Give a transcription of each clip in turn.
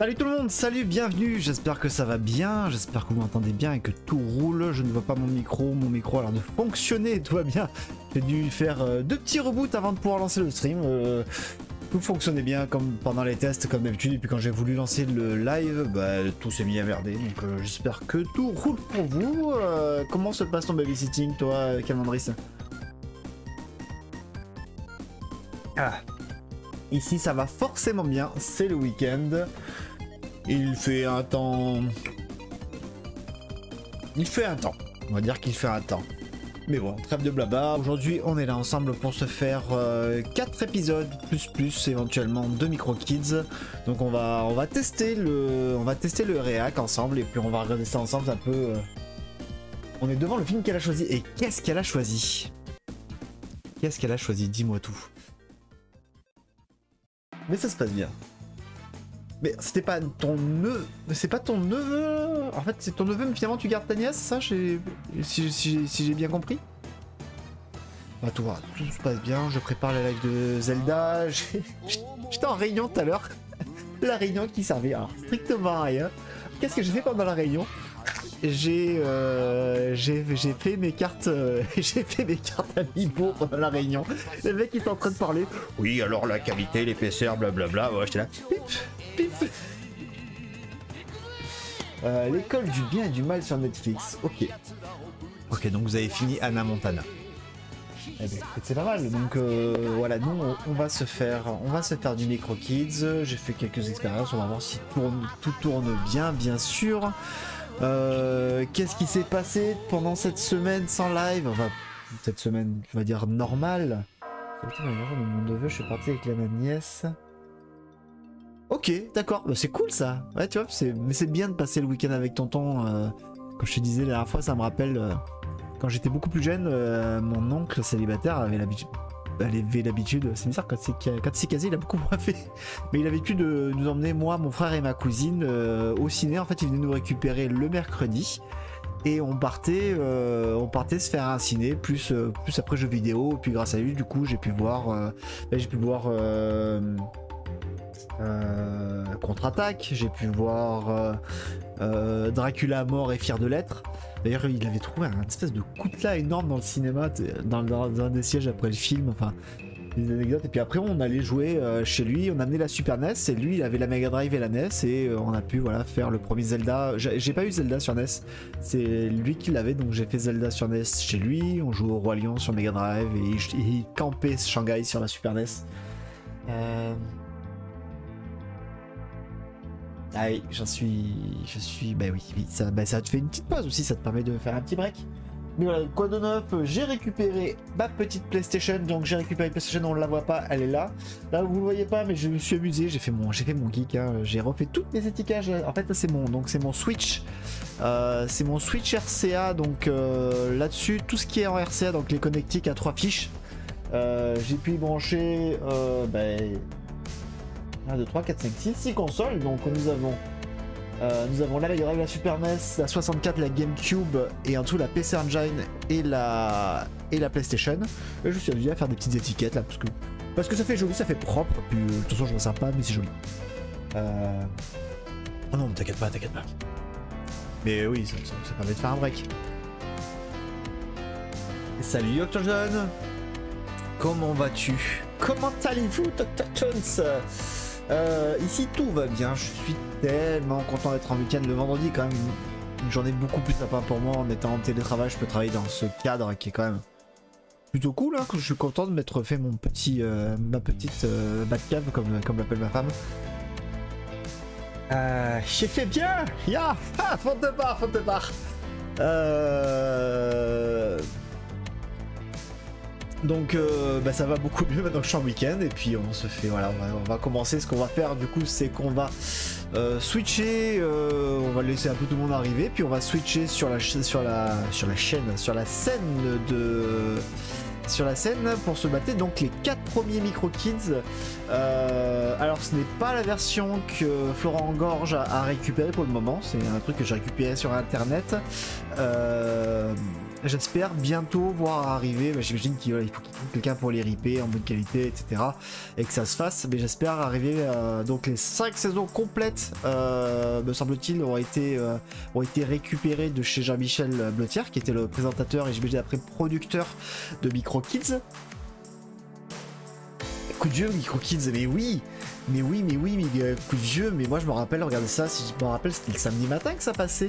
Salut tout le monde, salut, bienvenue, j'espère que ça va bien, j'espère que vous m'entendez bien et que tout roule. Je ne vois pas mon micro a l'air de fonctionner, tout va bien. J'ai dû faire deux petits reboots avant de pouvoir lancer le stream. Tout fonctionnait bien comme pendant les tests comme d'habitude, et puis quand j'ai voulu lancer le live, tout s'est mis à merder, donc j'espère que tout roule pour vous. Comment se passe ton babysitting toi, Calendris? Ici ça va forcément bien, c'est le week-end. Il fait un temps... On va dire qu'il fait un temps. Mais bon, trêve de blabla. Aujourd'hui, on est là ensemble pour se faire 4 épisodes, plus éventuellement de Micro Kids. Donc on va tester le réac ensemble, et puis on va regarder ça ensemble un peu. On est devant le film qu'elle a choisi. Et qu'est-ce qu'elle a choisi? Qu'est-ce qu'elle a choisi? Dis-moi tout. Mais ça se passe bien. Mais c'était pas ton neveu, c'est pas ton neveu. En fait, c'est ton neveu, mais finalement tu gardes ta nièce, ça, si j'ai bien compris. Bah tout se passe bien. Je prépare la live de Zelda. J'étais en réunion tout à l'heure. La réunion qui servait à strictement à rien. Qu'est-ce que j'ai fait pendant la réunion? J'ai fait mes cartes, Amiibo pendant la réunion. Le mec est en train de parler. Oui, alors la qualité, l'épaisseur, blablabla. Ouais, j'étais là. Pif. L'école du bien et du mal sur Netflix. Ok, donc vous avez fini Hannah Montana. Eh ben, c'est pas mal. Donc voilà, nous on va se faire du Micro Kids. J'ai fait quelques expériences. On va voir si tout tourne bien sûr. Qu'est-ce qui s'est passé pendant cette semaine sans live? Enfin, cette semaine, on va dire normale. C'était mon neveu, je suis parti avec ma nièce. Ok, d'accord, c'est cool ça. Ouais, tu vois, mais c'est bien de passer le week-end avec tonton. Comme je te disais la dernière fois, ça me rappelle quand j'étais beaucoup plus jeune, mon oncle célibataire avait l'habitude, c'est bizarre, quand c'est casé, il a beaucoup moins fait, mais il avait l'habitude de nous emmener, moi, mon frère et ma cousine, au ciné. En fait, il venait nous récupérer le mercredi et on partait se faire un ciné, plus après jeux vidéo. Et puis grâce à lui, du coup, j'ai pu voir Contre-Attaque, j'ai pu voir Dracula mort et fier de l'être. D'ailleurs, il avait trouvé un espèce de coutelas énorme dans le cinéma, dans un des sièges après le film, enfin, des anecdotes. Et puis après, on allait jouer chez lui, on a amené la Super NES, et lui, il avait la Mega Drive et la NES, et on a pu faire le premier Zelda. J'ai pas eu Zelda sur NES, c'est lui qui l'avait, donc j'ai fait Zelda sur NES chez lui, on joue au Roi Lion sur Mega Drive, et il campait Shanghai sur la Super NES. Ah oui, bah oui, ça te fait une petite pause aussi, ça te permet de faire un petit break. Mais voilà, quoi de neuf? J'ai récupéré ma petite PlayStation, donc j'ai récupéré la PlayStation, on ne la voit pas, elle est là. Là, vous ne voyez pas, mais je me suis amusé, j'ai fait mon geek, hein. J'ai refait toutes mes étiquettages. En fait, c'est mon Switch. C'est mon Switch RCA, donc là-dessus, tout ce qui est en RCA, donc les connectiques à 3 fiches. J'ai pu y brancher 1, 2, 3, 4, 5, 6 consoles. Donc nous avons la Mega Drive, la Super NES, la 64, la GameCube, et en dessous la PC Engine et la PlayStation. Et je suis amusé à faire des petites étiquettes là, parce que ça fait joli, ça fait propre. Puis de toute façon je m'en sers pas, mais c'est joli. Oh non, t'inquiète pas. Mais oui, ça permet de faire un break. Salut Dr. John. Comment vas-tu? Comment allez-vous, Dr. Jones? Ici tout va bien, je suis tellement content d'être en week-end. Le vendredi quand même une journée beaucoup plus sympa pour moi. En étant en télétravail, je peux travailler dans ce cadre qui est quand même plutôt cool, hein, que je suis content de m'être fait ma petite Batcave comme l'appelle ma femme. J'ai fait bien, faute de part. Donc ça va beaucoup mieux maintenant que je suis en week-end, et puis on se fait, voilà, on va commencer. Ce qu'on va faire du coup, c'est qu'on va switcher, on va laisser un peu tout le monde arriver, puis on va switcher sur la scène pour se battre donc les 4 premiers Micro Kids. Alors ce n'est pas la version que Florent Gorge a récupéré pour le moment, c'est un truc que j'ai récupéré sur internet. J'espère bientôt voir arriver, j'imagine qu'il faut qu'il trouve quelqu'un pour les ripper en bonne qualité, etc. Et que ça se fasse, mais j'espère arriver, donc les 5 saisons complètes, me semble-t-il, ont été récupérées de chez Jean-Michel Blotière, qui était le présentateur et j'imagine après producteur de Micro Kids. Coup de vieux Micro Kids, mais oui, coup de vieux, mais moi je me rappelle, regardez ça, si je me rappelle, c'était le samedi matin que ça passait.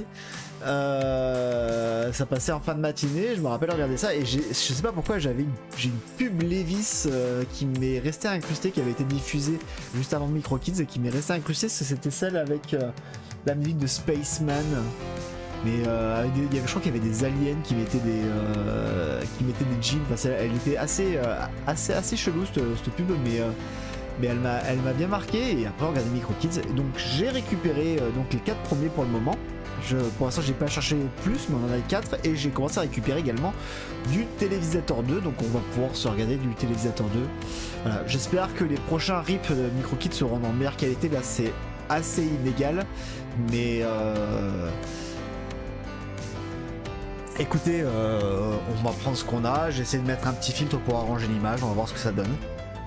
Ça passait en fin de matinée, je me rappelle regarder ça et je sais pas pourquoi j'ai une pub Levis qui m'est restée incrustée, qui avait été diffusée juste avant Micro Kids et qui m'est restée incrustée, c'était celle avec la musique de Spaceman. Mais je crois qu'il y avait des aliens qui mettaient des jeans, enfin, elle était assez chelou cette pub, mais elle m'a bien marqué. Et après regarder Micro Kids, donc j'ai récupéré donc les 4 premiers pour le moment. Pour l'instant j'ai pas cherché plus, mais on en a 4 et j'ai commencé à récupérer également du Télévisateur 2, donc on va pouvoir se regarder du Télévisateur 2. Voilà, j'espère que les prochains rips de Micro Kids seront en meilleure qualité. Là c'est assez inégal, mais écoutez, on va prendre ce qu'on a. J'essaie de mettre un petit filtre pour arranger l'image, on va voir ce que ça donne.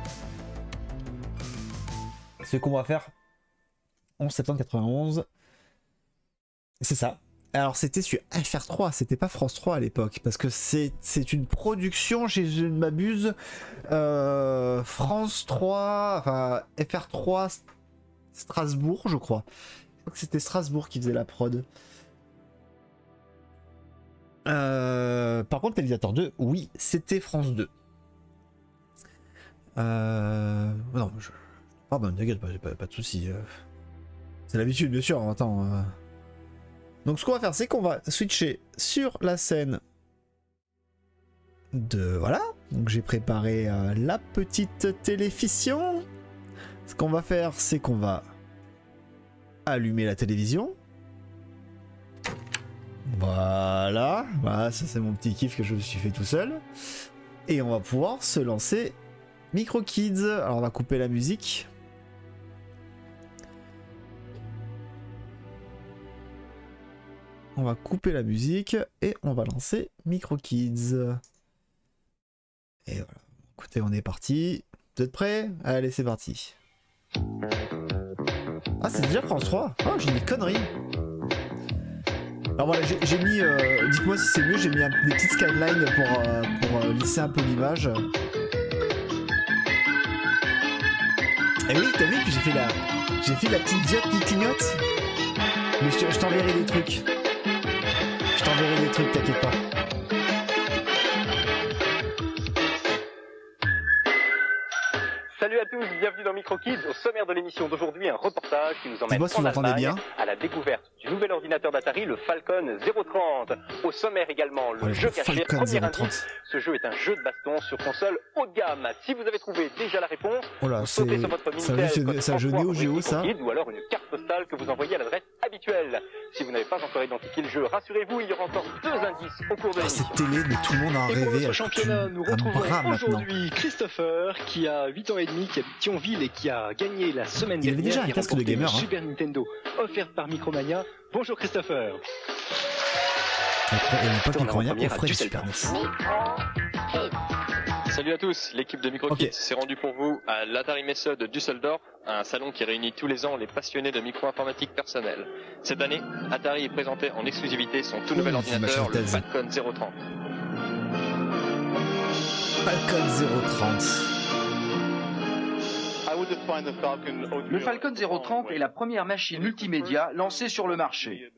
Ce qu'on va faire 11 septembre 91. C'est ça. Alors c'était sur FR3, c'était pas France 3 à l'époque, parce que c'est une production, si je ne m'abuse, France 3, enfin FR3 Strasbourg, je crois. Je crois que c'était Strasbourg qui faisait la prod. Par contre, Télévisateur 2, oui, c'était France 2. Non, ah ben t'inquiète pas de soucis. C'est l'habitude, bien sûr, attends. Donc ce qu'on va faire, c'est qu'on va switcher sur la scène de... Voilà, donc j'ai préparé la petite télévision. Ce qu'on va faire, c'est qu'on va allumer la télévision. Voilà, ça c'est mon petit kiff que je me suis fait tout seul. Et on va pouvoir se lancer Micro Kids. Alors on va couper la musique. On va couper la musique et on va lancer Micro Kids. Et voilà, écoutez, on est parti. Vous êtes prêts? Allez, c'est parti. Ah, c'est déjà France 3. Oh, j'ai des conneries. Alors voilà, j'ai mis, dites-moi si c'est mieux, j'ai mis des petites skylines pour lisser un peu l'image. Et oui, t'as vu que j'ai fait la petite diode qui clignote. Mais je t'enverrai des trucs. Je t'enverrai des trucs, t'inquiète pas. Salut à tous, bienvenue dans Micro Kids. Au sommaire de l'émission d'aujourd'hui, un reportage qui nous emmène en Allemagne à la découverte du nouvel ordinateur d'Atari, le Falcon 030. Au sommaire également, le jeu caché, premier indice. Ce jeu est un jeu de baston sur console haut de gamme. Si vous avez trouvé déjà la réponse, vous sautez sur votre Minitel, c'est un jeu Neo Geo, ça, ou alors une carte postale que vous envoyez à l'adresse habituelle. Si vous n'avez pas encore identifié le jeu, rassurez-vous, il y aura encore 2 indices au cours de l'émission. Cette télé, mais tout le monde a rêvé. Pour notre championnat, nous retrouvons aujourd'hui Christopher, qui a 8 ans et demi, qui habite Thionville et qui a gagné la semaine dernière. Il avait déjà un casque de gamer. Super Nintendo offert par Micromania. Bonjour Christopher. Et l'époque Micromania offrait du Super NES. Salut à tous, l'équipe de Micro Kids s'est rendue pour vous à l'Atari Messe de Düsseldorf, un salon qui réunit tous les ans les passionnés de micro-informatique personnelle. Cette année, Atari est présenté en exclusivité son tout nouvel ordinateur, le Falcon 030. Falcon 030. Le Falcon 030 est la première machine multimédia lancée sur le marché.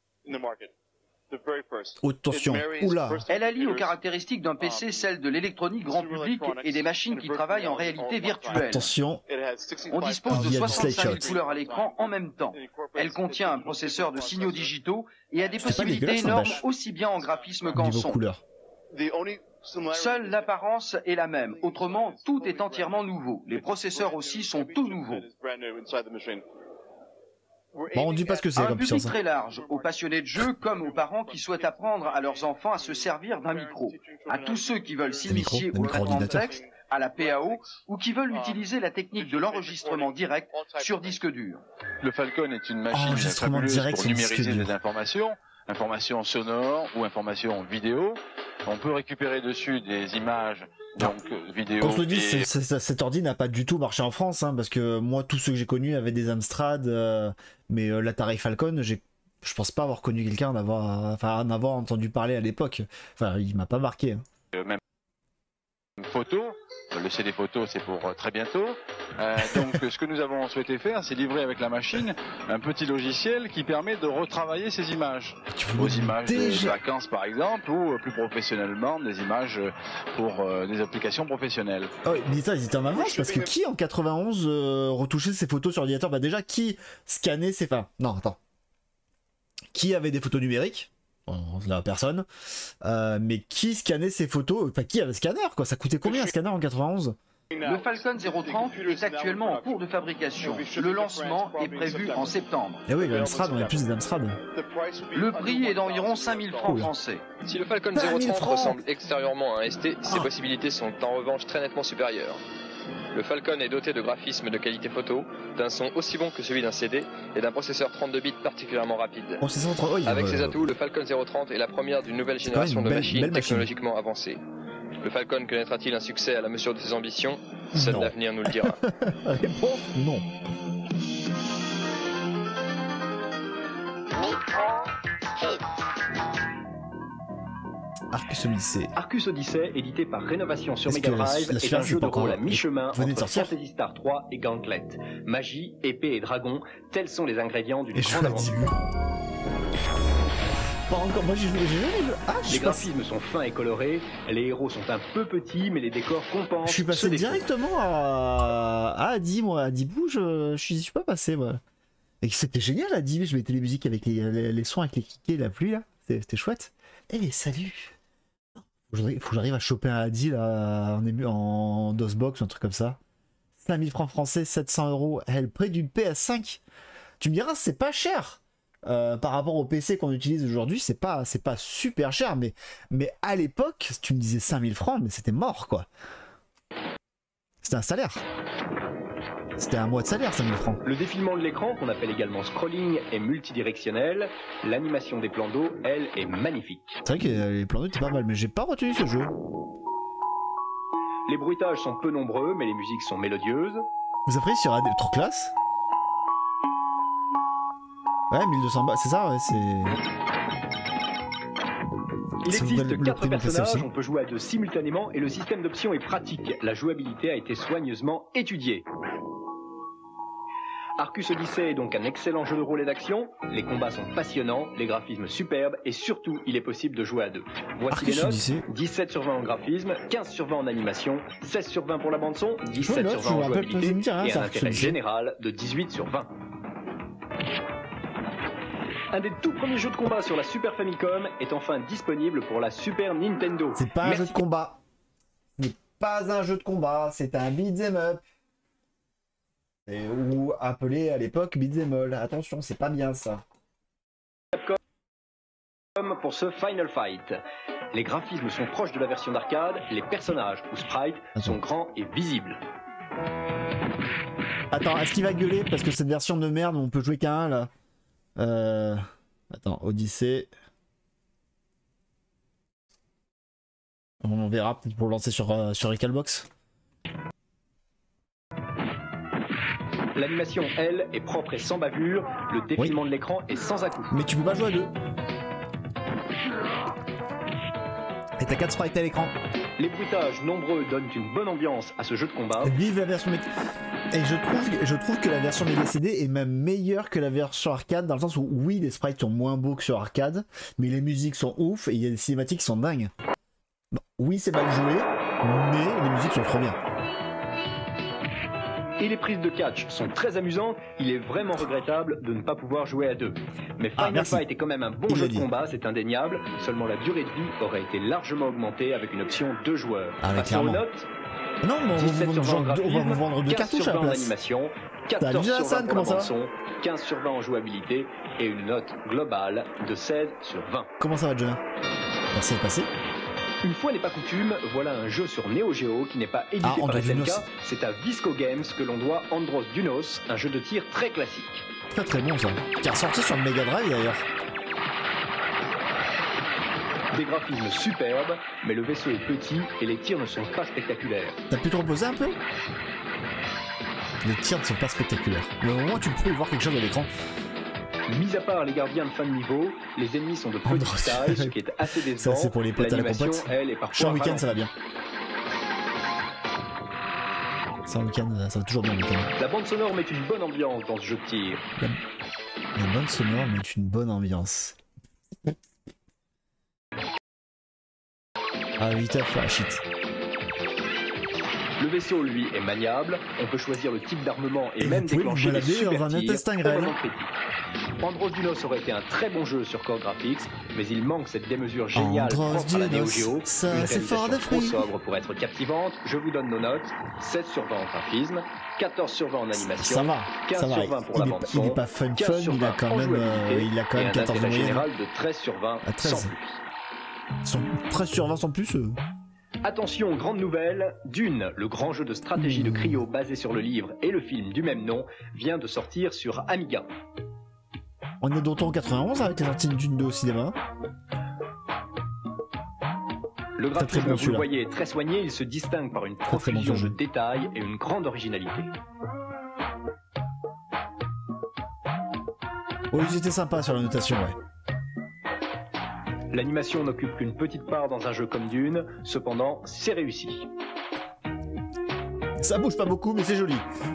Attention, oula. Elle allie aux caractéristiques d'un PC celles de l'électronique grand public et des machines qui travaillent en réalité virtuelle. Attention. On dispose de 65 000 couleurs à l'écran en même temps. Elle contient un processeur de signaux digitaux et a des possibilités énormes aussi bien en graphisme qu'en son. Seule l'apparence est la même. Autrement, tout est entièrement nouveau. Les processeurs aussi sont tout nouveaux. Bon, on dit pas ce que c'est comme public très large, aux passionnés de jeux comme aux parents qui souhaitent apprendre à leurs enfants à se servir d'un micro, à tous ceux qui veulent s'initier au traitement de texte, à la PAO ou qui veulent utiliser la technique de l'enregistrement direct sur disque dur. Le Falcon est une machine fabuleuse pour numériser les informations. information sonore ou information vidéo. On peut récupérer dessus des images, donc vidéo. Qu'on se le dise, cet ordi n'a pas du tout marché en France, hein, parce que moi, tous ceux que j'ai connus avaient des Amstrad, mais l'Atari Falcon, je pense pas avoir connu quelqu'un en avoir entendu parler à l'époque. Enfin, il m'a pas marqué. Hein. Même photo, le CD photo c'est pour très bientôt. Donc ce que nous avons souhaité faire, c'est livrer avec la machine un petit logiciel qui permet de retravailler ces images. Aux images de vacances par exemple, ou plus professionnellement des images pour des applications professionnelles. Oh, mais ça, ils étaient en avance, parce que qui en 91 retouchait ses photos sur ordinateur? Bah déjà, qui scannait ses... Enfin, non, attends. Qui avait des photos numériques? La personne, mais qui scannait ces photos? Enfin, qui avait le scanner, quoi? Ça coûtait combien un scanner en 91? Le Falcon 030 est actuellement en cours de fabrication. Le lancement est prévu en septembre. Et oui, l'Amstrad, on a plus des Amstrad. Le prix est d'environ 5000 francs français. Si le Falcon 030 ressemble extérieurement à un ST, ses possibilités sont en revanche très nettement supérieures. Le Falcon est doté de graphismes de qualité photo, d'un son aussi bon que celui d'un CD et d'un processeur 32 bits particulièrement rapide. Avec ses atouts, le Falcon 030 est la première d'une nouvelle génération de machines technologiquement avancées. Le Falcon connaîtra-t-il un succès à la mesure de ses ambitions? Seul l'avenir nous le dira. Réponse non. Arcus Odyssey. Arcus Odyssey, édité par Rénovation sur Mega Drive, est un jeu de rôle à mi-chemin entre Fantasy Star 3 et Gauntlet. Magie, épée et dragon, tels sont les ingrédients d'une grande aventure. Pas encore, moi j'ai joué. Les graphismes sont fins et colorés, les héros sont un peu petits, mais les décors compensent. Je suis passé directement à Adi, moi. Adi Bouge, je suis pas passé, moi. Et c'était génial, Adi. Je mettais les musiques avec les sons, avec les cliquets, la pluie, là. C'était chouette. Eh, mais salut! Faut que j'arrive à choper un Adi, là, en DOSBox ou un truc comme ça. 5000 francs français, 700 €. Le prix d'une PS5. Tu me diras, c'est pas cher. Par rapport au PC qu'on utilise aujourd'hui, c'est pas super cher, mais à l'époque, tu me disais 5000 francs, mais c'était mort, quoi. C'était un salaire. C'était un mois de salaire, 5000 francs. Le défilement de l'écran, qu'on appelle également scrolling, est multidirectionnel. L'animation des plans d'eau, elle, est magnifique. C'est vrai que les plans d'eau étaient pas mal, mais j'ai pas retenu ce jeu. Les bruitages sont peu nombreux, mais les musiques sont mélodieuses. Vous avez pris sur AD, trop classe. Ouais, 1200 balles, c'est ça, ouais, c'est... Il existe 4 personnages, on peut jouer à 2 simultanément et le système d'options est pratique. La jouabilité a été soigneusement étudiée. Arcus Odyssey est donc un excellent jeu de rôle et d'action. Les combats sont passionnants, les graphismes superbes et surtout, il est possible de jouer à 2. Voici les notes. 17 sur 20 en graphisme, 15 sur 20 en animation, 16 sur 20 pour la bande-son, 17 sur 20 en jouabilité et un intérêt général de 18 sur 20. Un des tout premiers jeux de combat sur la Super Famicom est enfin disponible pour la Super Nintendo. C'est pas un jeu de combat. Ce n'est pas un jeu de combat, c'est un beat'em up. Ou appelé à l'époque beat'em all. Attention, c'est pas bien ça. Comme pour ce Final Fight. Les graphismes sont proches de la version d'arcade, les personnages ou sprites sont grands et visibles. Attends, est-ce qu'il va gueuler parce que cette version de merde, on peut jouer qu'à un là? Attends, Odyssey. On verra pour le lancer sur Recalbox. L'animation, elle, est propre et sans bavure. Le défilement de l'écran est sans à-coups. Mais tu peux pas jouer à 2. Et t'as 4 sprites à l'écran. Les bruitages nombreux donnent une bonne ambiance à ce jeu de combat. Vive la version Et je trouve que la version Mega CD est même meilleure que la version arcade, dans le sens où oui, les sprites sont moins beaux que sur arcade, mais les musiques sont ouf et il y a des cinématiques qui sont dingues. Bon, oui, c'est mal joué, mais les musiques sont trop bien. Et les prises de catch sont très amusantes, il est vraiment regrettable de ne pas pouvoir jouer à 2. Mais Final Fight est quand même un bon jeu de combat, c'est indéniable, seulement la durée de vie aurait été largement augmentée avec une option 2 joueurs. Passons aux notes. Non, mais on va vous vendre 2 cartouches à la place. 15 sur 20 en animation, 14 sur 20 pour la bande-son, 15 sur 20 en jouabilité et une note globale de 16 sur 20. Comment ça va, John? Merci de passer. Une fois n'est pas coutume, voilà un jeu sur Neo Geo qui n'est pas édité par SNK, c'est à Visco Games que l'on doit Andros Dunos, un jeu de tir très classique. Très très bon ça, qui est ressorti sur le Mega Drive d'ailleurs. Des graphismes superbes, mais le vaisseau est petit et les tirs ne sont pas spectaculaires. T'as pu te reposer un peu? Les tirs ne sont pas spectaculaires. Mais au moins tu peux voir quelque chose à l'écran. Mis à part les gardiens de fin de niveau, les ennemis sont de petite taille, ce qui est assez décevant. Ça c'est pour les potes à la compote. Sans week-end ça va bien. Sans week-end ça va toujours bien le week-end. La bande sonore met une bonne ambiance dans ce jeu de tir. La bande sonore met une bonne ambiance. Ah 8h shit. Le vaisseau, lui, est maniable, on peut choisir le type d'armement et même déclencher des super dans un intestin grêle. Andros aurait été un très bon jeu sur Core Graphics, mais il manque cette démesure géniale propre à la Neo Geo, ça c'est fort de trop sobre pour être captivante. Je vous donne nos notes, 7 sur 20 en graphisme, 14 sur 20 en animation, ça va, 15 ça va. sur 20 pour la bande son, il est pas fun, il a quand même 14 de moyenne. Général de 13 sur 20 à 13. Sans plus. 13 sur 20 sans plus. Attention, grande nouvelle, Dune, le grand jeu de stratégie de Cryo basé sur le livre et le film du même nom, vient de sortir sur Amiga. On est d'autant en 91 avec la sortie de Dune 2 au cinéma. Le graphisme, vous le voyez, est très soigné, il se distingue par une profusion de détails et une grande originalité. Oh, ils étaient sympas sur la notation, ouais. L'animation n'occupe qu'une petite part dans un jeu comme Dune, cependant, c'est réussi. Ça bouge pas beaucoup, mais c'est joli.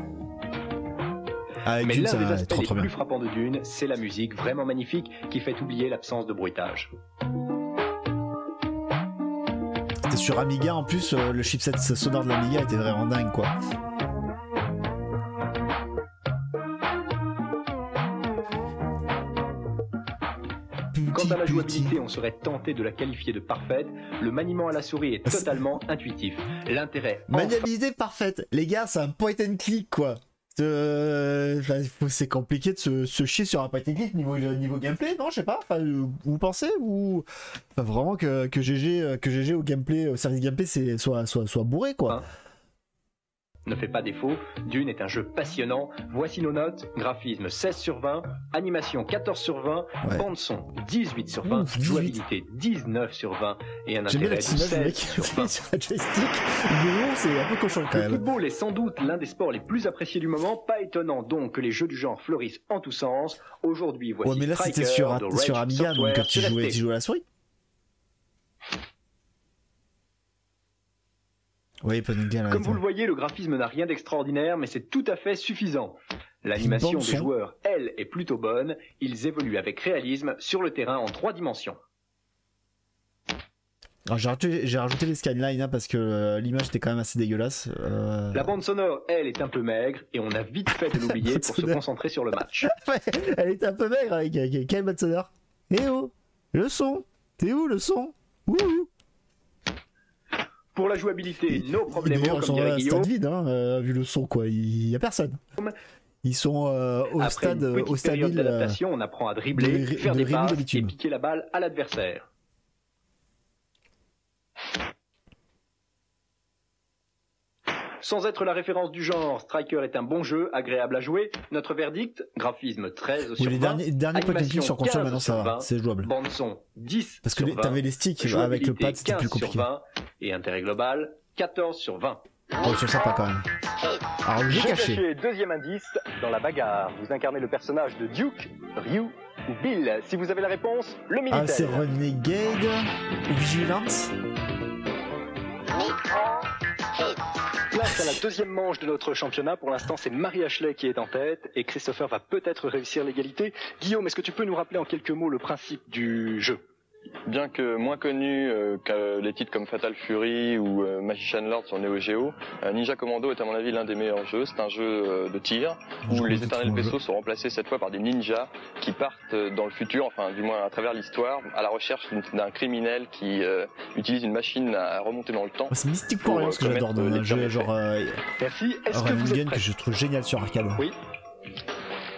Mais l'un des aspects les plus frappants de Dune, c'est la musique vraiment magnifique qui fait oublier l'absence de bruitage. C'était sur Amiga en plus, le chipset sonore de l'Amiga était vraiment dingue quoi. Quant à la jouabilité, on serait tenté de la qualifier de parfaite. Le maniement à la souris est totalement intuitif. L'intérêt... Maniabilité parfaite. Les gars, c'est un point and click quoi. C'est compliqué de se chier sur un point and click niveau gameplay, non? Je sais pas. Enfin, vous pensez ou vraiment que GG au gameplay, au service gameplay, soit bourré quoi. Ne fait pas défaut, Dune est un jeu passionnant. Voici nos notes: graphisme 16 sur 20, animation 14 sur 20, ouais. Bande son 18 sur 20, jouabilité 19 sur 20 et un intérêt de 16 sur 20. Sur la joystick, c'est un peu cochon quand même. Le football est sans doute l'un des sports les plus appréciés du moment, pas étonnant donc que les jeux du genre fleurissent en tous sens. Aujourd'hui, voici ouais, mais là c'était sur Amiga, donc tu jouais à la souris. Oui, comme vous le voyez, le graphisme n'a rien d'extraordinaire, mais c'est tout à fait suffisant. L'animation des joueurs, elle, est plutôt bonne. Ils évoluent avec réalisme sur le terrain en 3 dimensions. J'ai rajouté les scanlines hein, parce que l'image était quand même assez dégueulasse. La bande sonore, elle, est un peu maigre et on a vite fait de l'oublier pour se concentrer sur le match. Ouais, elle était un peu maigre avec quelle bande sonore? Eh oh, le son. T'es où le son? Ouh. Pour la jouabilité, nos problèmes comme dirait Guillaume. Stade vide, hein, vu le son quoi, il y a personne. Ils sont au stade d'adaptation, on apprend à dribbler, faire des passes et piquer la balle à l'adversaire. Sans être la référence du genre, Striker est un bon jeu, agréable à jouer. Notre verdict, graphisme 13 sur 20, les derniers points techniques sur console maintenant ça va, c'est jouable. Bande son 10 parce que t'avais les sticks avec le pad, c'était plus compliqué. 20, et intérêt global 14 sur 20. Oh, c'est sympa quand même. Alors j'ai caché. Deuxième indice, dans la bagarre, vous incarnez le personnage de Duke, Ryu ou Bill. Si vous avez la réponse, le Minitel. Ah, c'est Renegade ou Vigilance. Place à la deuxième manche de notre championnat. Pour l'instant, c'est Marie Ashley qui est en tête et Christopher va peut-être réussir l'égalité. Guillaume, est-ce que tu peux nous rappeler en quelques mots le principe du jeu? Bien que moins connu que les titres comme Fatal Fury ou Magician Lord sur Neo Geo, Ninja Commando est à mon avis l'un des meilleurs jeux. C'est un jeu de tir où les éternels vaisseaux sont remplacés cette fois par des ninjas qui partent dans le futur, enfin du moins à travers l'histoire, à la recherche d'un criminel qui utilise une machine à remonter dans le temps. C'est Mystic Warriors ce que j'adore dans un jeu genre Merci. Est-ce que vous êtes prêts? Que je trouve génial sur arcade. Oui.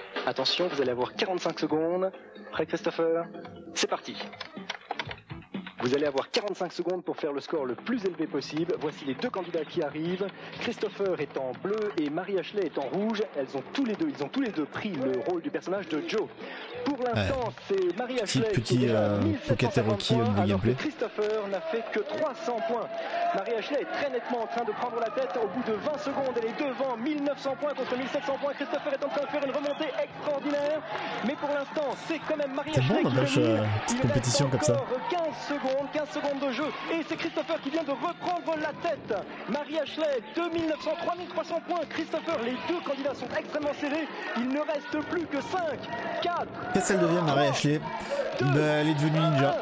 Attention, vous allez avoir 45 secondes. Prêt Christopher? C'est parti. Vous allez avoir 45 secondes pour faire le score le plus élevé possible. Voici les deux candidats qui arrivent. Christopher est en bleu et Marie-Ashley est en rouge. Ils ont tous les deux pris le rôle du personnage de Joe. Pour l'instant, c'est Marie-Ashley qui a 1750 points, alors que Christopher n'a fait que 300 points. Marie-Ashley est très nettement en train de prendre la tête. Au bout de 20 secondes, elle est devant, 1900 points contre 1700 points. Christopher est en train de faire une remontée extraordinaire. Mais pour l'instant, c'est quand même Marie-Ashley qui domine. Petite compétition comme ça. 15 secondes de jeu. Et c'est Christopher qui vient de reprendre la tête. Marie-Ashley, 2900, 3300 points. Christopher, les deux candidats sont extrêmement serrés. Il ne reste plus que 5, 4. Qu'est-ce qu'elle devient, Marie-Ashley? Elle est devenue ninja.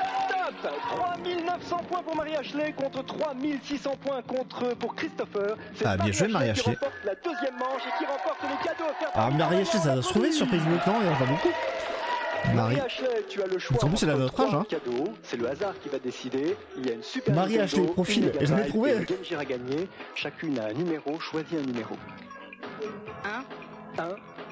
3900 points pour Marie-Ashley contre 3600 points pour Christopher. Ah, bien joué, Marie-Ashley. Qui remporte la deuxième manche et qui remporte les cadeaux offerts. Alors, Marie-Ashley, ça doit se trouver sur Facebook, non? Il y en a pas beaucoup. Marie-Ashley, tu as le choix. En plus, elle a notre âge, hein. C'est le hasard qui va décider. Il y a une super Marie-Ashley profil, je l'ai trouvé. Game Gear à gagner. Chacune a un numéro. Choisis un numéro. 1.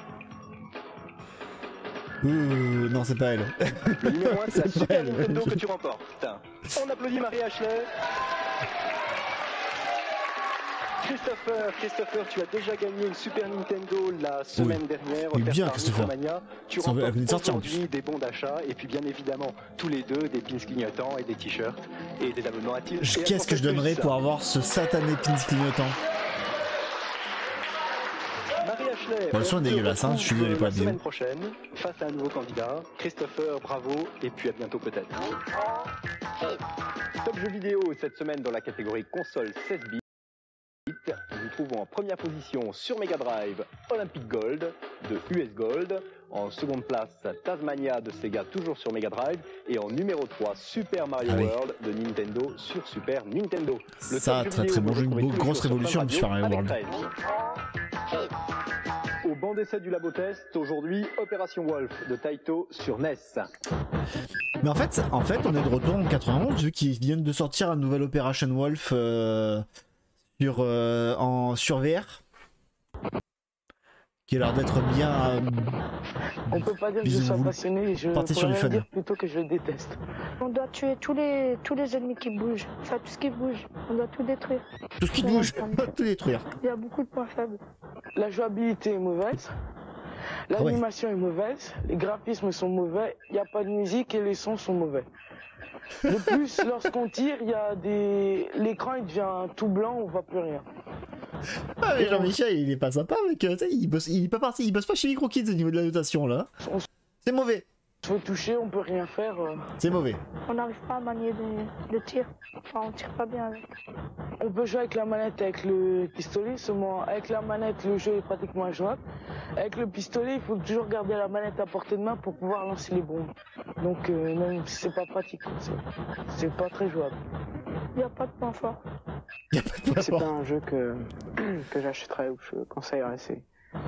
Non, c'est pas elle. Le numéro 1, c'est la Super Nintendo que tu remportes. On applaudit Marie-Ashley. Christopher, tu as déjà gagné une Super Nintendo la semaine dernière. Oui, bien, Christopher. Tu remportes aujourd'hui des bons d'achat et puis bien évidemment tous les deux des pins clignotants et des t-shirts et des abonnements à Tilt. Qu'est-ce que je donnerais pour avoir ce satané pins clignotant? Bon, le son est dégueulasse, hein, je suis désolé pour la vidéo. La semaine prochaine, face à un nouveau candidat, Christopher, bravo, et puis à bientôt peut-être. Top jeux vidéo cette semaine dans la catégorie console 16 bits. Nous trouvons en première position sur Mega Drive Olympic Gold de US Gold. En seconde place, Tasmania de Sega, toujours sur Mega Drive. Et en numéro 3, Super Mario World de Nintendo sur Super Nintendo. Ça, très bon jeu, une grosse révolution de Super Mario World. Au banc d'essai du Labo Test, aujourd'hui, Opération Wolf de Taito sur NES. Mais en fait, on est de retour en 91, vu qu'ils viennent de sortir un nouvel Operation Wolf sur VR. Qui a l'air d'être bien. On peut pas dire que je sois passionné, je pourrais dire plutôt que je le déteste. On doit tuer tous les ennemis qui bougent, enfin tout ce qui bouge, on doit tout détruire. Tout ce qui bouge, tout détruire. Il y a beaucoup de points faibles. La jouabilité est mauvaise, l'animation est mauvaise, les graphismes sont mauvais, il n'y a pas de musique et les sons sont mauvais. De plus, lorsqu'on tire, l'écran il devient tout blanc, on voit plus rien. Ah mais Jean-Michel il est pas sympa mec, il bosse pas chez Microkids au niveau de la notation là. C'est mauvais. Se fait toucher, on peut rien faire. C'est mauvais. On n'arrive pas à manier le tir, enfin on tire pas bien avec. On peut jouer avec la manette, avec le pistolet, seulement avec la manette le jeu est pratiquement injouable. Avec le pistolet il faut toujours garder la manette à portée de main pour pouvoir lancer les bombes. Donc même si c'est pas pratique, c'est pas très jouable. Il n'y a pas de point fort. C'est pas un jeu que j'achèterais ou que je conseillerais à essayer.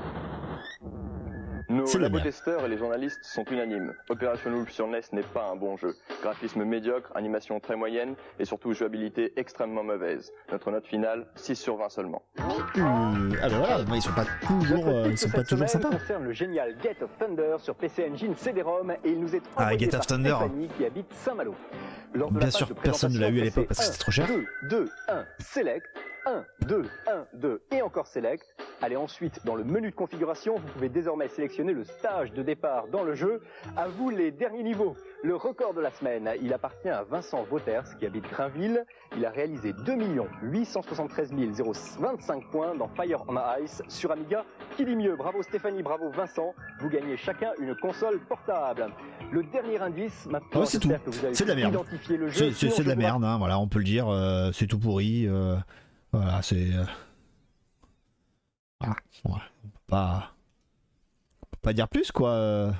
Nos labotesteurs et les journalistes sont unanimes. Operation Wolf sur NES n'est pas un bon jeu. Graphisme médiocre, animation très moyenne et surtout jouabilité extrêmement mauvaise. Notre note finale, 6 sur 20 seulement. Ah bah voilà, ils sont pas toujours sympas. Concerne le génial Gate of Thunder sur PC Engine CD-ROM et il nous est Gate of Thunder qui habite Saint-Malo. Bien sûr, personne ne l'a eu à l'époque parce que c'était trop cher. 2, 1, select. 1, 2, 1, 2 et encore select. Allez ensuite dans le menu de configuration, vous pouvez désormais sélectionner le stage de départ dans le jeu. À vous les derniers niveaux. Le record de la semaine, il appartient à Vincent Vauters qui habite Grainville. Il a réalisé 2 873 025 points dans Fire on Ice sur Amiga. Qui dit mieux? Bravo Stéphanie, bravo Vincent. Vous gagnez chacun une console portable. Le dernier indice, maintenant, c'est tout. C'est de la merde. C'est de la merde, hein, voilà, on peut le dire. C'est tout pourri. Voilà, c'est. Voilà, on peut pas dire plus quoi.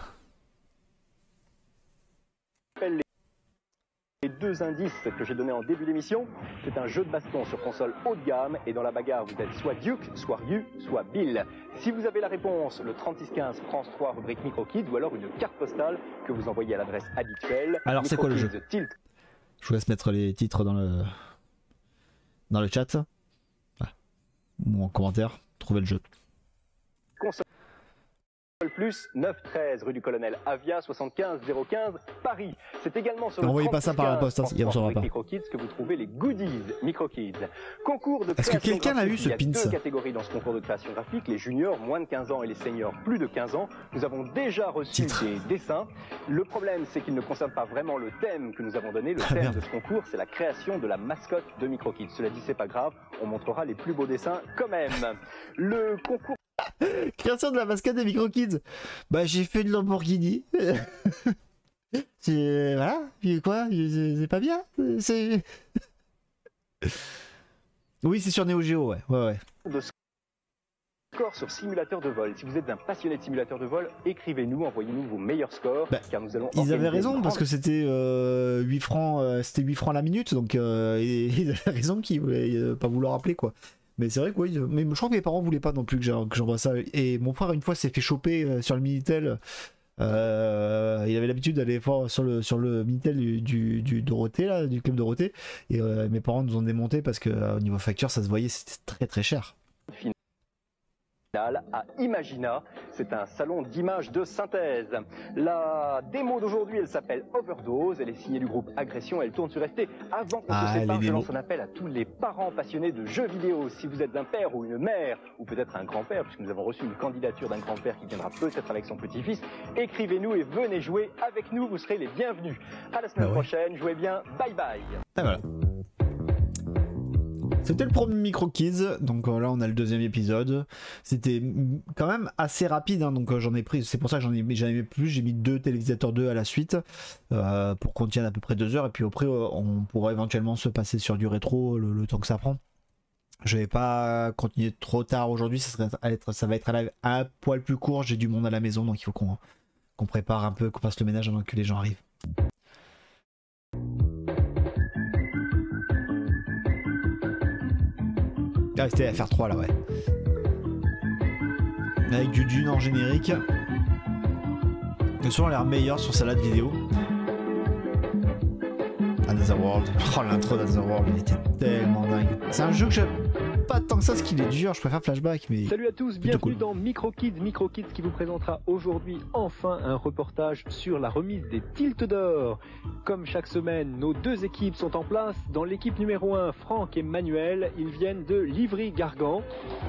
Les deux indices que j'ai donnés en début d'émission, c'est un jeu de baston sur console haut de gamme et dans la bagarre vous êtes soit Duke, soit Ryu, soit Bill. Si vous avez la réponse, le 3615 France 3 rubrique MicroKids ou alors une carte postale que vous envoyez à l'adresse habituelle. Alors c'est quoi le jeu? Tilt. Je vous laisse mettre les titres dans le chat ou en commentaire. Trouvez le jeu. Console plus 913 rue du Colonel Avia 75 015 Paris. C'est également sur le n'envoyez pas ça par la poste, hein, il recevra pas. MicroKids que vous trouvez les goodies MicroKids. Concours de Est-ce que quelqu'un a eu ce pins? Il y a deux catégories dans ce concours de création graphique, les juniors moins de 15 ans et les seniors plus de 15 ans. Nous avons déjà reçu des dessins. Le problème, c'est qu'ils ne concernent pas vraiment le thème que nous avons donné. Le thème de ce concours, c'est la création de la mascotte de MicroKids. Cela dit, c'est pas grave, on montrera les plus beaux dessins quand même. Le concours... Création de la mascotte de MicroKids. Bah, j'ai fait une Lamborghini. C'est... Voilà, puis quoi, c'est pas bien. C'est... Oui, c'est sur Neo Geo, ouais. De score sur simulateur de vol. Si vous êtes un passionné de simulateur de vol, écrivez-nous, envoyez-nous vos meilleurs scores, car nous allons... Ils avaient raison, parce que c'était 8 francs, c'était 8 francs la minute, donc ils avaient raison qu'ils voulaient pas vouloir appeler, quoi. Mais c'est vrai que oui, mais je crois que mes parents voulaient pas non plus que j'envoie ça. Et mon frère, une fois, s'est fait choper sur le Minitel. Il avait l'habitude d'aller voir sur le Minitel du Dorothée, là, du club Dorothée. Et mes parents nous ont démonté parce que au niveau facture, ça se voyait, c'était très très cher. À Imagina, c'est un salon d'images de synthèse. La démo d'aujourd'hui, elle s'appelle Overdose, elle est signée du groupe Agression, elle tourne sur ST. Avant qu'on se sépare, je lance un appel à tous les parents passionnés de jeux vidéo. Si vous êtes un père ou une mère, ou peut-être un grand-père, puisque nous avons reçu une candidature d'un grand-père qui viendra peut-être avec son petit-fils, écrivez-nous et venez jouer avec nous, vous serez les bienvenus. À la semaine prochaine, jouez bien, bye bye. Ah, voilà. C'était le premier MicroKids, donc là on a le deuxième épisode. C'était quand même assez rapide, hein, donc j'en ai pris, c'est pour ça que j'en ai mis plus, j'ai mis 2 télévisateurs 2 à la suite, pour qu'on tienne à peu près 2 heures, et puis après on pourra éventuellement se passer sur du rétro le temps que ça prend. Je vais pas continuer trop tard aujourd'hui, ça va être un live un poil plus court, j'ai du monde à la maison, donc il faut qu'on prépare un peu, qu'on fasse le ménage avant que les gens arrivent. Ah, c'était FR3 là, ouais. Avec du Dune en générique. Le son a l'air meilleur sur sa vidéo. Another World. Oh, l'intro d'Another il était tellement dingue. C'est un jeu que j'aime pas tant que ça, parce qu'il est dur. Je préfère Flashback, mais... Salut à tous, bienvenue dans MicroKids qui vous présentera aujourd'hui enfin un reportage sur la remise des Tilts d'or. Comme chaque semaine, nos 2 équipes sont en place. Dans l'équipe numéro 1, Franck et Manuel, ils viennent de Livry-Gargan.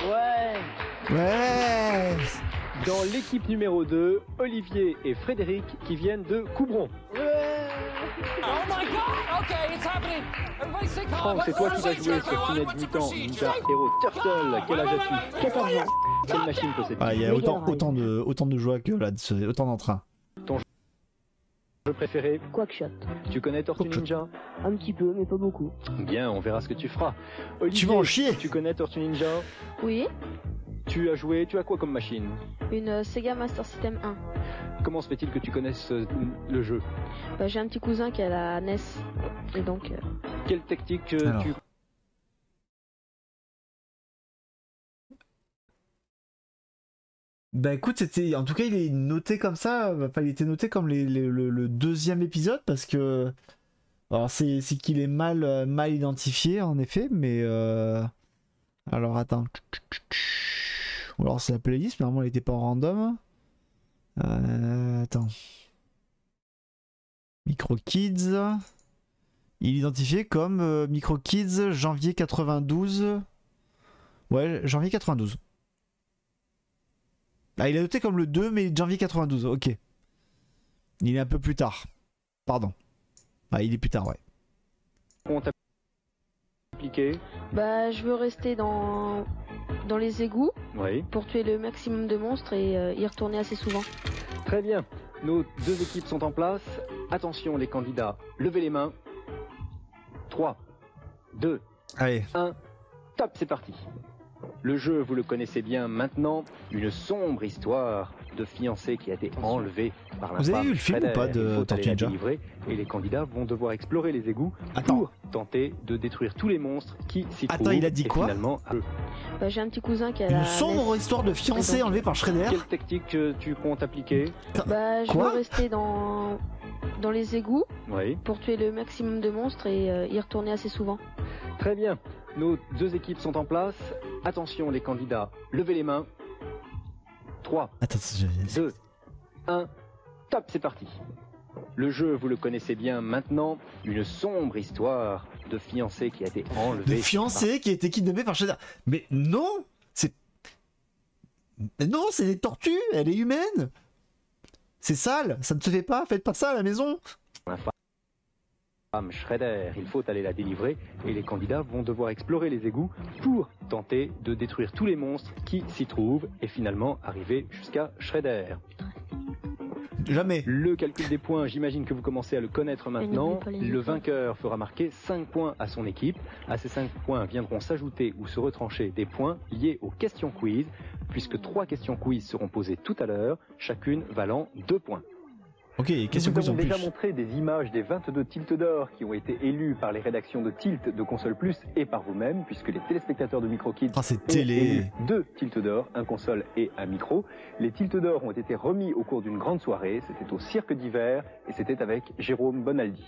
Ouais. Dans l'équipe numéro 2, Olivier et Frédéric qui viennent de Coubron. Oh my god! Okay, it's happening. Everybody stay calm. Franck, c'est toi qui vas jouer sur Teenage Mutant Ninja Hero Turtle. Quel âge as-tu? 14 ans. Quelle machine possèdes-tu? Ah, il y a autant de joies que là, autant d'entrain. Ton jeu préféré? Quackshot. Tu connais Tortue Ninja? Un petit peu, mais pas beaucoup. Bien, on verra ce que tu feras. Olivier, tu vas en chier. Tu connais Tortue Ninja? Oui. Tu as quoi comme machine? Une Sega Master System 1. Comment se fait-il que tu connaisses le jeu? J'ai un petit cousin qui a la NES, et donc... Quelle technique tu... Bah écoute, en tout cas il est noté comme ça, enfin il était noté comme le deuxième épisode, parce que... Alors c'est qu'il est mal identifié en effet, mais... Alors attends... Alors c'est la playlist, mais normalement elle était pas en random. Attends. MicroKids. Il est identifié comme MicroKids janvier 92. Ouais, janvier 92. Ah, il est noté comme le 2, mais janvier 92, ok. Il est un peu plus tard. Pardon. Ah, il est plus tard, ouais. On t'a appliqué? Je veux rester dans les égouts, oui, pour tuer le maximum de monstres et y retourner assez souvent. Très bien. Nos 2 équipes sont en place. Attention les candidats, levez les mains. 3, 2, allez. 1, top, c'est parti. Le jeu, vous le connaissez bien maintenant, une sombre histoire de fiancé qui a été enlevé par l'infâme. Vous avez vu le film ou pas de Tortue Ninja? Et les candidats vont devoir explorer les égouts pour tenter de détruire tous les monstres qui s'y trouvent. Attends, il a dit quoi? Finalement, j'ai un petit cousin qui a une sombre histoire de fiancé enlevé par Shredder. Quelle technique tu comptes appliquer? Je veux rester dans les égouts, oui, pour tuer le maximum de monstres et y retourner assez souvent. Très bien. Nos 2 équipes sont en place. Attention les candidats, levez les mains. 3, Attends, 2, 1, top, c'est parti. Le jeu, vous le connaissez bien maintenant, une sombre histoire de fiancé qui a été enlevé. De fiancé qui a été kidnappé par Shredder. Mais non, c'est... Non, c'est des tortues, elle est humaine. C'est sale, ça ne se fait pas, faites pas ça à la maison. La femme Shredder, il faut aller la délivrer et les candidats vont devoir explorer les égouts pour tenter de détruire tous les monstres qui s'y trouvent et finalement arriver jusqu'à Shredder. Jamais. Le calcul des points, j'imagine que vous commencez à le connaître maintenant. Le vainqueur fera marquer 5 points à son équipe. À ces 5 points viendront s'ajouter ou se retrancher des points liés aux questions quiz, puisque 3 questions quiz seront posées tout à l'heure, chacune valant 2 points. Ok, question quiz en plus. Nous avons déjà montré des images des 22 Tilt d'or qui ont été élus par les rédactions de Tilt, de Console Plus et par vous-même, puisque les téléspectateurs de MicroKids ont élu 2 Tilt d'or, un console et un micro. Les Tilt d'or ont été remis au cours d'une grande soirée, c'était au Cirque d'hiver et c'était avec Jérôme Bonaldi.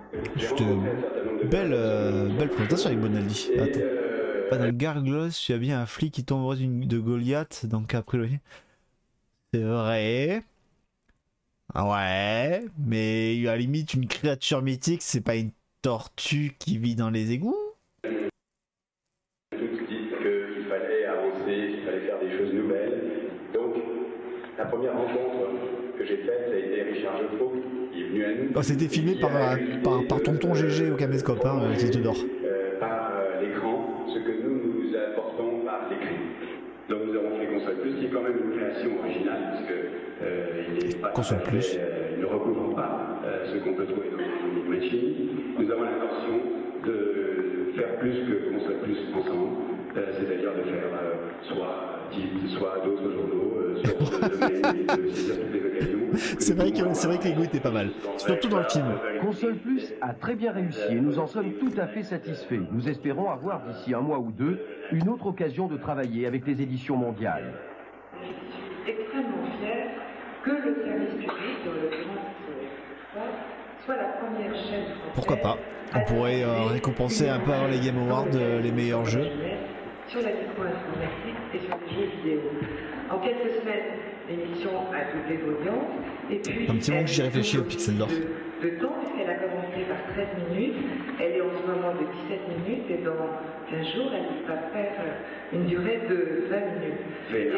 Belle présentation avec Bonaldi. Attends. Pas dans le Garglos, tu as bien un flic qui tombe de Goliath, donc a priori. C'est vrai. Ouais, mais à la limite, une créature mythique, c'est pas une tortue qui vit dans les égouts? Tous disent qu'il fallait avancer, qu'il fallait faire des choses nouvelles. Donc, la première rencontre que j'ai faite, ça a été Richard Jeffaux, qui est venu à nous. Oh, c'était filmé par tonton GG au caméscope, hein, le titre d'or. Par l'écran, ce que nous apportons par l'écrit. Donc nous avons fait Console Plus, qui est quand même une création originale, parce que Console Plus. Il ne recouvre pas ce qu'on peut trouver dans une machine. Nous avons l'intention de faire plus que Console Plus ensemble, c'est-à-dire de faire soit Tilt, soit d'autres journaux, sur le domaine et de saisir toutes les occasions. C'est vrai que les goûts étaient pas mal, surtout dans le film. Console Plus a très bien réussi et nous en sommes tout à fait satisfaits. Nous espérons avoir d'ici un mois ou deux une autre occasion de travailler avec les éditions mondiales. Je suis extrêmement fière que le service public, dans le soit la première chaîne française. Pourquoi pas? On pourrait récompenser un peu avant les Game Awards les meilleurs jeux. Sur la micro-informatique et sur les jeux vidéo. En quelques semaines, l'émission a doublé d'audience. Et puis, un petit moment que j'y réfléchis au Pixel d'or. De temps, puisqu'elle a commencé par 13 minutes. Elle est en ce moment de 17 minutes et dans 15 jours, elle va faire une durée de 20 minutes.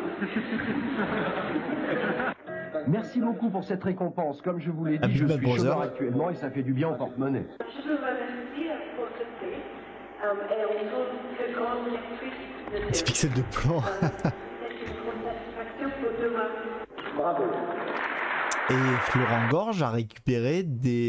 Merci beaucoup pour cette récompense. Comme je vous l'ai dit, je suis chômeur actuellement et ça fait du bien au porte-monnaie. Je vous remercie pour ce prix. Et on trouve que grande lectrice. Des pixels de plan. C'est une grande satisfaction pour demain. Bravo. Et Florent Gorge a récupéré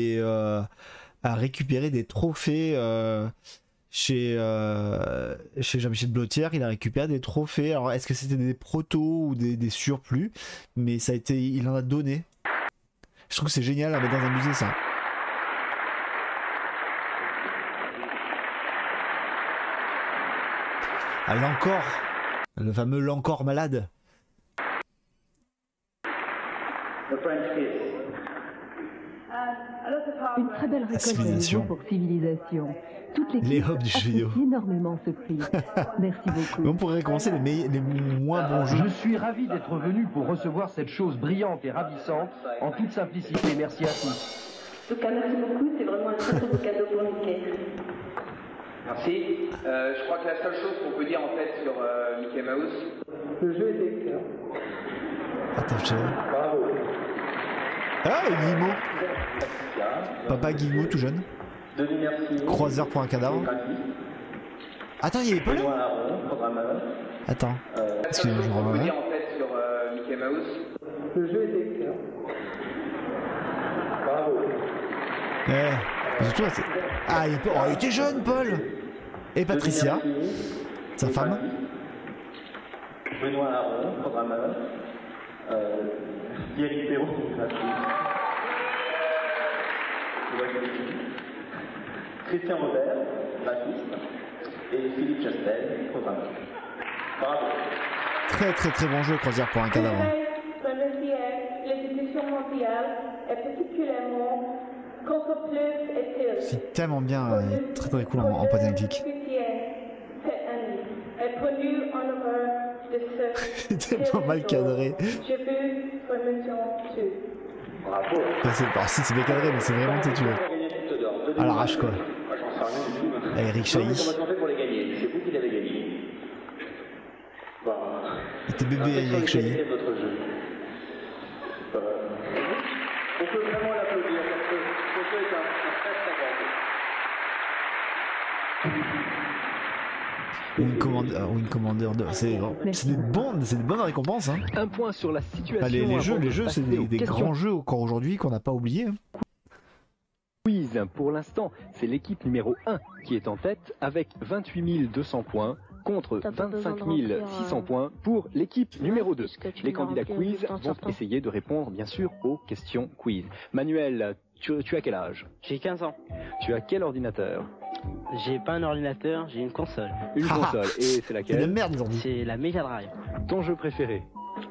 des trophées chez Jean-Michel Blottière. Il a récupéré des trophées. Alors est-ce que c'était des protos ou des surplus? Mais ça a été, il en a donné. Je trouve que c'est génial à mettre dans un musée ça. Ah, l'encore, le fameux l'encore malade. Une très belle récolte pour Civilisation. Toutes les hubs du jeu vidéo. Énormément ce prix. Merci beaucoup. On pourrait récompenser les moins bons jeux. Je suis ravi d'être venu pour recevoir cette chose brillante et ravissante en toute simplicité. Merci à tous. En tout cas, merci beaucoup. C'est vraiment un très beau cadeau pour Mickey. Merci. Je crois que la seule chose qu'on peut dire en fait sur Mickey Mouse, le jeu est excellent. Attends, je sais. Bravo. Ah, Guillemot. Papa Guillemot tout jeune. Croiseur pour un cadavre. Attends, il y avait pas là. Attends. Excusez-moi, je reviens. On peut dire en fait sur Mickey Mouse, le jeu est excellent. Bravo. Surtout, ah, il était jeune, Paul. Et Patricia, sa femme. Benoît Aron, programmeur. Thierry Perrault, Christian Robert, bassiste, et Philippe Chastel, programmeur. Bravo. Très bon jeu, Croisière pour un cadavre. L'éducation mondiale est particulièrement Console Plus et Tilt. C'est tellement bien, très cool en point and click. Cette année est connu en honneur tellement mal cadré. Bravo. C'est bien cadré, mais c'est vraiment têtu. À l'arrache quoi. À Eric Chahi. Comment on fait pour les gagner? C'est vous qui l'avez gagné. Bon. Il était bébé Eric Chahi. On peut vraiment l'applaudir parce que ce jeu est un très très grand. Ou une commandeur de. C'est des bonnes récompenses. Hein. Un point sur la situation. Les jeux, c'est des grands jeux encore aujourd'hui qu'on n'a pas oublié. Hein. Quiz. Pour l'instant, c'est l'équipe numéro 1 qui est en tête avec 28 200 points contre 25 600 points pour l'équipe numéro 2. Les candidats quiz vont essayer de répondre bien sûr aux questions quiz. Manuel, tu as quel âge? J'ai 15 ans. Tu as quel ordinateur? J'ai pas un ordinateur, j'ai une console. Une console, et c'est laquelle? C'est la merde, ils ont dit. C'est la Mega Drive. Ton jeu préféré?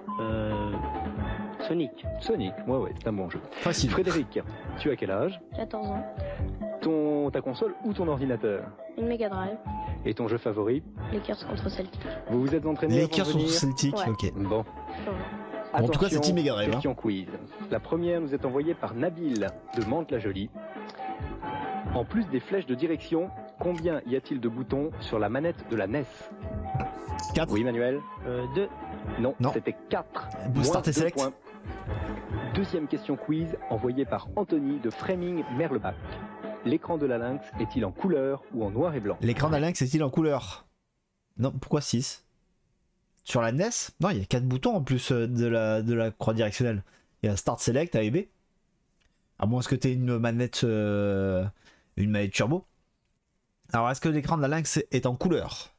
Sonic. Sonic, ouais, c'est un bon jeu. Facile. Frédéric, tu as quel âge? 14 ans. Ta console ou ton ordinateur? Une Mega Drive. Et ton jeu favori? Lakers contre Celtic. Vous vous êtes entraîné avant de Lakers contre Celtic, ouais. Ok. Bon. En tout cas, c'est Team Mega Drive. Question quiz. La première nous est envoyée par Nabil de Mantes-la-Jolie. En plus des flèches de direction, combien y a-t-il de boutons sur la manette de la NES? 4. Oui, Manuel? 2. Non. C'était 4. Start et Select. Points. Deuxième question quiz envoyée par Anthony de Framing Merlebach. L'écran de la Lynx est-il en couleur ou en noir et blanc? L'écran de la Lynx est-il en couleur? Non, pourquoi 6? Sur la NES? Non, il y a 4 boutons en plus de la croix directionnelle. Il y a Start, Select, A et B. À moins que tu aies une manette turbo. Alors, est-ce que l'écran de la Lynx est en couleur?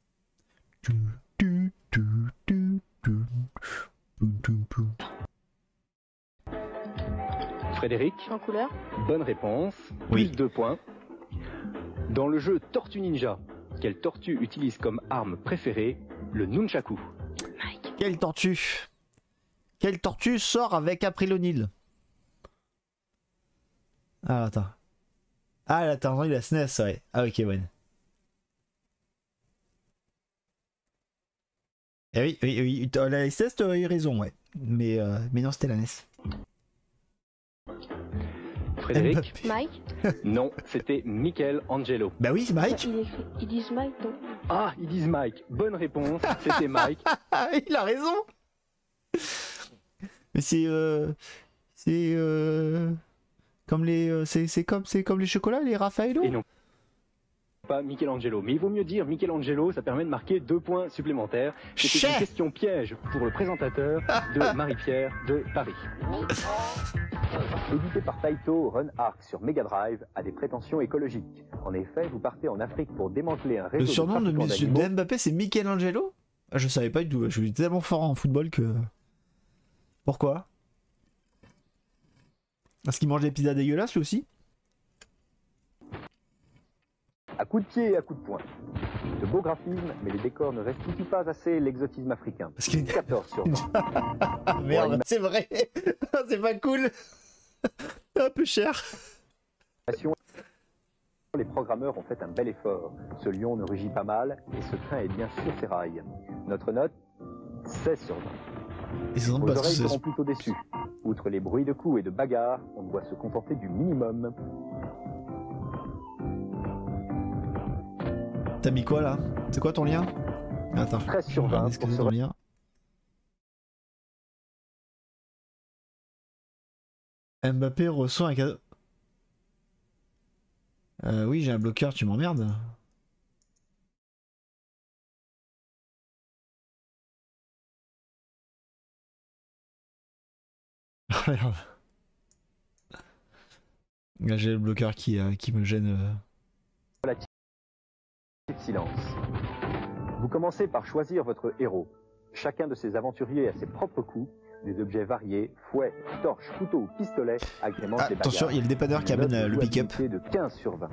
Frédéric? En couleur? Bonne réponse. Oui. Plus 2 points. Dans le jeu Tortue Ninja, quelle tortue utilise comme arme préférée le nunchaku? Quelle tortue? Quelle tortue sort avec April O'Neil? Ah, attends. Ah, là, t'as entendu la SNES, ouais. Ah, ok, ouais. Eh oui, la SNES, t'as eu raison, ouais. Mais non, c'était la NES. Frédéric? Mike? Non, c'était Michael Angelo. Bah oui, c'est Mike. Ils disent Mike, donc. Ah, ils disent Mike. Bonne réponse, c'était Mike. Il a raison. Mais c'est comme les c'est comme les chocolats, les Raffaello. Et non, pas Michelangelo. Mais il vaut mieux dire Michelangelo, ça permet de marquer 2 points supplémentaires. C'était une question piège pour le présentateur de Marie-Pierre de Paris. Édité par Taito, Run Arc sur Mega Drive a des prétentions écologiques. En effet, vous partez en Afrique pour démanteler un réseau. Le surnom de d'animaux. Mbappé, c'est Michelangelo? Je savais pas du tout. Je suis tellement fort en football que. Pourquoi? Parce qu'il mange des pizzas dégueulasses lui aussi? À coups de pied et à coups de poing. De beaux graphismes, mais les décors ne restituent pas assez l'exotisme africain. Parce qu'il 14 sur 20. Merde, c'est vrai. C'est pas cool. Un peu cher. Les programmeurs ont fait un bel effort. Ce lion ne rugit pas mal et ce train est bien sur ses rails. Notre note, 16 sur 20. Vos oreilles seront plutôt déçues. Outre les bruits de coups et de bagarres, on doit se contenter du minimum. T'as mis quoi là? C'est quoi ton lien? Attends. 13 sur 20 pour ton lien. Mbappé reçoit un cadeau. Oui, j'ai un bloqueur, tu m'emmerdes. Regarde. Là, j'ai le bloqueur qui me gêne. Silence. Vous commencez par choisir votre héros. Chacun de ces aventuriers a ses propres coups, des objets variés, fouets, torches, couteaux ou pistolets agrémentent les bagarres. Attention, il y a le dépanneur qui amène le pick-up. De 15 sur 20.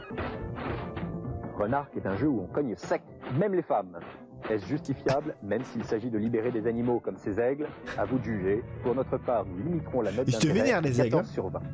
Run Arc est un jeu où on cogne sec, même les femmes. Est-ce justifiable, même s'il s'agit de libérer des animaux comme ces aigles? À vous de juger. Pour notre part, nous limiterons la note d'intérêt à 14 sur 20.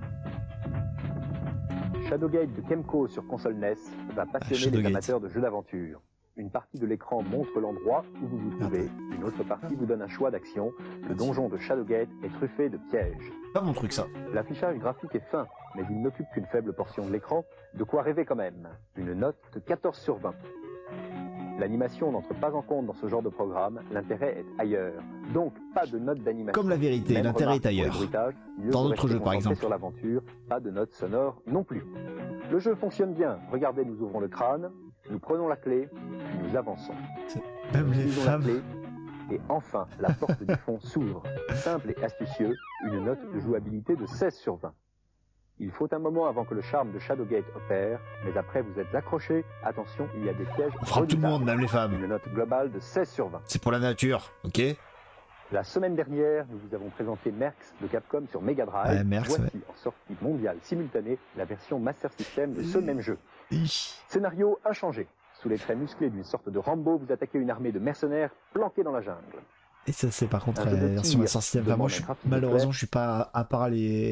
Shadowgate de Kemco sur console NES va passionner les amateurs de jeux d'aventure. Une partie de l'écran montre l'endroit où vous vous trouvez, une autre partie vous donne un choix d'action. Le donjon de Shadowgate est truffé de pièges. Pas mon truc ça. L'affichage graphique est fin, mais il n'occupe qu'une faible portion de l'écran. De quoi rêver quand même. Une note de 14 sur 20. L'animation n'entre pas en compte dans ce genre de programme, l'intérêt est ailleurs. Donc pas de note d'animation. Comme la vérité, l'intérêt est ailleurs. Dans d'autres jeux par exemple. Sur l'aventure, pas de note sonore non plus. Le jeu fonctionne bien. Regardez, nous ouvrons le crâne, nous prenons la clé, puis nous avançons. Même les femmes. La clé, et enfin, la porte du fond s'ouvre. Simple et astucieux, une note de jouabilité de 16 sur 20. Il faut un moment avant que le charme de Shadowgate opère, mais après vous êtes accrochés. Attention, il y a des pièges. On frappe tout le monde, même les femmes. Une note globale de 16 sur 20. C'est pour la nature, ok? La semaine dernière, nous vous avons présenté Mercs de Capcom sur Mega Drive. Voici en sortie mondiale simultanée la version Master System de ce même jeu. Scénario inchangé. Sous les traits musclés d'une sorte de Rambo, vous attaquez une armée de mercenaires planqués dans la jungle. Et ça c'est par contre la version Master System. Enfin, moi malheureusement je suis pas, à part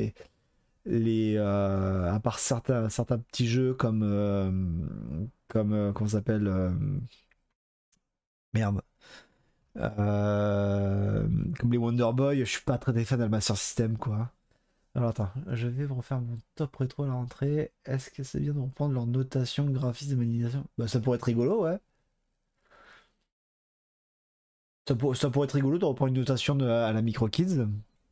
à part certains petits jeux comme comment ça s'appelle merde comme les Wonder Boy, je suis pas très fan de la Master System quoi. Alors attends, je vais refaire mon top rétro à la rentrée. Est-ce que c'est bien de reprendre leur notation graphisme de modélisation? Bah ça pourrait être rigolo, ouais. Ça pourrait être rigolo de reprendre une notation à la Micro Kids.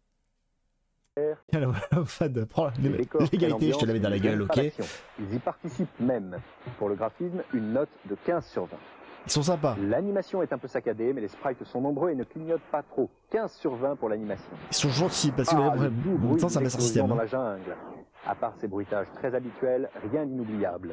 Fad, prends l'égalité, je te la mets dans la gueule, ok. Ils y participent même. Pour le graphisme, une note de 15 sur 20. Ils sont sympas. L'animation est un peu saccadée, mais les sprites sont nombreux et ne clignotent pas trop. 15 sur 20 pour l'animation. Ils sont gentils, parce que en même temps, ça met un système. Dans la jungle. À part ces bruitages très habituels, rien d'inoubliable.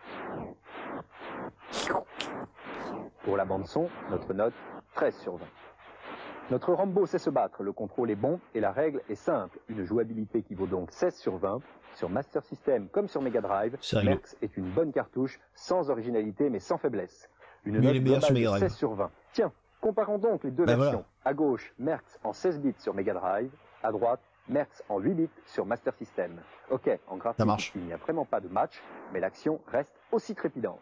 Pour la bande-son, notre note, 13 sur 20. Notre Rambo sait se battre, le contrôle est bon et la règle est simple. Une jouabilité qui vaut donc 16 sur 20. Sur Master System comme sur Mega Drive, Mercs est une bonne cartouche, sans originalité mais sans faiblesse. Une note globale de 16 sur 20. Tiens, comparons donc les deux versions. Voilà. À gauche, Mercs en 16 bits sur Mega Drive. À droite, Mercs en 8 bits sur Master System. Ok, en graphique, il n'y a vraiment pas de match, mais l'action reste aussi trépidante.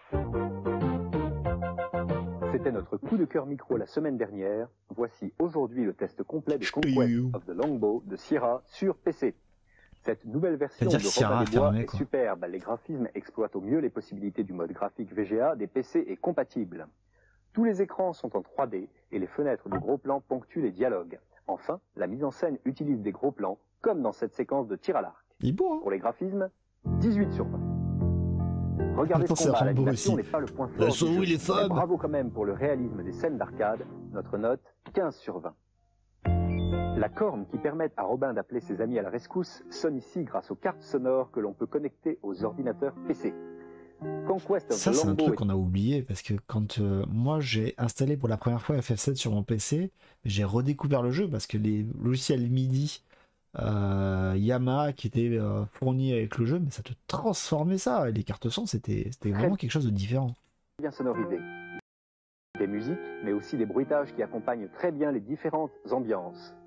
C'était notre coup de cœur micro la semaine dernière. Voici aujourd'hui le test complet de Conquest of the Longbow de Sierra sur PC. Cette nouvelle version de Robin des Bois est superbe. Les graphismes exploitent au mieux les possibilités du mode graphique VGA des PC et compatibles. Tous les écrans sont en 3D et les fenêtres de gros plans ponctuent les dialogues. Enfin, la mise en scène utilise des gros plans, comme dans cette séquence de tir à l'arc. Pour les graphismes, 18 sur 20. Regardez ce combat, l'animation n'est pas le point fort du jeu, mais bravo quand même pour le réalisme des scènes d'arcade. Notre note, 15 sur 20. La corne qui permet à Robin d'appeler ses amis à la rescousse sonne ici grâce aux cartes sonores que l'on peut connecter aux ordinateurs PC. Conquest of the Longbow. Ça c'est un truc qu'on a oublié parce que quand moi j'ai installé pour la première fois FF7 sur mon PC, j'ai redécouvert le jeu parce que les logiciels MIDI Yamaha qui étaient fournis avec le jeu, mais ça te transformait ça. Et les cartes son c'était vraiment quelque chose de différent. Bien sonorisé. Des musiques, mais aussi des bruitages qui accompagnent très bien les différentes ambiances.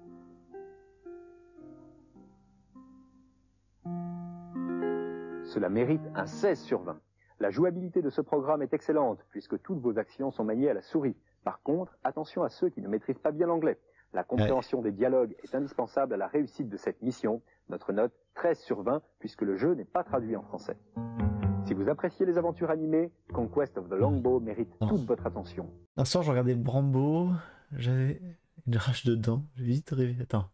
Cela mérite un 16 sur 20. La jouabilité de ce programme est excellente, puisque toutes vos actions sont maniées à la souris. Par contre, attention à ceux qui ne maîtrisent pas bien l'anglais. La compréhension des dialogues est indispensable à la réussite de cette mission. Notre note, 13 sur 20, puisque le jeu n'est pas traduit en français. Si vous appréciez les aventures animées, Conquest of the Longbow mérite toute votre attention. Un soir, je regardais le Rambo, j'avais une rage de dents, j'ai vite rêvé. Attends.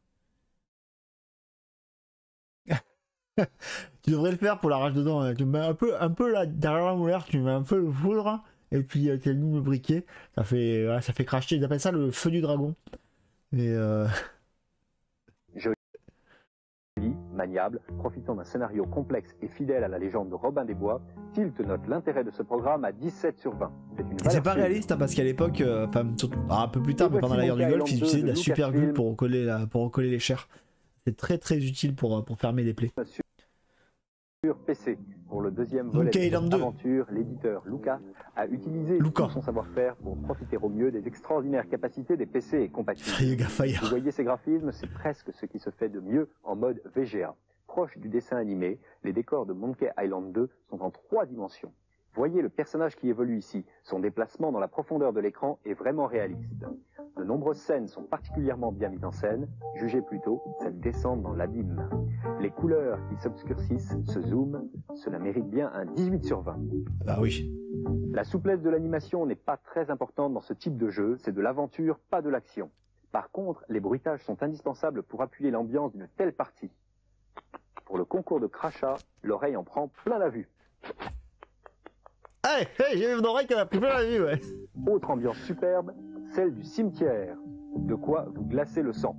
Tu devrais le faire pour la rage de dents. Hein. Tu mets un peu là, derrière la molaire, tu mets un peu le foudre, et puis tu allumes le briquet. Ça fait cracher. Ils appellent ça le feu du dragon. Et Joli, maniable, profitant d'un scénario complexe et fidèle à la légende de Robin des Bois, Tilt note l'intérêt de ce programme à 17 sur 20. C'est pas réaliste hein, parce qu'à l'époque, un peu plus tard, mais pendant la guerre du Golfe, ils utilisaient de la super glue pour recoller les chairs. C'est très très utile pour fermer les plaies. Sur PC, pour le deuxième volet de cette aventure, l'éditeur Lucas a utilisé tout son savoir-faire pour profiter au mieux des extraordinaires capacités des PC et compatibles. Vous voyez ces graphismes, c'est presque ce qui se fait de mieux en mode VGA. Proche du dessin animé, les décors de Monkey Island 2 sont en 3 dimensions. Voyez le personnage qui évolue ici. Son déplacement dans la profondeur de l'écran est vraiment réaliste. De nombreuses scènes sont particulièrement bien mises en scène. Jugez plutôt cette descente dans l'abîme. Les couleurs qui s'obscurcissent, se zooment, cela mérite bien un 18 sur 20. Ah oui. La souplesse de l'animation n'est pas très importante dans ce type de jeu, c'est de l'aventure, pas de l'action. Par contre, les bruitages sont indispensables pour appuyer l'ambiance d'une telle partie. Pour le concours de crachat, l'oreille en prend plein la vue. Hey, j'ai vu mon oreille qui en a pris plein la vue, ouais. Autre ambiance superbe, celle du cimetière. De quoi vous glacer le sang.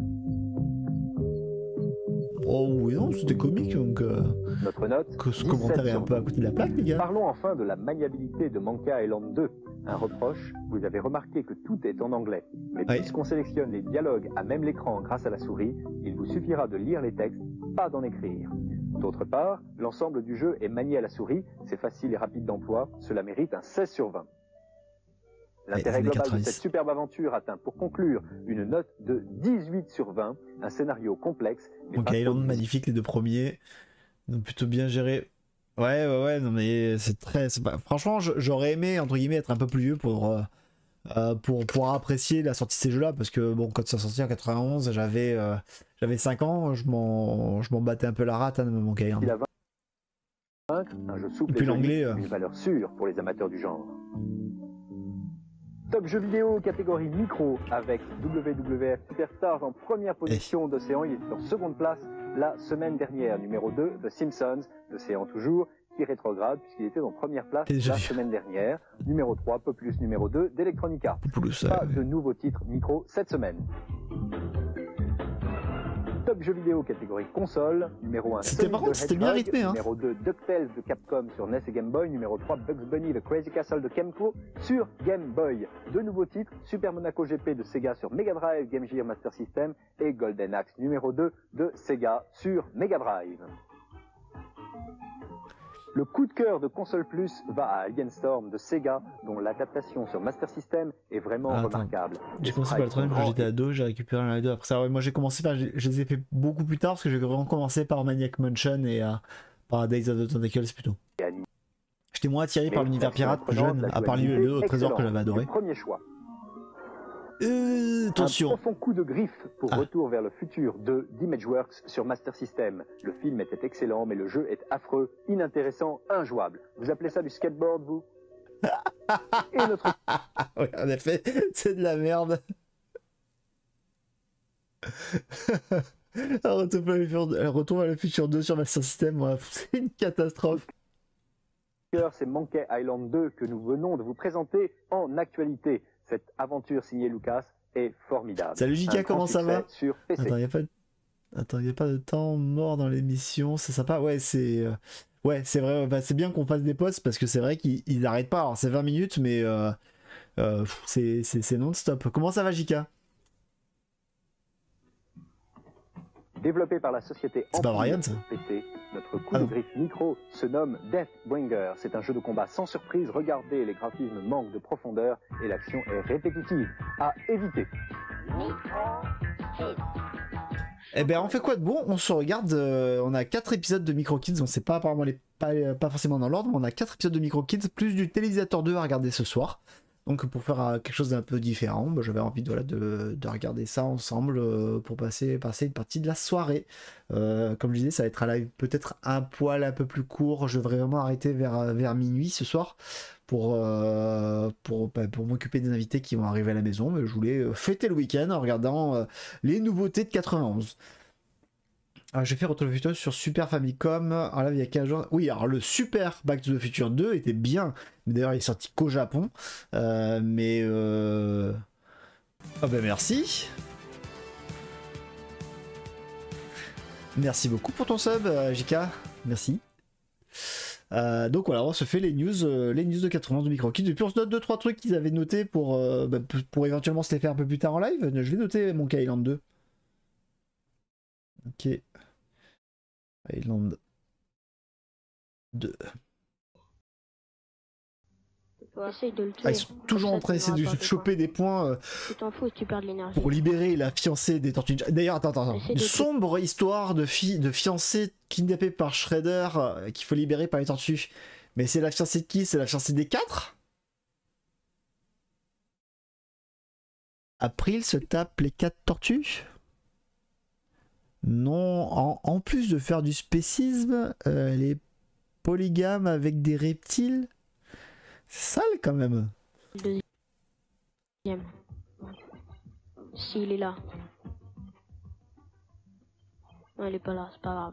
Oh oui, non, c'était comique, donc... Notre note, ce commentaire est un peu à côté de la plaque, les gars. Parlons enfin de la maniabilité de Monkey Island 2. Un reproche, vous avez remarqué que tout est en anglais. Mais puisqu'on sélectionne les dialogues à même l'écran grâce à la souris, il vous suffira de lire les textes, pas d'en écrire. D'autre part, l'ensemble du jeu est manié à la souris, c'est facile et rapide d'emploi, cela mérite un 16 sur 20. L'intérêt global de cette superbe aventure atteint pour conclure une note de 18 sur 20, un scénario complexe. Donc Island magnifique, les deux premiers, donc plutôt bien géré. Ouais, non mais c'est très... Franchement, j'aurais aimé, entre guillemets, être un peu plus vieux pour apprécier la sortie de ces jeux-là, parce que bon, quand ça sortit en 91, j'avais 5 ans, je m'en battais un peu la rate, hein, de mon Island. Un jeu souple et puis l'anglais, une valeur sûre pour les amateurs du genre. Top jeu vidéo catégorie micro avec WWF Superstars en première position d'Océan. Il était en seconde place la semaine dernière. Numéro 2, The Simpsons, d'Océan toujours, qui rétrograde puisqu'il était en première place la semaine dernière. Numéro 3, Populous numéro 2, d'Electronica. Pas de nouveaux titres micro cette semaine. Top jeu vidéo catégorie console, numéro 1 c'était bien rythmé, hein. Numéro 2 DuckTales de Capcom sur NES et Game Boy, numéro 3 Bugs Bunny The Crazy Castle de Kemco sur Game Boy. Deux nouveaux titres, Super Monaco GP de Sega sur Mega Drive, Game Gear Master System et Golden Axe numéro 2 de Sega sur Mega Drive. Le coup de cœur de Console Plus va à Alien Storm de Sega, dont l'adaptation sur Master System est vraiment remarquable. J'ai commencé par le troisième quand j'étais ado, j'ai récupéré un et deux après ça. Ouais, moi j'ai commencé par, je les ai fait beaucoup plus tard parce que j'ai vraiment commencé par Maniac Mansion et par Days of the Tentacles plutôt. J'étais moins attiré par l'univers pirate jeune, à part le au trésor que j'avais adoré. Premier choix. Attention. Un profond coup de griffe pour Retour vers le futur de d'Imageworks sur Master System. Le film était excellent, mais le jeu est affreux, inintéressant, injouable. Vous appelez ça du skateboard, vous? Et notre... Oui, en effet, c'est de la merde. Retour vers le futur 2 sur Master System, ouais, c'est une catastrophe. C'est Monkey Island 2 que nous venons de vous présenter en actualité. Cette aventure signée Lucas est formidable. Salut JK, comment ça va? Sur PC. Attends, il n'y a pas de temps mort dans l'émission, c'est sympa. Ouais, c'est vrai, bah, c'est bien qu'on fasse des pauses parce que c'est vrai qu'ils n'arrêtent pas. Alors c'est 20 minutes, mais c'est non-stop. Comment ça va JK? Développé par la société c'est pas Brian, ça. PC, notre coup de griffe micro se nomme Deathbringer. C'est un jeu de combat sans surprise. Regardez, les graphismes manquent de profondeur et l'action est répétitive. À éviter. Eh ben on fait quoi de bon? On se regarde, on a 4 épisodes de Micro Kids, on sait pas apparemment pas forcément dans l'ordre, mais on a 4 épisodes de Micro Kids, plus du Télévisateur 2 à regarder ce soir. Donc pour faire quelque chose d'un peu différent, bah, j'avais envie de regarder ça ensemble pour passer une partie de la soirée. Comme je disais, ça va être un live peut-être un poil un peu plus court. Je devrais vraiment arrêter vers minuit ce soir pour m'occuper des invités qui vont arriver à la maison. Mais je voulais fêter le week-end en regardant les nouveautés de 91. Alors, j'ai fait Retour vers le futur sur Super Famicom. Alors là, il y a 15 jours. Oui, alors le Super Back to the Future 2 était bien. Mais d'ailleurs, il est sorti qu'au Japon. Ah ben merci. Merci beaucoup pour ton sub, JK. Merci. Donc voilà, on se fait les news de 91 de MicroKids. Et puis on se note 2-3 trucs qu'ils avaient notés pour éventuellement se les faire un peu plus tard en live. Je vais noter Monkey Island 2. Ok. Island 2. Essaye de le tuer. Ils sont toujours en train d'essayer de choper des points tu t'en fous, tu perds de l'énergie. pour libérer la fiancée des Tortues Ninja. D'ailleurs, attends. Une sombre histoire de fiancée kidnappée par Shredder qu'il faut libérer par les tortues. Mais c'est la fiancée de qui? C'est la fiancée des 4? April se tape les 4 tortues? Non, en plus de faire du spécisme, elle est polygame avec des reptiles. C'est sale quand même. Deuxième. S'il est là. Non, il est pas là, c'est pas grave.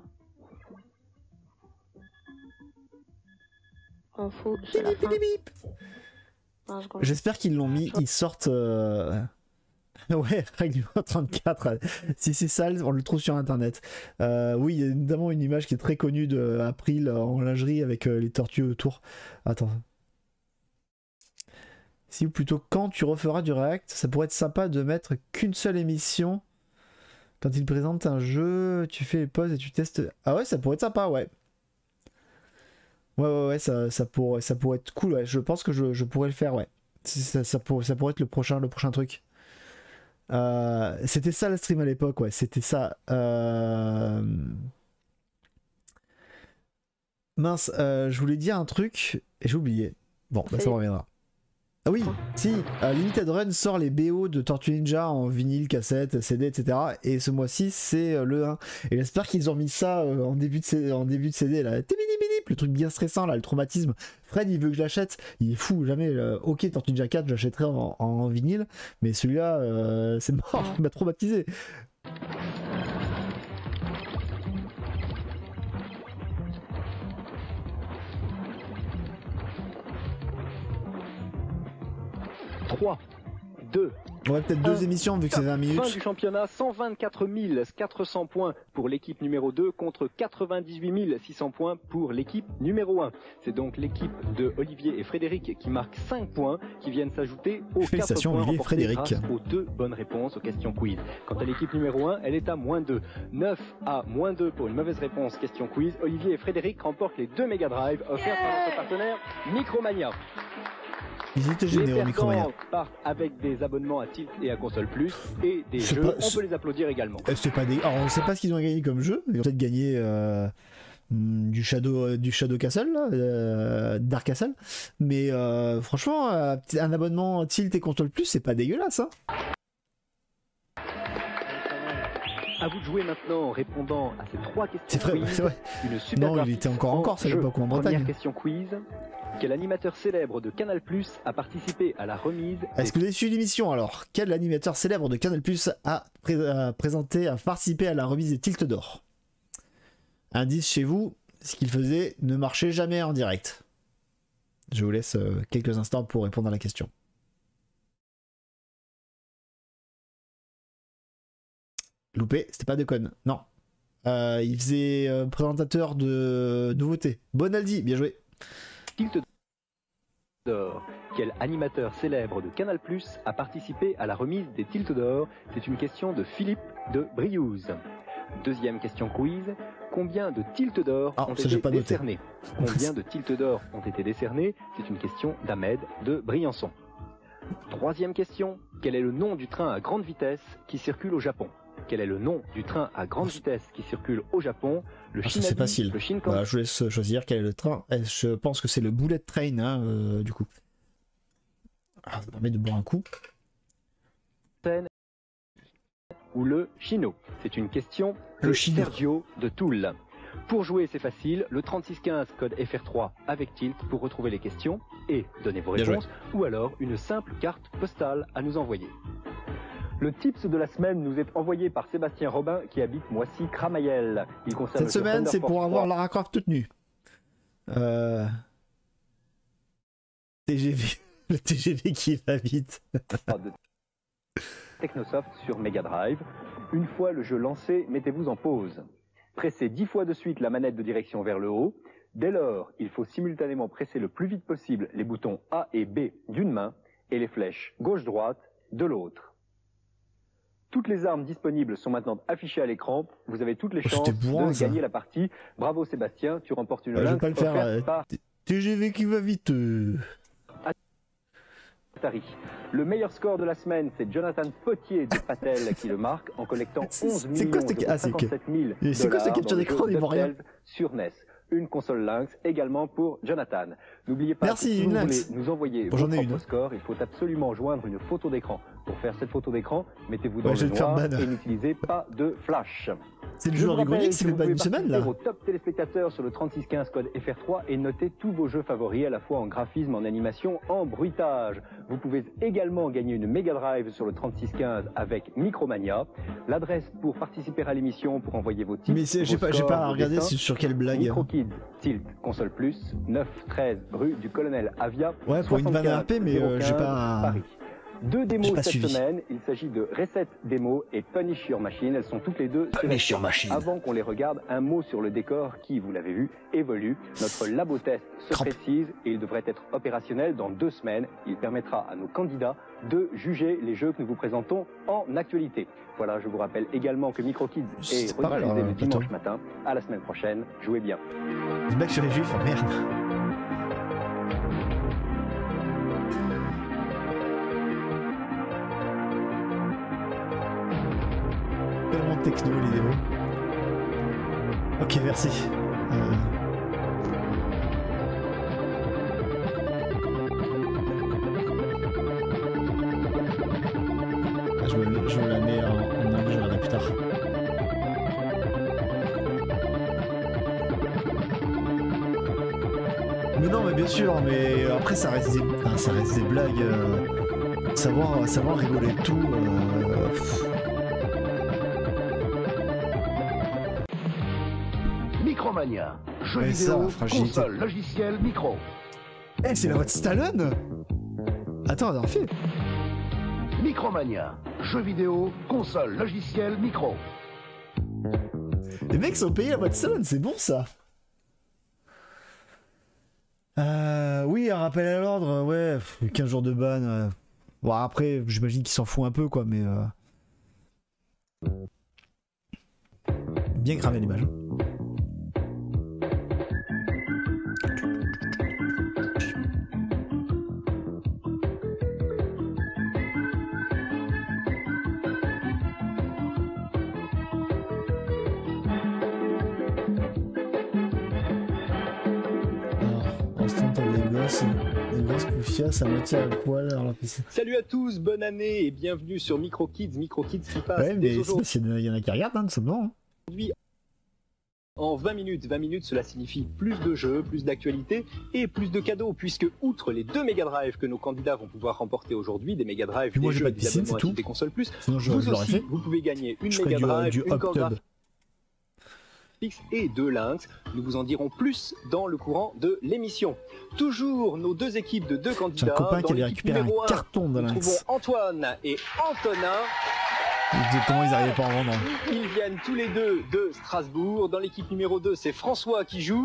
On fout, c'est la fin. J'espère qu'ils l'ont mis, ils sortent... Ouais, règlement 34. Si c'est sale, on le trouve sur internet. Oui, il y a notamment une image qui est très connue de April en lingerie avec les tortues autour. Attends. Si ou plutôt quand tu referas du React, ça pourrait être sympa de mettre qu'une seule émission. Quand il présente un jeu, tu fais les pauses et tu testes. Ah ouais, ça pourrait être sympa, ouais. Ouais, ça pourrait être cool, ouais. Je pense que je pourrais le faire, ouais. Ça pourrait être le prochain truc. C'était ça le stream à l'époque, ouais, c'était ça. Mince, je voulais dire un truc et j'ai oublié. Bon, bah ça me reviendra. Ah oui, si, Limited Run sort les BO de Tortue Ninja en vinyle, cassette, CD, etc. Et ce mois-ci, c'est le 1. Et j'espère qu'ils ont mis ça en début de CD, là. Le truc bien stressant, là, le traumatisme. Fred, il veut que je l'achète. Il est fou, jamais. Ok, Tortue Ninja 4, j'achèterai en vinyle. Mais celui-là, c'est mort, il m'a traumatisé. Trois, 2. Ouais, peut-être 2 émissions vu que c'est 20 minutes. Fin du championnat, 124 400 points pour l'équipe numéro 2 contre 98 600 points pour l'équipe numéro 1. C'est donc l'équipe de Olivier et Frédéric qui marque 5 points qui viennent s'ajouter aux 4 points remportés grâce aux 2 bonnes réponses aux questions quiz. Quant à l'équipe numéro 1, elle est à -2. 9 à -2 pour une mauvaise réponse question quiz. Olivier et Frédéric remportent les 2 Mega Drive offerts par notre partenaire Micromania. Ils étaient généreux, Micromania. Partent avec des abonnements à Tilt et à Console Plus et des jeux. On peut les applaudir également. C'est pas des... Alors, on sait pas ce qu'ils ont gagné comme jeu. Ils ont peut-être gagné du Shadow Castle, là, Dark Castle. Mais franchement, un abonnement Tilt et Console Plus, c'est pas dégueulasse. Hein. À vous de jouer maintenant en répondant à ces 3 questions. C'est vrai, c'est vrai. Une super non, il était encore en Corse à l'époque ou en Bretagne. Première question quiz. Quel animateur célèbre de Canal+ a participé à la remise Est-ce que vous avez suivi l'émission alors? Quel animateur célèbre de Canal+ a participé à la remise des Tilts d'or? Indice chez vous, ce qu'il faisait ne marchait jamais en direct. Je vous laisse quelques instants pour répondre à la question. Loupé, c'était pas Déconne, non. Il faisait présentateur de nouveautés. Bonaldi, bien joué. Tilt d'or. Quel animateur célèbre de Canal+ a participé à la remise des Tilts d'or? C'est une question de Philippe de Briouze. Deuxième question quiz. Combien de Tilts d'or ont été décernés? Combien de Tilts d'or ont été décernés? C'est une question d'Ahmed de Briançon. Troisième question. Quel est le nom du train à grande vitesse qui circule au Japon? Quel est le nom du train à grande vitesse qui circule au Japon? Le Shinabi, c'est facile. Le Shinkansen. Voilà, je vous laisse choisir quel est le train. Je pense que c'est le Bullet Train, hein, du coup. Ah, ça permet de boire un coup. Ou le Chino. C'est une question de Sergio de Toul. Pour jouer, c'est facile. Le 3615 code FR3 avec Tilt pour retrouver les questions et donner vos réponses. Ou alors une simple carte postale à nous envoyer. Le tips de la semaine nous est envoyé par Sébastien Robin qui habite Moissy-Cramayel. Il concerne cette semaine, c'est pour avoir Lara Croft toute nue. TGV. Le TGV qui va vite. Technosoft sur Mega Drive. Une fois le jeu lancé, mettez-vous en pause. Pressez 10 fois de suite la manette de direction vers le haut. Dès lors, il faut simultanément presser le plus vite possible les boutons A et B d'une main et les flèches gauche-droite de l'autre. Toutes les armes disponibles sont maintenant affichées à l'écran. Vous avez toutes les chances de gagner la partie. Bravo Sébastien, tu remportes une je vais pas le faire. TGV qui va vite. Atari. Le meilleur score de la semaine, c'est Jonathan Potier de Patel qui le marque en collectant 11 millions de 57 000 c'est quoi cette capture d'écran? Il voit rien. Sur NES. une console Lynx également pour Jonathan. N'oubliez pas que si vous voulez nous envoyer vos propres scores, il faut absolument joindre une photo d'écran. Pour faire cette photo d'écran, mettez-vous dans le noir et n'utilisez pas de flash. C'est le jeu en rigolique, c'est pas une semaine là. Vos top téléspectateurs sur le 3615 code FR3 et notez tous vos jeux favoris à la fois en graphisme, en animation, en bruitage. Vous pouvez également gagner une Mega Drive sur le 3615 avec Micromania. L'adresse pour participer à l'émission, pour envoyer vos titres. Mais j'ai pas regardé sur quelle blague. MicroKids Tilt Console Plus, 9-13 rue du Colonel Avia. Ouais, pour une vanne RP, mais j'ai pas. Paris. 2 démos cette semaine, il s'agit de Reset Demo et Punish Your Machine, elles sont toutes les deux Punish Your Machine. Avant qu'on les regarde, un mot sur le décor qui, vous l'avez vu, évolue. Notre labo test se précise et il devrait être opérationnel dans 2 semaines. Il permettra à nos candidats de juger les jeux que nous vous présentons en actualité. Voilà, je vous rappelle également que MicroKids est rediffusé le dimanche matin. À la semaine prochaine, jouez bien. Les mecs sur les juifs, oh merde. Tellement techno les démos. Ok, merci. Je me la mets en anglais, je verrai plus tard. Mais non, mais bien sûr, mais après ça reste des blagues. Savoir rigoler de tout. Micromania, jeux vidéo, console, logiciel, micro. Eh, c'est la voix de Stallone. Attends, on fait. Micromania, jeux vidéo, console, logiciel, micro. Les mecs sont payés la voix de Stallone, c'est bon ça. Oui, un rappel à l'ordre, ouais, 15 jours de ban. Bon, après, j'imagine qu'ils s'en foutent un peu, quoi, mais... Bien cramé l'image. Les gosses poufias à moitié à poil dans la piscine. Salut à tous, bonne année et bienvenue sur MicroKids qui passe. Ouais, mais il y en a qui regardent, hein, tout simplement. Aujourd'hui, en 20 minutes, cela signifie plus de jeux, plus d'actualités et plus de cadeaux, puisque outre les 2 Mega Drive que nos candidats vont pouvoir remporter aujourd'hui, des Mega Drive, des jeux, des abonnements à des consoles plus, vous pouvez gagner une Mega Drive, une corde graphique et 2 Lynx. Nous vous en dirons plus dans le courant de l'émission. Toujours nos 2 équipes de 2 candidats. J'ai un copain qui avait récupéré un carton de Lynx. Nous trouvons Antoine et Antonin. Comment ils n'arrivaient pas à en vendre. Ils viennent tous les deux de Strasbourg. Dans l'équipe numéro 2, c'est François qui joue.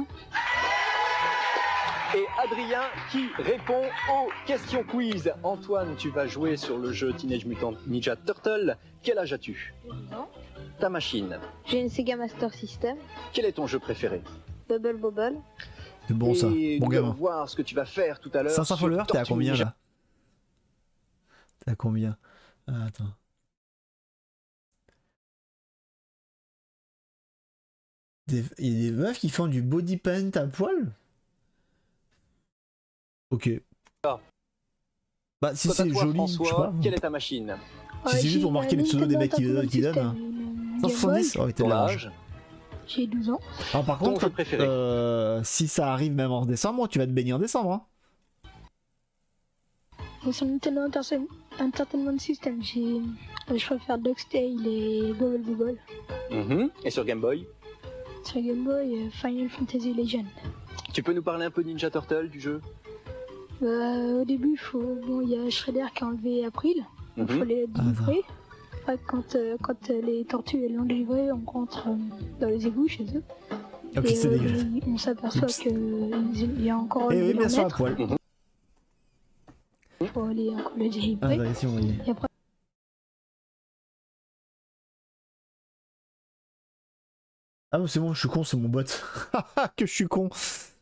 Et Adrien qui répond aux questions quiz. Antoine, tu vas jouer sur le jeu Teenage Mutant Ninja Turtle. Quel âge as-tu? Non. Ta machine? J'ai une Sega Master System. Quel est ton jeu préféré? Bubble Bobble. C'est bon ça, bon gamin. Voir ce que tu vas faire tout à l'heure. 500 followers, t'es à combien là? T'es à combien? Attends. Il y a des meufs qui font du body paint à poil? Ok. Bah si c'est joli, François, je sais pas. Quelle est ta machine? Si c'est juste pour marquer les pseudos des mecs qui donnent. 170, oh, ton âge? J'ai 12 ans. Alors par ton contre, jeu préféré? si ça arrive même en décembre, tu vas te baigner en décembre. Hein. Sur Nintendo Entertainment System, je préfère Ducktail et Bubble Bobble. Et sur Game Boy? Sur Game Boy, Final Fantasy Legend. Tu peux nous parler un peu de Ninja Turtle, du jeu? Au début, il y a Shredder qui a enlevé April. Il faut les délivrer. Après, quand les tortues elles l'ont délivré, on rentre dans les égouts chez eux. Ok, c'est dégueulasse. On s'aperçoit qu'il y a encore oui, bien sûr, à poil. Il faut aller encore le délivrer. Et après... Ah non, c'est bon, je suis con, c'est mon bot. Que je suis con.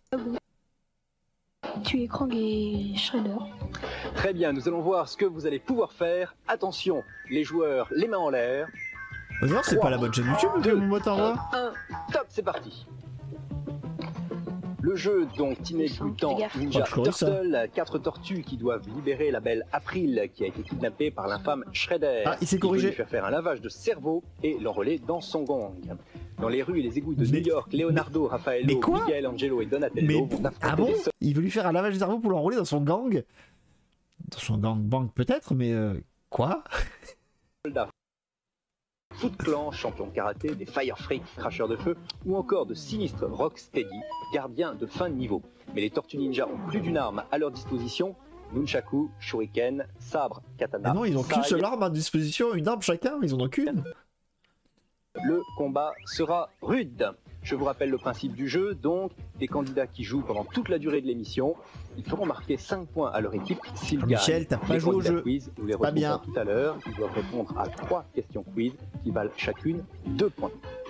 Tu es Krang et Shredder. Très bien, nous allons voir ce que vous allez pouvoir faire. Attention, les joueurs, les mains en l'air. D'ailleurs, c'est pas la bonne chaîne YouTube que mon bot envoie. 1, top, c'est parti. Le jeu, donc, Teenage Mutant Ninja Turtle, 4 tortues qui doivent libérer la belle April, qui a été kidnappée par l'infâme Shredder. Ah, il s'est corrigé. Il veut lui faire un lavage de cerveau et l'enrôler dans son gang. Dans les rues et les égouts de New York, Leonardo, Raffaello, Miguel Angelo et Donatello vont affronter Ah bon? Il veut lui faire un lavage de cerveau pour l'enrôler dans son gang? Dans son gangbang peut-être, mais quoi? Soldats. Foot Clan, champion de karaté, des Fire Freaks, cracheurs de feu, ou encore de sinistres Rocksteady, gardiens de fin de niveau. Mais les Tortues Ninja ont plus d'une arme à leur disposition, nunchaku, shuriken, sabre, katana. Mais non, ils n'ont qu'une seule arme à disposition, une arme chacun, ils en ont qu'une. Le combat sera rude. Je vous rappelle le principe du jeu, donc des candidats qui jouent pendant toute la durée de l'émission, ils feront marquer 5 points à leur équipe s'ils gagnent. Michel, t'as pas joué au jeu. Quiz, nous les pas bien. Tout à l'heure, ils doivent répondre à 3 questions quiz qui valent chacune 2 points.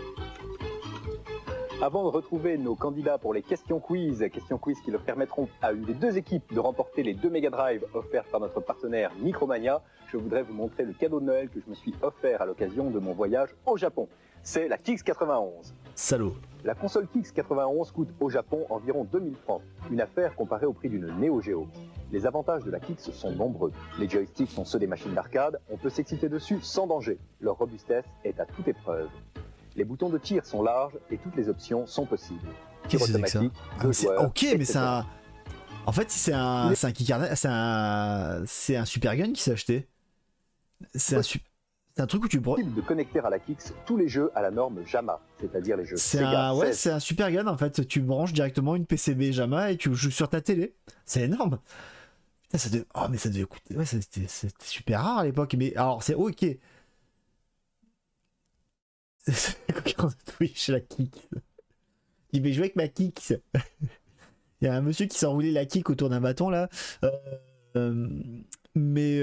Avant de retrouver nos candidats pour les questions quiz qui leur permettront à une des deux équipes de remporter les 2 Mega Drive offerts par notre partenaire Micromania, je voudrais vous montrer le cadeau de Noël que je me suis offert à l'occasion de mon voyage au Japon. C'est la Kix 91. Salaud. La console Kix 91 coûte au Japon environ 2000 francs, une affaire comparée au prix d'une Neo Geo. Les avantages de la Kix sont nombreux. Les joysticks sont ceux des machines d'arcade, on peut s'exciter dessus sans danger. Leur robustesse est à toute épreuve. Les boutons de tir sont larges et toutes les options sont possibles. Tir automatique, 2 joueurs, ok, mais c'est un... En fait, c'est un super gun qui s'est acheté. C'est un truc où tu peux de connecter à la Kix tous les jeux à la norme JAMA, c'est-à-dire les jeux Sega. Ouais, c'est un super gun en fait. Tu branches directement une PCB JAMA et tu joues sur ta télé. C'est énorme. Putain, ça devait... Oh, mais ça devait coûter... Ouais, c'était super rare à l'époque. Mais alors, c'est ok. Concurrence de Twitch, la Kix. Il va jouer avec ma Kix. Il y a un monsieur qui s'est enroulé la Kix autour d'un bâton là. Mais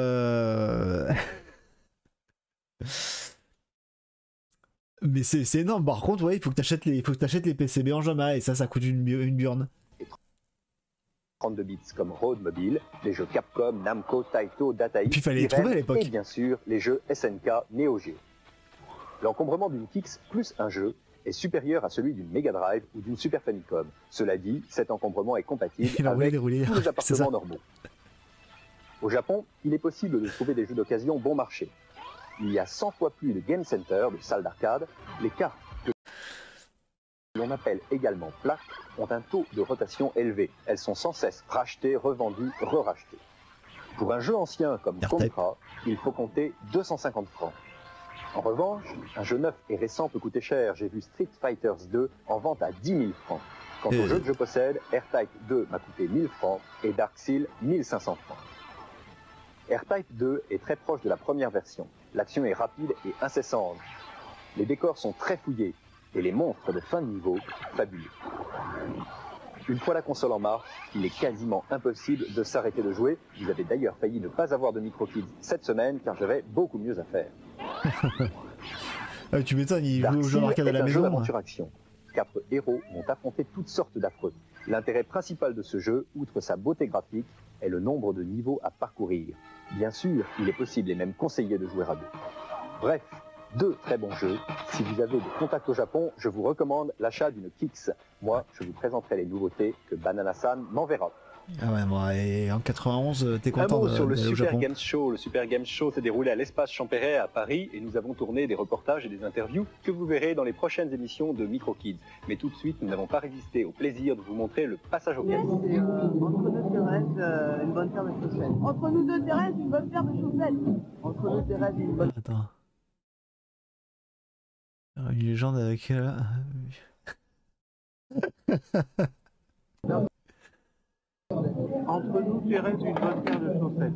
mais c'est énorme. Par contre, ouais, il faut que t'achètes les PCB en JAMA et ça coûte une burne. 32 bits comme Road Mobile, les jeux Capcom, Namco, Taito, Data East, puis fallait les trouver à l'époque. Et bien sûr les jeux SNK, Neo Geo. L'encombrement d'une Kix plus un jeu est supérieur à celui d'une Mega Drive ou d'une Super Famicom. Cela dit, cet encombrement est compatible avec tous les appartements normaux. Au Japon, il est possible de trouver des jeux d'occasion bon marché. Il y a 100 fois plus de game center, de salles d'arcade. Les cartes que l'on appelle également plaques ont un taux de rotation élevé. Elles sont sans cesse rachetées, revendues, re-rachetées. Pour un jeu ancien comme Contra, il faut compter 250 francs. En revanche, un jeu neuf et récent peut coûter cher. J'ai vu Street Fighter 2 en vente à 10 000 francs. Quant au jeu que je possède, R-Type 2 m'a coûté 1000 francs et Dark Seal 1500 francs. R-Type 2 est très proche de la première version. L'action est rapide et incessante. Les décors sont très fouillés et les monstres de fin de niveau fabuleux. Une fois la console en marche, il est quasiment impossible de s'arrêter de jouer. Vous avez d'ailleurs failli ne pas avoir de MicroKids cette semaine car j'avais beaucoup mieux à faire. Tu m'étonnes, il joue au jeu d'arcade à la maison. Un jeu d'aventure-action. 4 héros vont affronter toutes sortes d'affreux. L'intérêt principal de ce jeu, outre sa beauté graphique, est le nombre de niveaux à parcourir. Bien sûr, il est possible et même conseillé de jouer à 2. Bref, 2 très bons jeux. Si vous avez des contacts au Japon, je vous recommande l'achat d'une Kix. Moi, je vous présenterai les nouveautés que Banana-san m'enverra. Ah ouais, moi, et en 91, t'es content de sur le Super Games Show. Le Super Games Show s'est déroulé à l'espace Champéret à Paris et nous avons tourné des reportages et des interviews que vous verrez dans les prochaines émissions de MicroKids. Mais tout de suite, nous n'avons pas résisté au plaisir de vous montrer le passage au caisse. Entre nous, Thérèse, une bonne paire de chaussettes. Entre nous deux, Thérèse, une bonne paire de chaussettes. Entre nous, Thérèse, une bonne... Attends. Une légende avec... Entre nous, Thérèse, une bonne paire de chaussettes.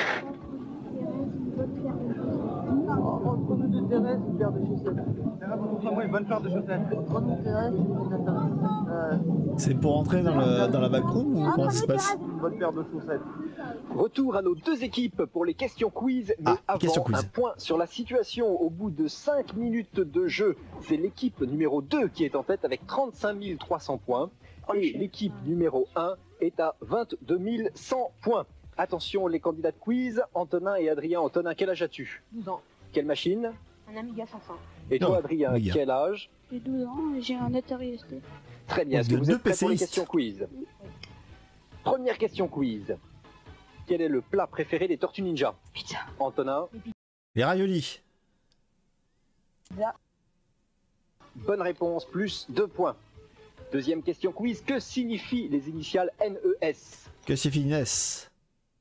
Entre nous deux, Thérèse, une paire de chaussettes. Moi, une bonne paire de chaussettes. Entre nous, Thérèse, c'est pour entrer dans la backroom ou comment ça se passe? Une bonne paire de chaussettes. Retour à nos deux équipes pour les questions quiz, mais avant, un point sur la situation. Au bout de 5 minutes de jeu, c'est l'équipe numéro 2 qui est en tête avec 35 300 points. Et l'équipe numéro 1 est à 22 100 points. Attention, les candidats de quiz, Antonin et Adrien. Antonin, quel âge as-tu? 12 ans. Quelle machine? Un Amiga 500. Et toi, Adrien, quel âge? J'ai 12 ans et j'ai un Atari ST. Très bien, est-ce que vous êtes prêts pour les questions quiz? Première question quiz. Quel est le plat préféré des Tortues Ninja? Pizza. Antonin? Les raviolis. Pizza. Bonne réponse, plus 2 points. Deuxième question quiz, que signifient les initiales NES? Que signifie NES?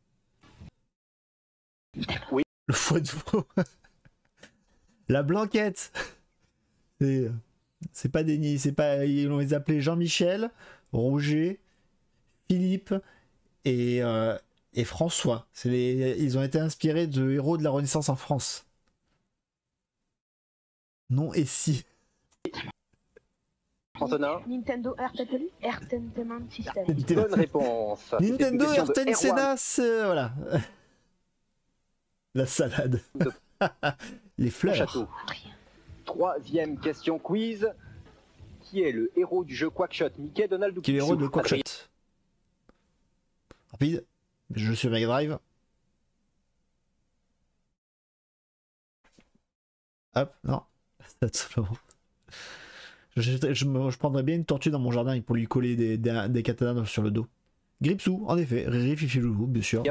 Oui. Le foie de veau. La blanquette. C'est pas des nids, c'est pas. Ils les appelé Jean-Michel, Roger, Philippe et François. Ils ont été inspirés de héros de la Renaissance en France. Non et si. Antonin? Nintendo Entertainment System. Bonne réponse. Nintendo Entertainment, voilà. La salade. Les fleurs. Château. Troisième question quiz. Qui est le héros du jeu Quackshot? Mickey, Donald ou Qui est le héros de Quackshot? Rapide. Je suis Mega Drive. Hop, non. Tout simplement. Je prendrais bien une tortue dans mon jardin pour lui coller des katanas sur le dos. Gripsou, en effet. Riri, Fifi, Loulou, bien sûr.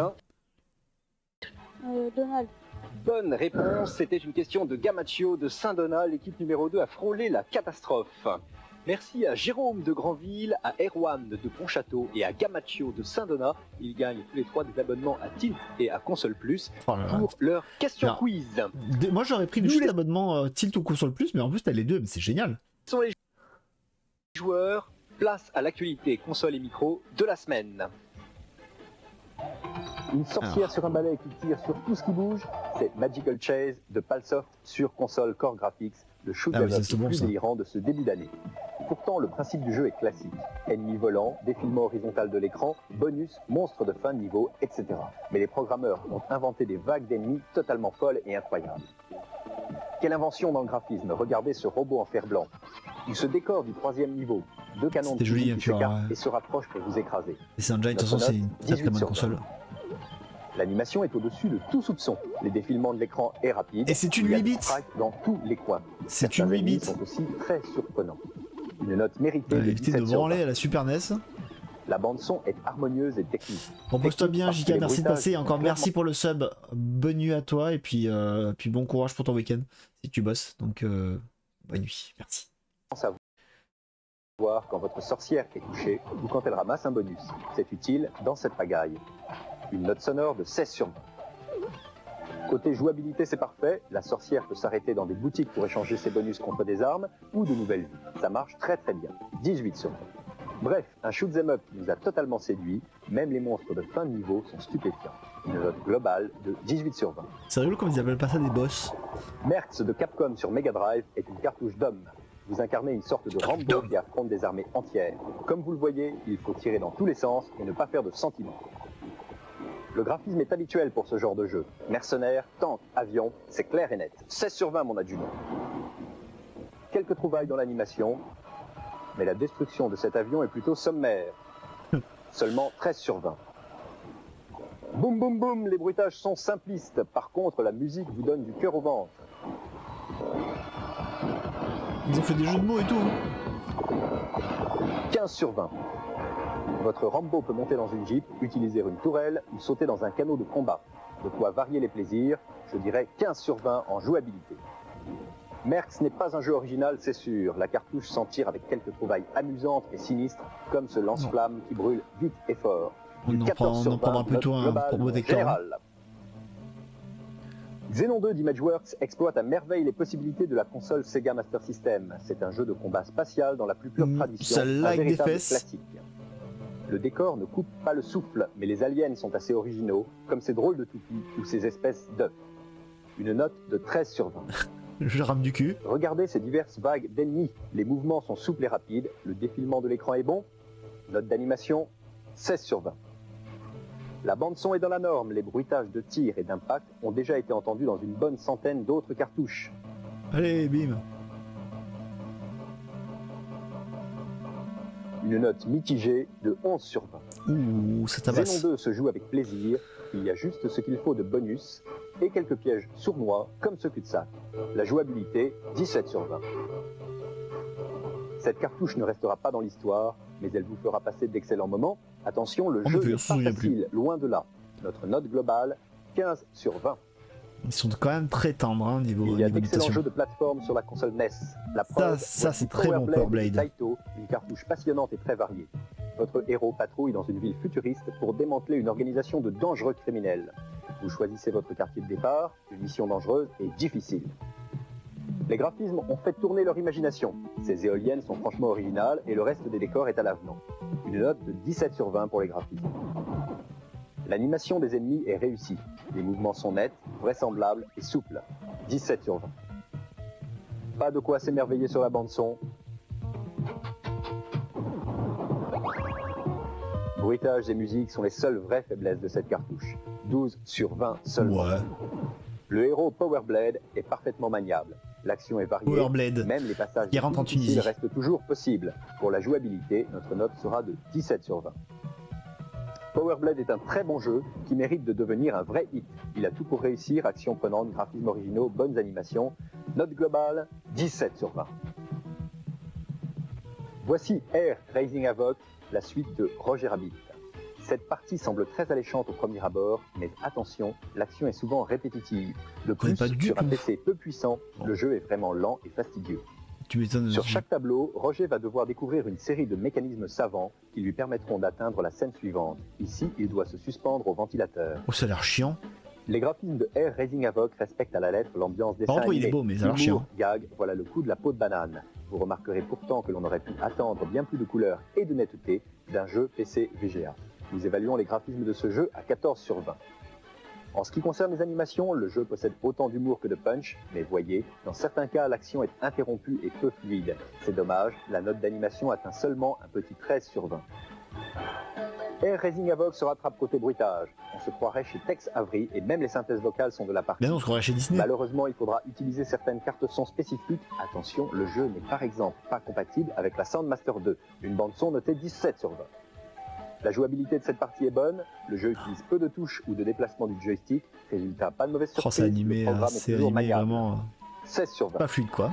Donald. Bonne réponse, c'était une question de Gamaccio de Saint-Donat. L'équipe numéro 2 a frôlé la catastrophe. Merci à Jérôme de Granville, à Erwan de Pontchâteau et à Gamaccio de Saint-Donat. Ils gagnent tous les trois des abonnements à Tilt et à Console Plus pour leur question quiz. Moi j'aurais pris juste l'abonnement Tilt ou Console Plus, mais en plus t'as les deux, mais c'est génial. Ce sont les joueurs, place à l'actualité console et micro de la semaine. Une sorcière sur un balai qui tire sur tout ce qui bouge, c'est Magical Chase de Palsoft sur console Core Graphics, le shoot'em up le plus délirant de ce début d'année. Pourtant, le principe du jeu est classique. Ennemis volants, défilement horizontal de l'écran, bonus, monstres de fin de niveau, etc. Mais les programmeurs ont inventé des vagues d'ennemis totalement folles et incroyables. Quelle invention dans le graphisme, regardez ce robot en fer blanc. Il se décore du 3e niveau, 2 canons de fusil qui s'écartent et se rapprochent pour vous écraser. Et c'est un giant, de toute façon c'est une très très bonne console. L'animation est au-dessus de tout soupçon. Les défilements de l'écran est rapide. Et c'est une 8 bits dans tous les coins. C'est une 8 bits. Sont aussi très surprenants. Une note méritée de éviter de branler à la Super NES. La bande son est harmonieuse et technique. Repose-toi bien, JK, merci de passer. Encore merci pour le sub. Bonne nuit à toi et puis bon courage pour ton week-end si tu bosses. Donc bonne nuit, merci. Savoir quand votre sorcière est couchée ou quand elle ramasse un bonus. C'est utile dans cette pagaille. Une note sonore de 16 sur 20. Côté jouabilité, c'est parfait. La sorcière peut s'arrêter dans des boutiques pour échanger ses bonus contre des armes ou de nouvelles vies. Ça marche très très bien. 18 sur 20. Bref, un shoot'em up qui nous a totalement séduit. Même les monstres de fin de niveau sont stupéfiants. Une note globale de 18 sur 20. C'est rigolo comme ils appellent pas ça des boss. Mercs de Capcom sur Mega Drive est une cartouche d'homme. Vous incarnez une sorte de Rambo qui affronte des armées entières. Comme vous le voyez, il faut tirer dans tous les sens et ne pas faire de sentiments. Le graphisme est habituel pour ce genre de jeu. Mercenaires, tanks, avions, c'est clair et net. 16 sur 20 mon adjudant. Quelques trouvailles dans l'animation, mais la destruction de cet avion est plutôt sommaire. Seulement 13 sur 20. Boum boum boum, les bruitages sont simplistes. Par contre, la musique vous donne du cœur au ventre. Ils ont fait des jeux de mots et tout. 15 sur 20. Votre Rambo peut monter dans une Jeep, utiliser une tourelle ou sauter dans un canot de combat. De quoi varier les plaisirs, je dirais 15 sur 20 en jouabilité. Mercs n'est pas un jeu original, c'est sûr. La cartouche s'en tire avec quelques trouvailles amusantes et sinistres, comme ce lance-flamme qui brûle vite et fort. On en prendra plutôt un protecteur. Xenon 2 d'Imageworks exploite à merveille les possibilités de la console Sega Master System. C'est un jeu de combat spatial dans la plus pure tradition, un véritable classique. Le décor ne coupe pas le souffle, mais les aliens sont assez originaux, comme ces drôles de toupies ou ces espèces d'œufs. Une note de 13 sur 20. Je rame du cul. Regardez ces diverses vagues d'ennemis. Les mouvements sont souples et rapides. Le défilement de l'écran est bon. Note d'animation, 16 sur 20. La bande son est dans la norme. Les bruitages de tir et d'impact ont déjà été entendus dans une bonne centaine d'autres cartouches. Allez, bim. Une note mitigée de 11 sur 20. Ouh, ça tabasse. Xenon 2 se joue avec plaisir. Il y a juste ce qu'il faut de bonus. et quelques pièges sournois comme ce cul-de-sac. La jouabilité, 17 sur 20. Cette cartouche ne restera pas dans l'histoire, mais elle vous fera passer d'excellents moments. Attention, le jeu n'est pas facile, loin de là. Notre note globale, 15 sur 20. Ils sont quand même très tendres hein, niveau Il y a d'excellents jeux de plateforme sur la console NES. La preuve, ça c'est très bon, Power Blade. Taito, une cartouche passionnante et très variée. Votre héros patrouille dans une ville futuriste pour démanteler une organisation de dangereux criminels. Vous choisissez votre quartier de départ, une mission dangereuse et difficile. Les graphismes ont fait tourner leur imagination. Ces éoliennes sont franchement originales et le reste des décors est à l'avenant. Une note de 17 sur 20 pour les graphismes. L'animation des ennemis est réussie. Les mouvements sont nets, vraisemblables et souples. 17 sur 20. Pas de quoi s'émerveiller sur la bande-son. Bruitage et musique sont les seules vraies faiblesses de cette cartouche. 12 sur 20 seulement. Ouais. Le héros Power Blade est parfaitement maniable. L'action est variée, Power Blade, même les passages qui rentre en Tunisie restent toujours possibles. Pour la jouabilité, notre note sera de 17 sur 20. Power Blade est un très bon jeu qui mérite de devenir un vrai hit. Il a tout pour réussir, action prenante, graphismes originaux, bonnes animations. Note globale, 17 sur 20. Voici Air Raising Havoc, la suite de Roger Rabbit. Cette partie semble très alléchante au premier abord, mais attention, l'action est souvent répétitive. De plus, sur un PC peu puissant, le jeu est vraiment lent et fastidieux. Sur chaque tableau, Roger va devoir découvrir une série de mécanismes savants qui lui permettront d'atteindre la scène suivante. Ici, il doit se suspendre au ventilateur. Oh, ça a l'air chiant. Les graphismes de Air Raising Havoc respectent à la lettre l'ambiance des il est beau, mais ça a l'air chiant. Gag, voilà le coup de la peau de banane. Vous remarquerez pourtant que l'on aurait pu attendre bien plus de couleurs et de netteté d'un jeu PC VGA. Nous évaluons les graphismes de ce jeu à 14 sur 20. En ce qui concerne les animations, le jeu possède autant d'humour que de punch, mais voyez, dans certains cas, l'action est interrompue et peu fluide. C'est dommage, la note d'animation atteint seulement un petit 13 sur 20. Air Raising Havoc se rattrape côté bruitage. On se croirait chez Tex Avery et même les synthèses vocales sont de la partie. Mais non, on se croirait chez Disney. Malheureusement, il faudra utiliser certaines cartes son spécifiques. Attention, le jeu n'est par exemple pas compatible avec la Soundmaster 2, une bande son notée 17 sur 20. La jouabilité de cette partie est bonne, le jeu utilise peu de touches ou de déplacement du joystick, résultat pas de mauvaise surprise, c'est animé, vraiment 16 sur 20. Pas fluide quoi.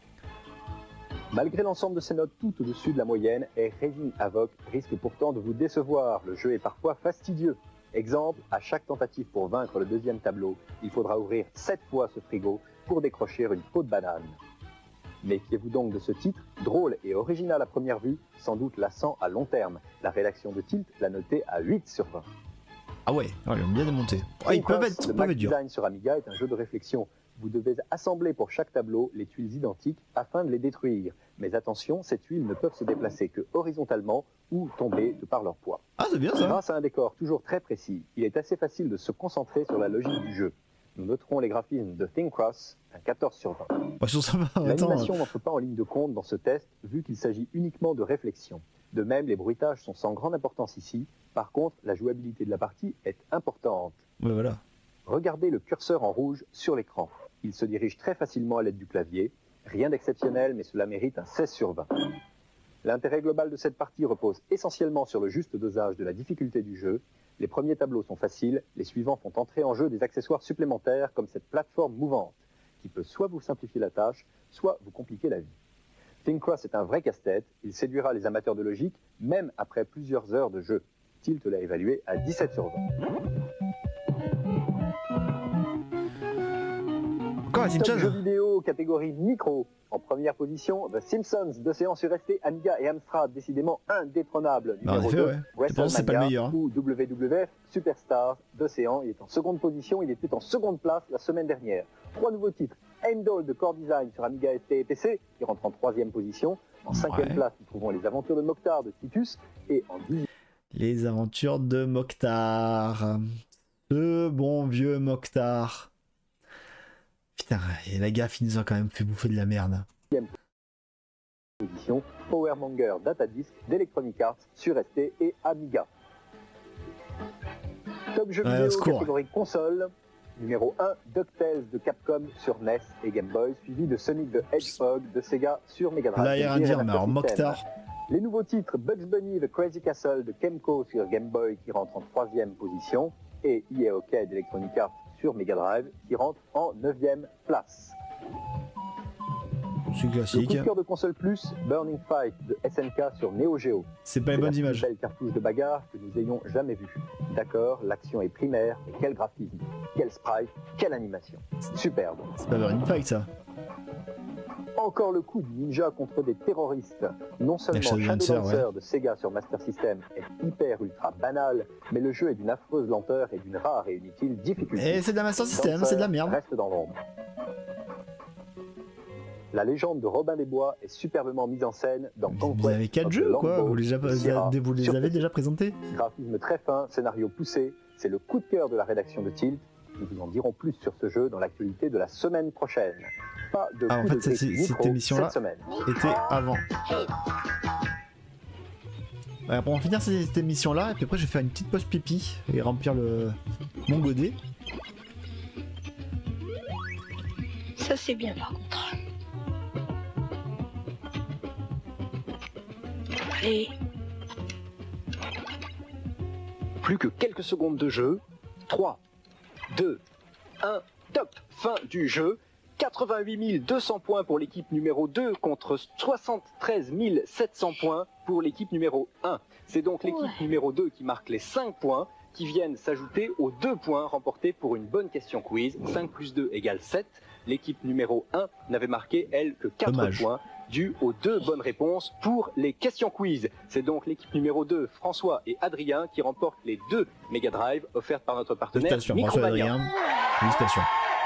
Malgré l'ensemble de ces notes tout au-dessus de la moyenne, Air Raising Havoc risque pourtant de vous décevoir, le jeu est parfois fastidieux. Exemple, à chaque tentative pour vaincre le deuxième tableau, il faudra ouvrir 7 fois ce frigo pour décrocher une peau de banane. Méfiez-vous donc de ce titre, drôle et original à première vue, sans doute lassant à long terme. La rédaction de Tilt l'a noté à 8 sur 20. Ah ouais, ils ont bien démonté. Ah, ils peuvent être le Mac Design sur Amiga est un jeu de réflexion. Vous devez assembler pour chaque tableau les tuiles identiques afin de les détruire. Mais attention, ces tuiles ne peuvent se déplacer que horizontalement ou tomber de par leur poids. Ah, c'est bien ça. Grâce à un décor toujours très précis, il est assez facile de se concentrer sur la logique du jeu. Nous noterons les graphismes de Think Cross, un 14 sur 20. L'animation n'entre pas en ligne de compte dans ce test, vu qu'il s'agit uniquement de réflexion. De même, les bruitages sont sans grande importance ici. Par contre, la jouabilité de la partie est importante. Ouais, voilà. Regardez le curseur en rouge sur l'écran. Il se dirige très facilement à l'aide du clavier. Rien d'exceptionnel, mais cela mérite un 16 sur 20. L'intérêt global de cette partie repose essentiellement sur le juste dosage de la difficulté du jeu. Les premiers tableaux sont faciles, les suivants font entrer en jeu des accessoires supplémentaires comme cette plateforme mouvante, qui peut soit vous simplifier la tâche, soit vous compliquer la vie. Think Cross est un vrai casse-tête, il séduira les amateurs de logique, même après plusieurs heures de jeu. Tilt l'a évalué à 17 sur 20. Encore un Simpsons. Jeu vidéo catégorie micro. En première position, The Simpsons, d'Océan sur ST, Amiga et Amstrad, décidément indétrônable. Numéro 2, c'est pas le meilleur. Ou WWF Superstars d'Océan. Il est en seconde position, il était en seconde place la semaine dernière. 3 nouveaux titres. Heimdall de Core Design sur Amiga ST et PC, qui rentre en 3e position. En 5e place, nous trouvons Les Aventures de Mokhtar de Titus. Et en 10e... Les Aventures de Mokhtar. Ce bon vieux Mokhtar. Putain, et la gaffe, il nous a quand même fait bouffer de la merde. Position, Powermonger Datadisk d'Electronic Arts sur ST et Amiga. Top jeu vidéo catégorie console. Numéro 1, DuckTales de Capcom sur NES et Game Boy, suivi de Sonic the Hedgehog de Sega sur Mega Drive. Là, il n'y a rien à dire, mais alors Mokhtar. Les nouveaux titres, Bugs Bunny The Crazy Castle de Kemco sur Game Boy qui rentre en 3e position et EA Hockey d'Electronic Arts sur Mega Drive qui rentre en 9e place. C'est classique. Le coup de cœur de console plus, Burning Fight de SNK sur Neo Geo. C'est pas une bonne image. C'est la plus belle cartouche de bagarre que nous ayons jamais vue. D'accord, l'action est primaire, mais quel graphisme, quel sprite, quelle animation. Superbe. C'est pas Burning Fight ça. Encore le coup du ninja contre des terroristes. Non seulement Shadow Dancer de Sega sur Master System est hyper ultra banal, mais le jeu est d'une affreuse lenteur et d'une rare et inutile difficulté. Et c'est de la Master System, c'est de la merde. Reste dans l'ombre. La légende de Robin des Bois est superbement mise en scène dans Conquest. Vous avez 4 jeux quoi, vous les avez déjà présentés. Graphisme très fin, scénario poussé, c'est le coup de cœur de la rédaction de Tilt. Nous vous en dirons plus sur ce jeu dans l'actualité de la semaine prochaine. Pas de en fait, cette émission-là était avant. Ouais, bon, on va finir cette émission-là, et puis après je vais faire une petite pause pipi et remplir mon godet. Ça c'est bien par contre. Allez. Plus que quelques secondes de jeu. 3, 2, 1, top. Fin du jeu. 88 200 points pour l'équipe numéro 2 contre 73 700 points pour l'équipe numéro 1. C'est donc l'équipe numéro 2 qui marque les 5 points qui viennent s'ajouter aux 2 points remportés pour une bonne question quiz. 5 plus 2 égale 7. L'équipe numéro 1 n'avait marqué, elle, que 4 points dû aux 2 bonnes réponses pour les questions quiz. C'est donc l'équipe numéro 2, François et Adrien, qui remportent les 2 Mega Drive offertes par notre partenaire Micromania. Félicitations.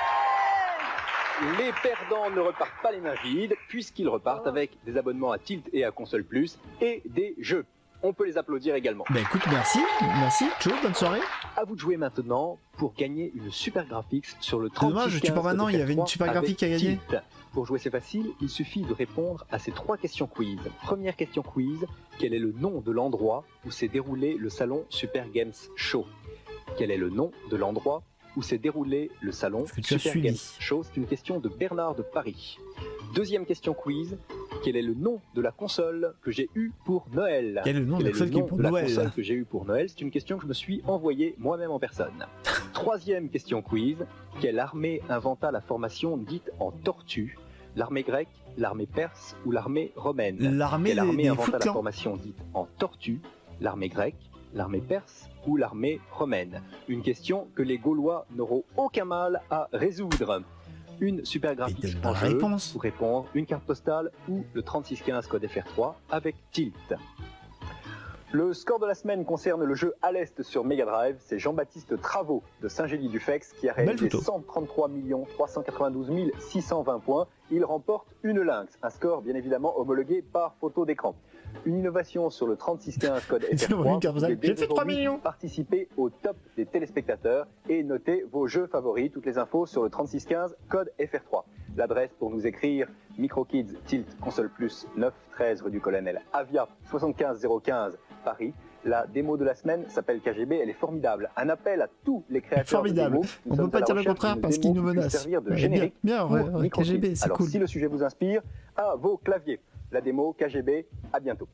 Les perdants ne repartent pas les mains vides, puisqu'ils repartent avec des abonnements à Tilt et à Console Plus et des jeux. On peut les applaudir également. Bah écoute, merci, ciao, bonne soirée. À vous de jouer maintenant pour gagner une super graphics sur le 3615. Dommage, tu pars maintenant, il y avait une super graphique à gagner. Pour jouer c'est facile, il suffit de répondre à ces 3 questions quiz. Première question quiz, quel est le nom de l'endroit où s'est déroulé le salon Super Games Show? Quel est le nom de l'endroit où s'est déroulé le salon Super Games Show? C'est une question de Bernard de Paris. Deuxième question quiz, quel est le nom de la console que j'ai eue pour Noël? Quel est le nom de la console que j'ai eue pour Noël? C'est une question que je me suis envoyée moi-même en personne. Troisième question quiz, quelle armée inventa la formation dite en tortue? L'armée grecque, l'armée perse ou l'armée romaine? L'armée inventa la formation dite en tortue? L'armée grecque, l'armée perse ou l'armée romaine? Une question que les Gaulois n'auront aucun mal à résoudre. Une super graphique en jeu pour répondre, une carte postale ou le 3615 code FR3 avec Tilt. Le score de la semaine concerne le jeu à l'Est sur Mega Drive. C'est Jean-Baptiste Travaux de Saint-Gély-du-Fex qui a réalisé 133 392 620 points. Il remporte une lynx, un score bien évidemment homologué par photo d'écran. Une innovation sur le 3615 code FR3. J'ai fait 3 millions. Participez au top des téléspectateurs et notez vos jeux favoris. Toutes les infos sur le 3615 code FR3. L'adresse pour nous écrire Microkids Tilt Console Plus 9 13 rue du Colonel Avia 75 015 Paris. La démo de la semaine s'appelle KGB, elle est formidable. Un appel à tous les créateurs de démo. On peut pas dire le contraire parce qu'ils nous menacent. Bien, KGB, c'est cool. Alors si le sujet vous inspire, à vos claviers. La démo KGB, à bientôt.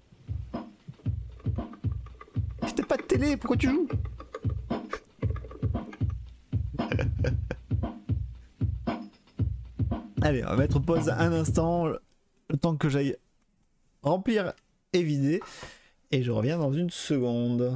C'était pas de télé, pourquoi tu joues? Allez, on va mettre pause un instant, le temps que j'aille remplir et vider. Et je reviens dans une seconde.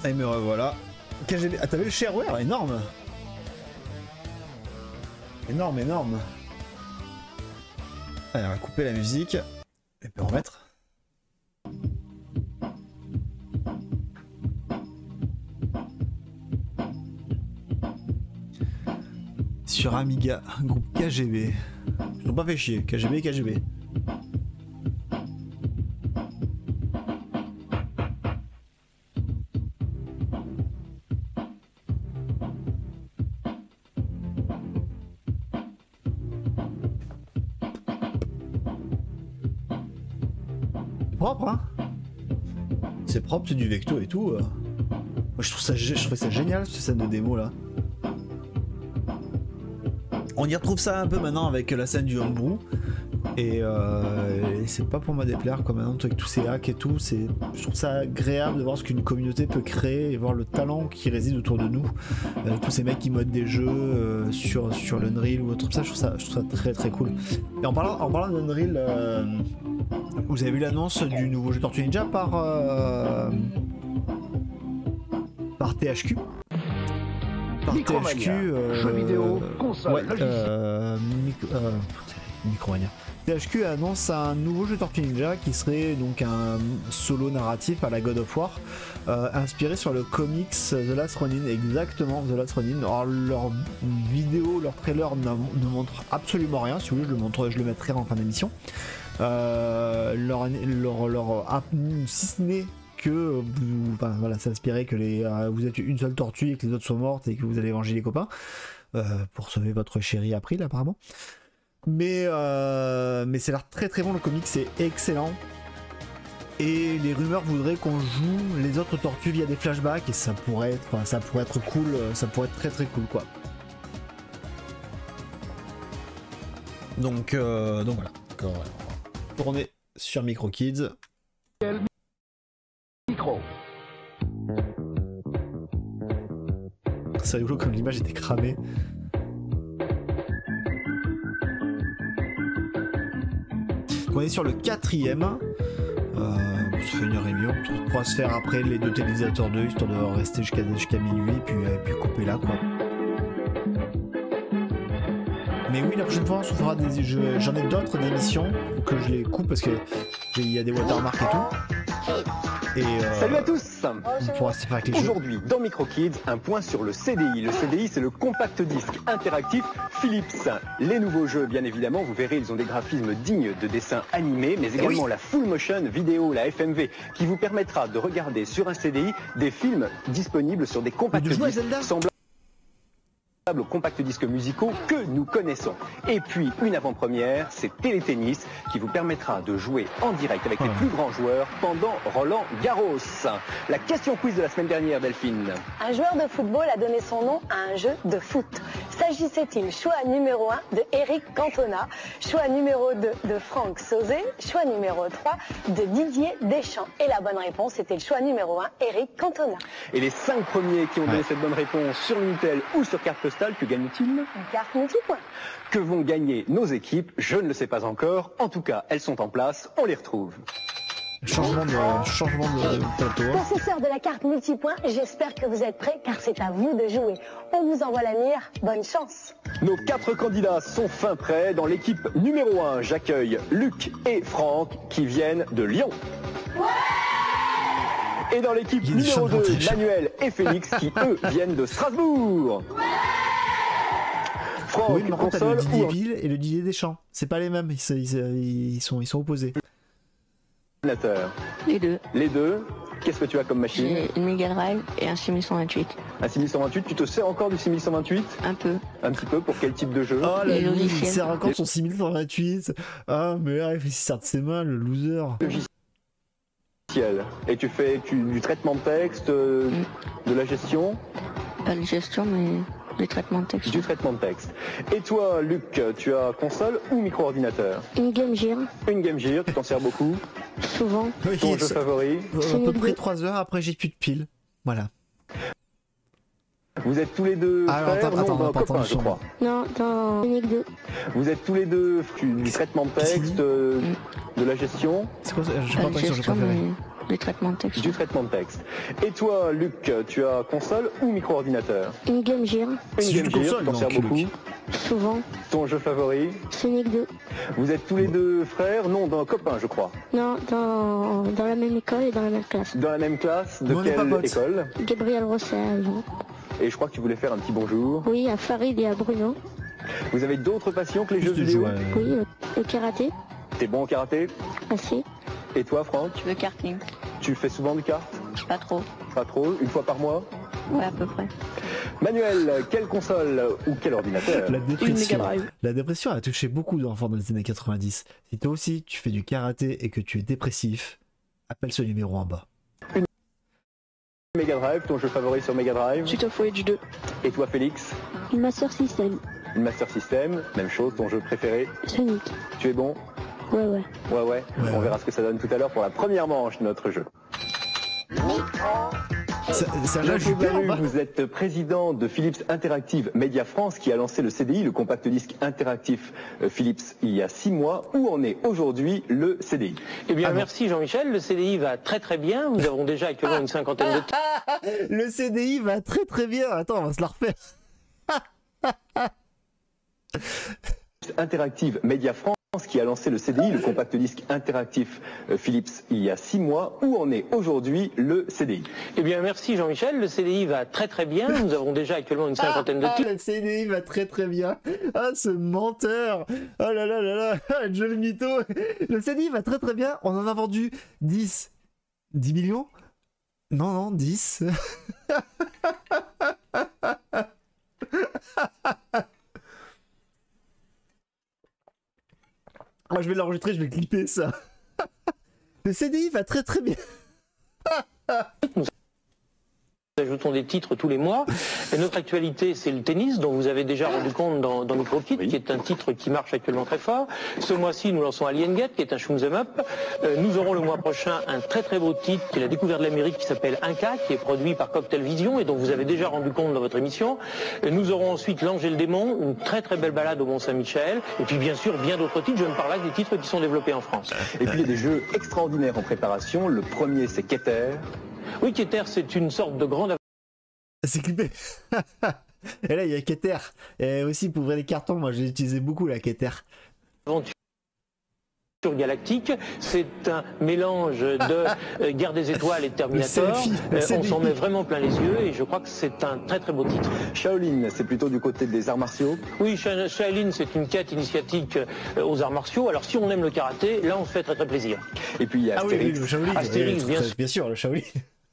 Et me revoilà. KGB. Ah, t'as vu le shareware? Énorme. Énorme, énorme. Allez, on va couper la musique. Et puis remettre. Sur Amiga, groupe KGB. Ils n'ont pas fait chier. KGB, KGB. Propre, hein? C'est propre, c'est du vecto et tout. Moi, je trouve ça génial cette scène de démo là. On y retrouve ça un peu maintenant avec la scène du homebrew et c'est pas pour me déplaire quoi maintenant avec tous ces hacks et tout. Je trouve ça agréable de voir ce qu'une communauté peut créer et voir le talent qui réside autour de nous. Tous ces mecs qui modent des jeux sur l'Unreal ou autre ça, je trouve ça très très cool. Et en parlant d'Unreal, vous avez vu l'annonce du nouveau jeu Tortue Ninja par THQ. Par THQ, jeux vidéo, console, Micromania. THQ annonce un nouveau jeu Tortue Ninja qui serait donc un solo narratif à la God of War, inspiré sur le comics The Last Ronin, exactement The Last Ronin. Alors leur vidéo, leur trailer ne montre absolument rien. Si vous voulez, je le mettrai en fin d'émission. Si ce n'est que voilà, s'inspirer que vous êtes une seule tortue et que les autres sont mortes et que vous allez venger les copains pour sauver votre chérie April apparemment. Mais c'est l'air très très bon, le comic c'est excellent. Et les rumeurs voudraient qu'on joue les autres tortues via des flashbacks et ça pourrait être cool, ça pourrait être très très cool quoi. Donc voilà. Tourner sur MicroKids. Micro. C'est rigolo comme l'image était cramée. On est sur le 4ème. Ça fait 1h30. On pourra se faire après les 2 télévisateurs 2 histoire de rester jusqu'à minuit puis couper là quoi. Mais oui, la prochaine fois on se fera des jeux. J'en ai d'autres d'émissions que je les coupe parce que il y a des watermarks et tout. Salut à tous. On pourra se faire avec les jeux. Aujourd'hui, dans MicroKids, un point sur le CDI. Le CDI, c'est le compact disque interactif Philips. Les nouveaux jeux, bien évidemment, vous verrez, ils ont des graphismes dignes de dessins animés, mais également la full motion vidéo, la FMV, qui vous permettra de regarder sur un CDI des films disponibles sur des compact disques semblables aux compact disques musicaux que nous connaissons. Et puis une avant-première, c'est Télétennis qui vous permettra de jouer en direct avec les plus grands joueurs pendant Roland Garros. La question quiz de la semaine dernière, Delphine. Un joueur de football a donné son nom à un jeu de foot. S'agissait-il choix numéro 1 de Eric Cantona, choix numéro 2 de Franck Sauzet, choix numéro 3 de Didier Deschamps? Et la bonne réponse était le choix numéro 1, Eric Cantona. Et les 5 premiers qui ont donné cette bonne réponse sur Minitel ou sur carte postale, que gagnent-ils? Une carte multipoint. Que vont gagner nos équipes? Je ne le sais pas encore. En tout cas, elles sont en place. On les retrouve. Changement de plateau. Possesseur de la carte multipoint, j'espère que vous êtes prêts car c'est à vous de jouer. On vous envoie la mire. Bonne chance. Nos 4 candidats sont fin prêts. Dans l'équipe numéro 1, j'accueille Luc et Franck qui viennent de Lyon. Et dans l'équipe numéro 2, Manuel et Félix qui, eux, viennent de Strasbourg. Franck, oui, par contre, le Didier Ville et le Didier Deschamps. C'est pas les mêmes, ils sont opposés. Les deux. Les deux. Qu'est-ce que tu as comme machine? J'ai une Mega Drive et un 6128. Un 6128, tu te sers encore du 6128? Un peu. Un petit peu, pour quel type de jeu? Oh la il sert encore son 6128. Ah mais là, il sert de ses mains, le loser. Et tu fais du traitement de texte, de la gestion? Pas de gestion, mais du traitement de texte. Du traitement de texte. Et toi, Luc, tu as console ou micro-ordinateur? Une Game Gear. Une Game Gear, tu t'en sers beaucoup? Souvent. Oui, ton jeu favori? À peu près 3 heures, après j'ai plus de piles. Voilà. Vous êtes tous les deux frères, copains, je crois. Non, dans Unique 2. Vous êtes tous les deux du traitement de texte, de la gestion. C'est quoi ça? J'ai pas entendu sur le préféré. du traitement de texte. Du traitement de texte. Et toi, Luc, tu as console ou micro-ordinateur? Une Game Gear. Une Game Gear, tu t'en sers beaucoup? Souvent. Ton jeu favori? Sonic 2. Vous êtes tous les deux frères? Non, copains, je crois. Non, dans la même école et dans la même classe. Dans la même classe? De quelle école? Gabriel Rossel. Et je crois que tu voulais faire un petit bonjour. Oui, à Farid et à Bruno. Vous avez d'autres passions que les jeux vidéo? Oui, le karaté. T'es bon au karaté? Assez. Et toi, Franck? Le karting. Tu fais souvent du kart? Pas trop. Pas trop? Une fois par mois? Ouais, à peu près. Manuel, quelle console ou quel ordinateur? La dépression a touché beaucoup d'enfants dans les années 90. Si toi aussi tu fais du karaté et que tu es dépressif, appelle ce numéro en bas. Une Mega Drive, ton jeu favori sur Mega Drive? Street of Rage 2. Et toi, Félix? Une Master System. Une Master System, même chose, ton jeu préféré? Sonic. Tu es bon? Ouais. On verra ce que ça donne tout à l'heure pour la première manche de notre jeu. Vous êtes président de Philips Interactive Media France qui a lancé le CDI, le compact disque interactif Philips, il y a 6 mois. Où en est aujourd'hui le CDI? Eh bien, merci Jean-Michel. Le CDI va très très bien. Nous avons déjà actuellement une cinquantaine de... Le CDI va très très bien. Attends, on va se la refaire. Interactive Media France qui a lancé le CDI, le compact disque interactif Philips, il y a 6 mois. Où en est aujourd'hui le CDI? Eh bien, merci Jean-Michel. Le CDI va très très bien. Nous avons déjà actuellement une cinquantaine de titres. Le CDI va très très bien. Ah, ce menteur. Oh là là là là, je le mytho. Le CDI va très très bien. On en a vendu 10 millions? Non, 10. Moi, je vais l'enregistrer, je vais clipper ça. Le CDI va très très bien. Nous ajoutons des titres tous les mois. Et notre actualité, c'est le tennis, dont vous avez déjà rendu compte dans MicroKit, qui est un titre qui marche actuellement très fort. Ce mois-ci, nous lançons Alien Gate, qui est un shoot'em up. Nous aurons le mois prochain un très très beau titre, qui est la découverte de l'Amérique, qui s'appelle Inca, qui est produit par Cocktail Vision, et dont vous avez déjà rendu compte dans votre émission. Nous aurons ensuite L'Ange et le démon, une très très belle balade au Mont-Saint-Michel. Et puis bien sûr, bien d'autres titres. Je ne parle pas des titres qui sont développés en France. Et puis il y a des jeux extraordinaires en préparation. Le premier, c'est Keter. Oui, Keter, c'est une sorte de grande... C'est clippé. Et là, il y a Keter. Et aussi, pour ouvrir les cartons, moi, j'ai utilisé beaucoup la Keter. Aventure galactique, c'est un mélange de Guerre des Étoiles et de Terminator. On s'en met vraiment plein les yeux et je crois que c'est un très très beau titre. Shaolin, c'est plutôt du côté des arts martiaux? Oui, Shaolin, c'est une quête initiatique aux arts martiaux. Alors si on aime le karaté, là on se fait très très plaisir. Et puis il y a Astérix. Oui, le Shaolin. Astérix, bien sûr, le Shaolin.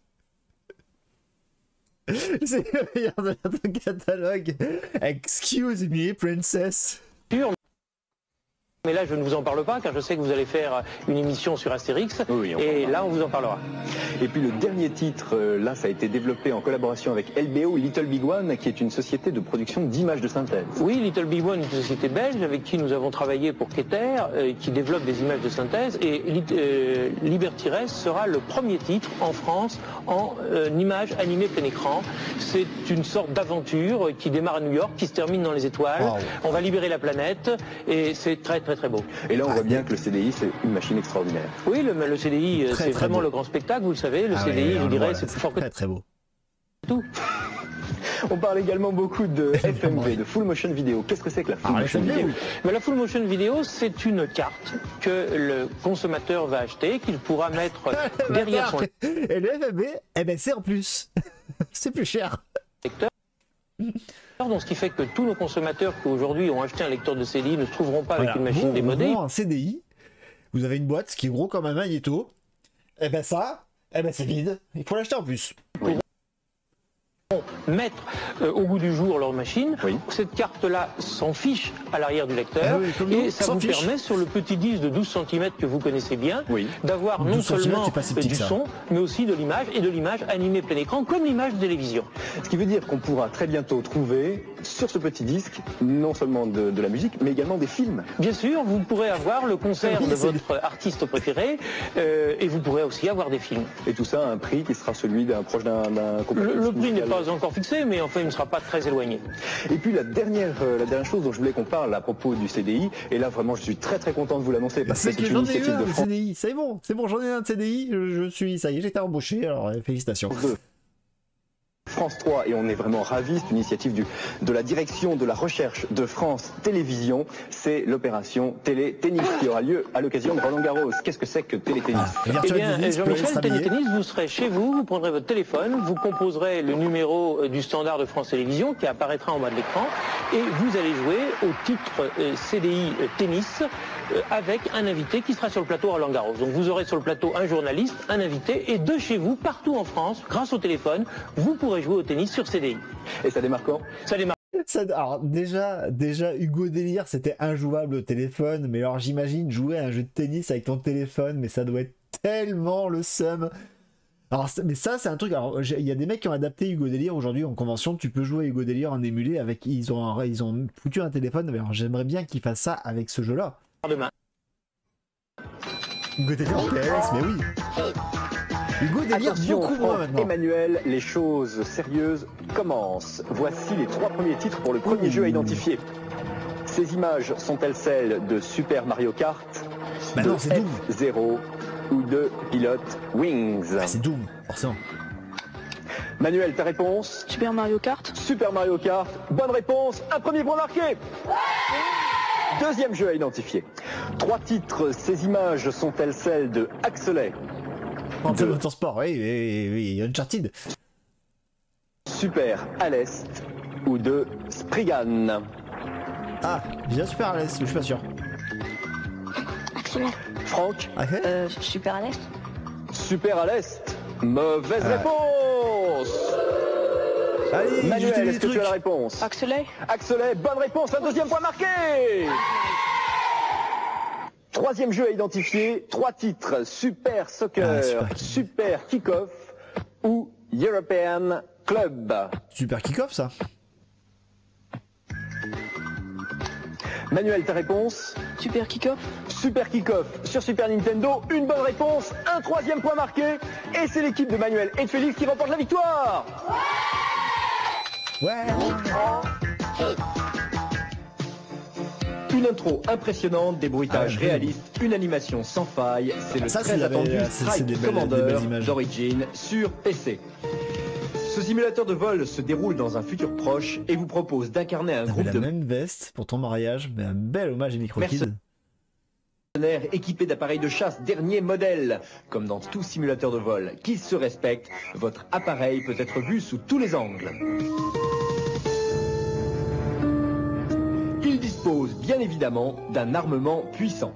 C'est le meilleur de notre catalogue. Excuse me, princess. Mais là, je ne vous en parle pas, car je sais que vous allez faire une émission sur Astérix, et là, on vous en parlera. Et puis le dernier titre, là, ça a été développé en collaboration avec LBO, Little Big One, qui est une société de production d'images de synthèse. Oui, Little Big One est une société belge avec qui nous avons travaillé pour Keter, qui développe des images de synthèse, et Liberty Race sera le premier titre en France en images animées plein écran. C'est une sorte d'aventure qui démarre à New York, qui se termine dans les étoiles. Wow. On va libérer la planète, et c'est très très très beau. Et là on voit bien que le CDI c'est une machine extraordinaire. Oui, le CDI c'est vraiment beau. Le grand spectacle, vous le savez, le CDI je dirais c'est plus fort que très beau. Tout. On parle également beaucoup de FMV, de Full Motion Video. Qu'est-ce que c'est que la Full Motion Video? Mais la Full Motion Video, c'est une carte que le consommateur va acheter, qu'il pourra mettre derrière son... Et le FMV, eh ben c'est en plus. C'est plus cher. Donc, ce qui fait que tous nos consommateurs qui aujourd'hui ont acheté un lecteur de CDI ne se trouveront pas avec une machine démodée. Un CDI, vous avez une boîte qui est gros comme un magnéto, et ben ça, c'est vide, il faut l'acheter en plus. Oui. Mettre au goût du jour leur machine, cette carte-là s'en fiche à l'arrière du lecteur, et ça vous permet sur le petit disque de 12 cm que vous connaissez bien, d'avoir non seulement du son, mais aussi de l'image, et de l'image animée plein écran, comme l'image de télévision. Ce qui veut dire qu'on pourra très bientôt trouver sur ce petit disque, non seulement de la musique, mais également des films. Bien sûr, vous pourrez avoir le concert de votre artiste préféré, et vous pourrez aussi avoir des films. Et tout ça à un prix qui sera celui d'un proche d'un Le prix n'est pas pas encore fixé, mais enfin il ne sera pas très éloigné. Et puis la dernière chose dont je voulais qu'on parle à propos du CDI, et là vraiment je suis très content de vous l'annoncer parce que c'est une initiative de France. CDI, c'est bon, j'en ai un de CDI, ça y est, j'ai été embauché, alors félicitations. France 3, et on est vraiment ravis, c'est une initiative de la direction de la recherche de France Télévisions, c'est l'opération Télé-Tennis qui aura lieu à l'occasion de Roland Garros. Qu'est-ce que c'est que Télé-Tennis? Eh bien, Jean-Michel, Télé-Tennis, vous serez chez vous, vous prendrez votre téléphone, vous composerez le numéro du standard de France Télévisions qui apparaîtra en bas de l'écran, et vous allez jouer au titre CDI Tennis avec un invité qui sera sur le plateau Roland Garros. Donc vous aurez sur le plateau un journaliste, un invité, et de chez vous, partout en France, grâce au téléphone, vous pourrez jouer au tennis sur CDI. Et ça démarre quand? Ça démarre. Alors déjà Hugo Délire c'était injouable au téléphone, mais alors j'imagine jouer à un jeu de tennis avec ton téléphone, mais ça doit être tellement le seum. Alors mais ça c'est un truc, alors il y a des mecs qui ont adapté Hugo Délire aujourd'hui en convention, tu peux jouer à Hugo Délire en émulé avec, ils ont foutu un téléphone, mais alors j'aimerais bien qu'ils fassent ça avec ce jeu là. Demain. Hugo Délire en PS, mais oui. Hugo Délire beaucoup moins maintenant. Emmanuel, les choses sérieuses commencent. Voici les 3 premiers titres pour le premier jeu à identifier. Ces images sont-elles celles de Super Mario Kart, de non, c'est F0 ou de Pilot Wings? C'est Doom, forcément. Manuel, ta réponse? Super Mario Kart. Super Mario Kart, bonne réponse, un premier point marqué. Deuxième jeu à identifier. 3 titres, ces images sont-elles celles de Axelet, de Motorsport, oui, Uncharted. Super à l'Est ou de Spriggan? Ah, bien Super à l'Est, je suis pas sûr. Axelet. Franck? Super à l'Est. Super à l'Est. Mauvaise réponse. Allez, Manuel, est-ce que tu as la réponse? Axelet. Axelet, bonne réponse, un deuxième point marqué. Troisième jeu à identifier, 3 titres, Super Soccer, Super Kick-Off ou European Club. Super Kick-Off, ça. Manuel, ta réponse? Super Kick-Off. Super Kick-Off sur Super Nintendo, une bonne réponse, un 3e point marqué, et c'est l'équipe de Manuel et de Félix qui remporte la victoire. Ouais. Une intro impressionnante, des bruitages réalistes, une animation sans faille, c'est le très attendu Strike Commander d'origine sur PC. Ce simulateur de vol se déroule dans un futur proche et vous propose d'incarner un groupe de... la même veste pour ton mariage, mais un bel hommage à Microkid. Équipé d'appareils de chasse dernier modèle. Comme dans tout simulateur de vol qui se respecte, votre appareil peut être vu sous tous les angles. Il dispose bien évidemment d'un armement puissant.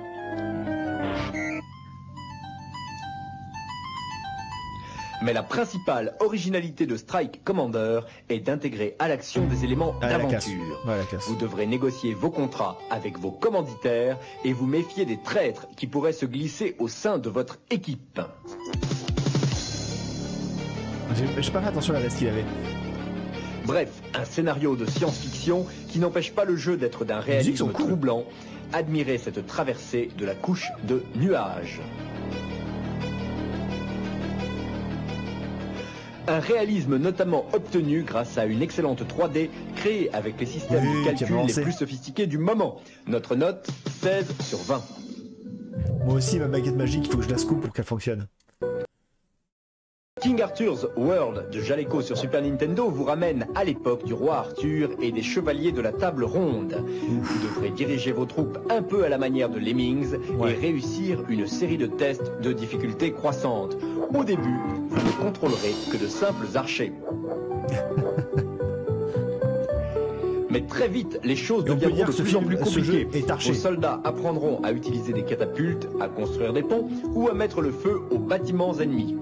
Mais la principale originalité de Strike Commander est d'intégrer à l'action des éléments d'aventure. Vous devrez négocier vos contrats avec vos commanditaires et vous méfier des traîtres qui pourraient se glisser au sein de votre équipe. J'ai pas fait attention à la veste qu'il avait. Bref, un scénario de science-fiction qui n'empêche pas le jeu d'être d'un réalisme troublant. Admirez cette traversée de la couche de nuages. Un réalisme notamment obtenu grâce à une excellente 3D créée avec les systèmes de calcul les plus sophistiqués du moment. Notre note, 16 sur 20. Moi aussi, ma baguette magique, il faut que je la scoop pour qu'elle fonctionne. King Arthur's World de Jaleco sur Super Nintendo vous ramène à l'époque du roi Arthur et des chevaliers de la table ronde. Vous devrez diriger vos troupes un peu à la manière de Lemmings et réussir une série de tests de difficulté croissante. Au début, vous ne contrôlerez que de simples archers. Mais très vite, les choses deviendront de plus en plus compliquées. Vos soldats apprendront à utiliser des catapultes, à construire des ponts ou à mettre le feu aux bâtiments ennemis.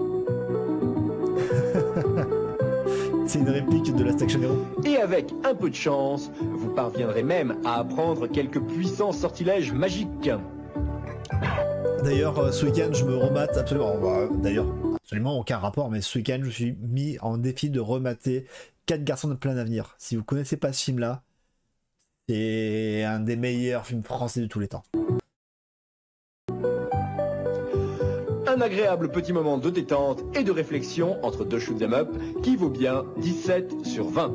C'est une réplique de Last Action Hero. Et avec un peu de chance, vous parviendrez même à apprendre quelques puissants sortilèges magiques. D'ailleurs, ce week-end, je me remate absolument... D'ailleurs, absolument aucun rapport, mais ce week-end, je suis mis en défi de remater 4 garçons de plein avenir. Si vous connaissez pas ce film-là, c'est un des meilleurs films français de tous les temps. Un agréable petit moment de détente et de réflexion entre deux shoot 'em up qui vaut bien 17 sur 20.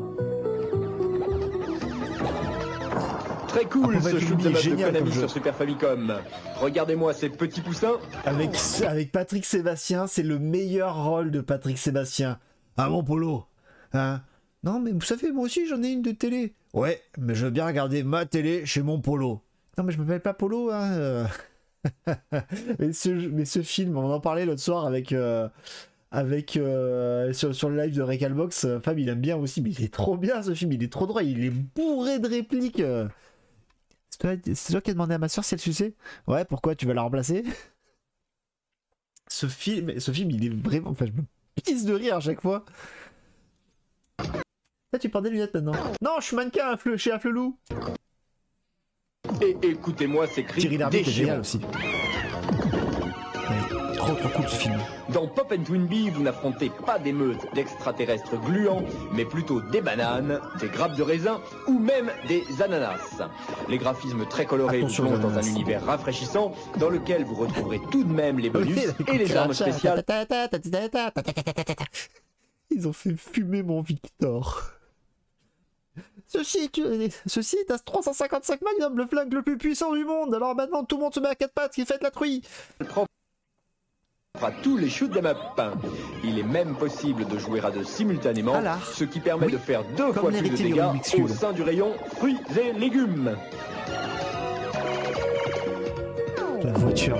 Très cool ce shoot 'em up de Konami sur Super Famicom. Regardez-moi ces petits poussins. Avec Patrick Sébastien, c'est le meilleur rôle de Patrick Sébastien. Ah mon Polo, hein? Non mais vous savez, moi aussi j'en ai une de télé. Ouais, mais je veux bien regarder ma télé chez mon Polo. Non mais je m'appelle pas Polo, hein. mais ce film, on en parlait l'autre soir avec sur le live de Recalbox. Fab il aime bien aussi, mais il est trop bien ce film, il est trop drôle, il est bourré de répliques. C'est toi qui as demandé à ma soeur si elle suçait? Ouais, pourquoi tu vas la remplacer? Ce film il est vraiment, enfin je me pisse de rire à chaque fois. Là tu portes des lunettes maintenant. Non, je suis mannequin chez Afflelou. Et écoutez-moi ces cris Thierry Lhermitte est génial aussi. Ouais, trop cool ce film. Dans Pop and Twinbee, vous n'affrontez pas des meutes d'extraterrestres gluants, mais plutôt des bananes, des grappes de raisin ou même des ananas. Les graphismes très colorés vous plongent dans un univers rafraîchissant dans lequel vous retrouverez tout de même les bonus et les armes spéciales. Ils ont fait fumer mon Victor. Ceci est un 355 Magnum, le flingue le plus puissant du monde. Alors maintenant tout le monde se met à quatre pattes, qui fait de la truie. À tous les shoot 'em up. Il est même possible de jouer à deux simultanément, ce qui permet de faire deux fois plus de dégâts au sein du rayon fruits et légumes. La voiture.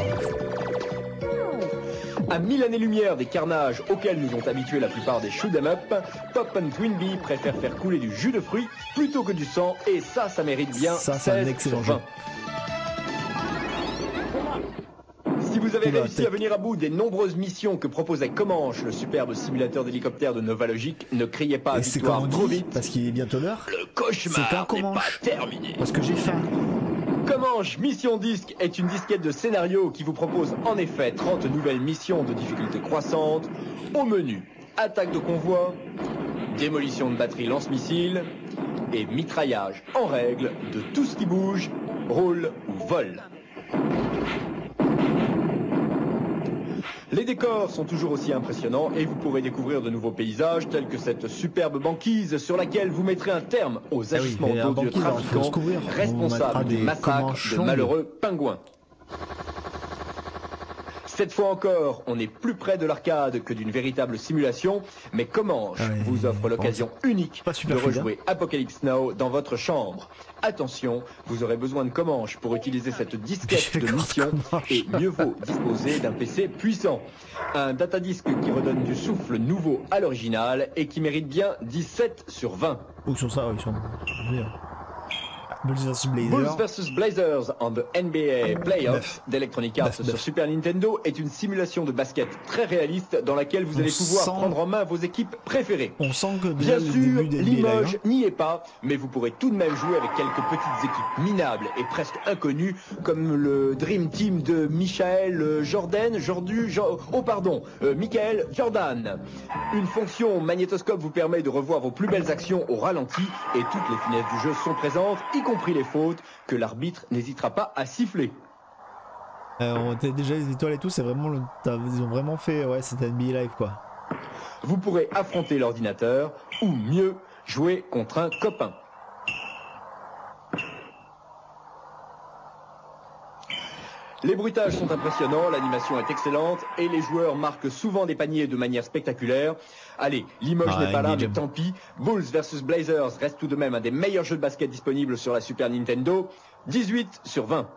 À 1000 années-lumière des carnages auxquels nous ont habitués la plupart des shoot 'em up, Pop and Twinbee préfère faire couler du jus de fruits plutôt que du sang, et ça mérite bien 16 sur 20. Si vous avez réussi à venir à bout des nombreuses missions que proposait Comanche, le superbe simulateur d'hélicoptère de Nova Logic, ne criez pas victoire trop vite. Parce qu'il est bientôt l'heure. Le cauchemar n'est pas terminé. Parce que j'ai faim. Comanche Mission Disque est une disquette de scénario qui vous propose en effet 30 nouvelles missions de difficulté croissante. Au menu, attaque de convoi, démolition de batterie lance-missiles et mitraillage en règle de tout ce qui bouge, roule ou vole. Les décors sont toujours aussi impressionnants et vous pourrez découvrir de nouveaux paysages tels que cette superbe banquise sur laquelle vous mettrez un terme aux agissements d'odieux trafiquants responsables des massacres de malheureux pingouins. Cette fois encore, on est plus près de l'arcade que d'une véritable simulation, mais Comanche vous offre l'occasion unique de rejouer Apocalypse Now dans votre chambre. Attention, vous aurez besoin de Comanche pour utiliser cette disquette de mission et mieux vaut disposer d'un PC puissant. Un datadisque qui redonne du souffle nouveau à l'original et qui mérite bien 17 sur 20. Où sont ça? Ils sont... Bulls vs Blazers on the NBA Playoffs d'Electronic Arts sur Super Nintendo est une simulation de basket très réaliste dans laquelle vous allez pouvoir prendre en main vos équipes préférées. On sent que bien sûr, Limoges n'y est pas, mais vous pourrez tout de même jouer avec quelques petites équipes minables et presque inconnues comme le Dream Team de Michael Jordan, Michael Jordan. Une fonction magnétoscope vous permet de revoir vos plus belles actions au ralenti et toutes les finesses du jeu sont présentes, y compris les fautes que l'arbitre n'hésitera pas à siffler. On était déjà les étoiles et tout, c'est vraiment ils ont vraiment fait cette NBA Live quoi. Vous pourrez affronter l'ordinateur ou mieux jouer contre un copain. Les bruitages sont impressionnants, l'animation est excellente et les joueurs marquent souvent des paniers de manière spectaculaire. Allez, Limoges n'est pas là, mais tant pis. Bulls vs Blazers reste tout de même un des meilleurs jeux de basket disponibles sur la Super Nintendo. 18 sur 20.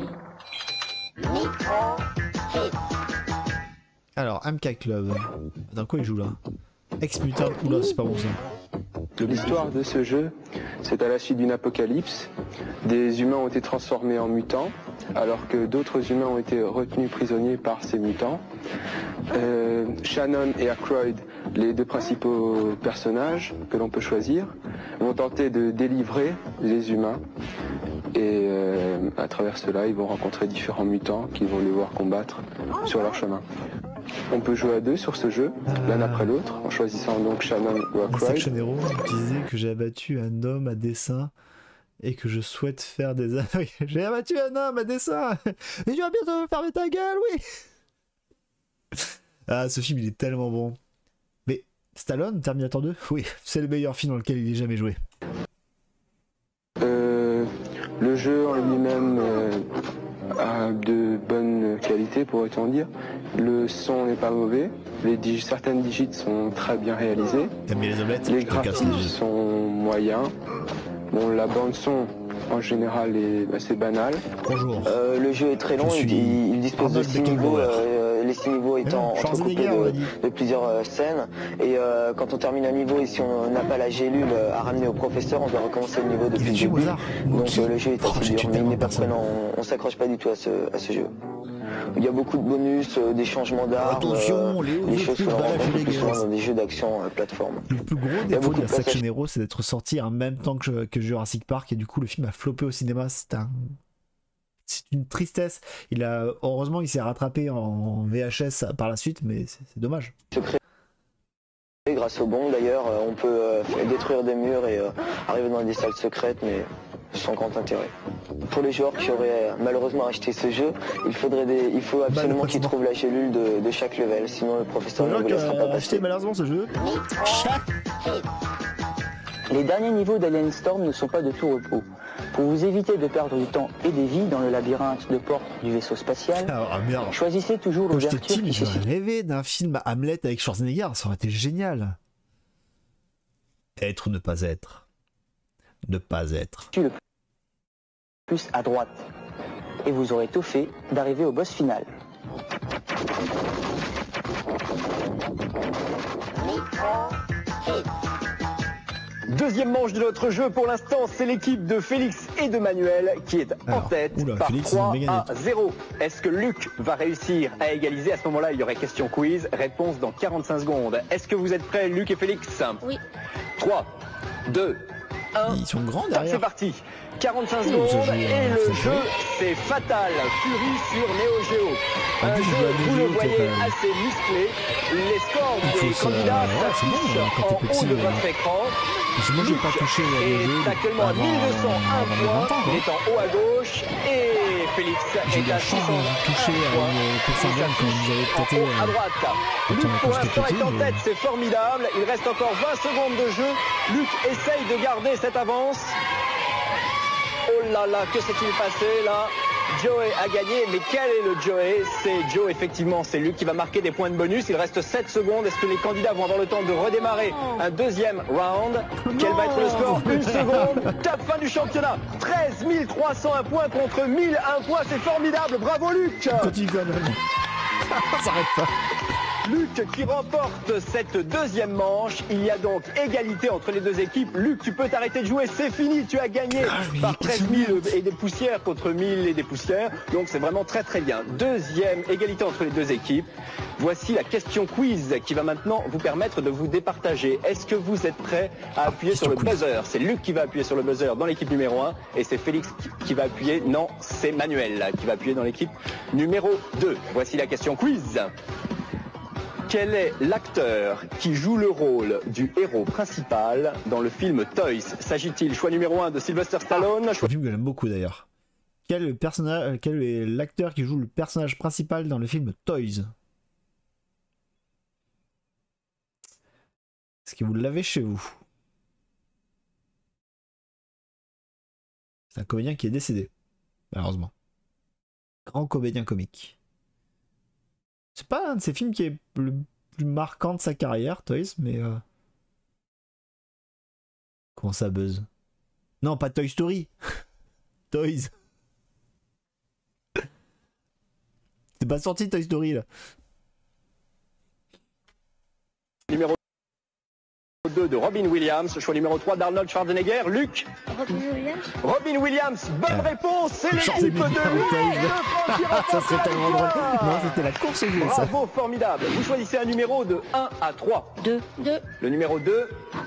Alors, MK Club. Dans quoi il joue là? Ex-Mutant, oula, c'est pas bon ça. L'histoire de ce jeu, c'est à la suite d'une apocalypse. Des humains ont été transformés en mutants, alors que d'autres humains ont été retenus prisonniers par ces mutants. Shannon et Aykroyd, les deux principaux personnages que l'on peut choisir, vont tenter de délivrer les humains. Et à travers cela, ils vont rencontrer différents mutants qui vont les voir combattre sur leur chemin. On peut jouer à deux sur ce jeu, l'un après l'autre, en choisissant donc Shannon ou Aykroyd. Section Hero disait que j'ai abattu un homme à dessin et que je souhaite faire des... Oui, j'ai abattu un homme à dessin et tu vas bientôt me fermer ta gueule, oui. Ah, ce film, il est tellement bon. Mais Stallone, Terminator 2, oui, c'est le meilleur film dans lequel il ait jamais joué. Le jeu en lui-même a de bonne qualité, pourrait-on dire. Le son n'est pas mauvais. Certaines digits sont très bien réalisées. Les graphismes sont moyens. Bon, la bande son en général est assez banale. Bonjour. Le jeu est très long, il dispose de 6 niveaux, les 6 niveaux étant entrecoupés de plusieurs scènes. Et quand on termine un niveau et si on n'a pas la gélule à ramener au professeur, on doit recommencer le niveau depuis le début. Donc le jeu est assez dur, mais il n'est pas prenant, on s'accroche pas du tout à ce jeu. Il y a beaucoup de bonus, des changements d'armes, des choses que l'on rencontre plus souvent dans des jeux d'action plateforme. Le plus gros défaut de Action Hero, c'est d'être sorti en même temps que Jurassic Park, et du coup le film a floppé au cinéma. C'est une tristesse. Heureusement, il s'est rattrapé en VHS par la suite, mais c'est dommage. Grâce au bond d'ailleurs, on peut détruire des murs et arriver dans des salles secrètes, mais sans grand intérêt. Pour les joueurs qui auraient malheureusement acheté ce jeu, il faut absolument qu'ils trouvent la gélule de chaque level, sinon le professeur ne vous laissera pas passer. Malheureusement ce jeu. Les derniers niveaux d'Alien Storm ne sont pas de tout repos. Pour vous éviter de perdre du temps et des vies dans le labyrinthe de portes du vaisseau spatial, choisissez toujours l'ouverture qui se situe. J'ai rêvé d'un film Hamlet avec Schwarzenegger, ça aurait été génial. Être ou ne pas être. Ne pas être. Le plus à droite. Et vous aurez tout fait d'arriver au boss final. Deuxième manche de notre jeu pour l'instant, c'est l'équipe de Félix et de Manuel qui est en tête par Félix, 3-0. Est-ce que Luc va réussir à égaliser? À ce moment-là, il y aurait question quiz, réponse dans 45 secondes. Est-ce que vous êtes prêts, Luc et Félix? Oui. 3, 2, 1. Ils sont grands derrière. C'est parti. 45 secondes et le jeu c'est Fatal Fury sur Neo Geo. Un jeu, vous le voyez, assez musclé. Les scores des candidats s'affichent en haut de votre écran. Moi j'ai pas touché est actuellement à 1201 points, il est en haut à gauche et Félix est à 600 touché quand vous avez tenté à droite. Luc pour l'instant est en tête, c'est formidable. Il reste encore 20 secondes de jeu. Luc essaye de garder cette avance. Oh là là, que s'est-il passé là? Joey a gagné, mais quel est le Joey? C'est Joe, effectivement, c'est Luc qui va marquer des points de bonus. Il reste 7 secondes. Est-ce que les candidats vont avoir le temps de redémarrer un deuxième round? Quel va être le score? 1 seconde. Top fin du championnat. 13 301 points contre 1001 points. C'est formidable. Bravo Luc. Continue quand même. Ça s'arrête pas. Luc qui remporte cette deuxième manche. Il y a donc égalité entre les deux équipes. Luc, tu peux t'arrêter de jouer, c'est fini, tu as gagné par 13 000 et des poussières contre 1000 et des poussières. Donc c'est vraiment très très bien. Deuxième égalité entre les deux équipes. Voici la question quiz qui va maintenant vous permettre de vous départager. Est-ce que vous êtes prêts à appuyer sur le buzzer? C'est Luc qui va appuyer sur le buzzer dans l'équipe numéro 1 et c'est Félix qui va appuyer. Non, c'est Manuel qui va appuyer dans l'équipe numéro 2. Voici la question quiz. Quel est l'acteur qui joue le rôle du héros principal dans le film Toys? S'agit-il, choix numéro 1 de Sylvester Stallone? Un film que j'aime beaucoup d'ailleurs. Quel est l'acteur qui joue le personnage principal dans le film Toys? Est-ce que vous l'avez chez vous? C'est un comédien qui est décédé, malheureusement. Grand comédien comique. C'est pas un de ces films qui est le plus marquant de sa carrière, Toys, mais... Comment ça buzz? Non, pas Toy Story. Toys. C'est pas sorti Toy Story, là. Numéro 2 de Robin Williams, choix numéro 3 d'Arnold Schwarzenegger. Luc? Robin Williams, bonne réponse, c'est l'équipe de Luc. Ça serait tellement drôle. Non, c'était la course au jeu, ça. Bravo, formidable. Vous choisissez un numéro de 1 à 3. 2. Le numéro 2.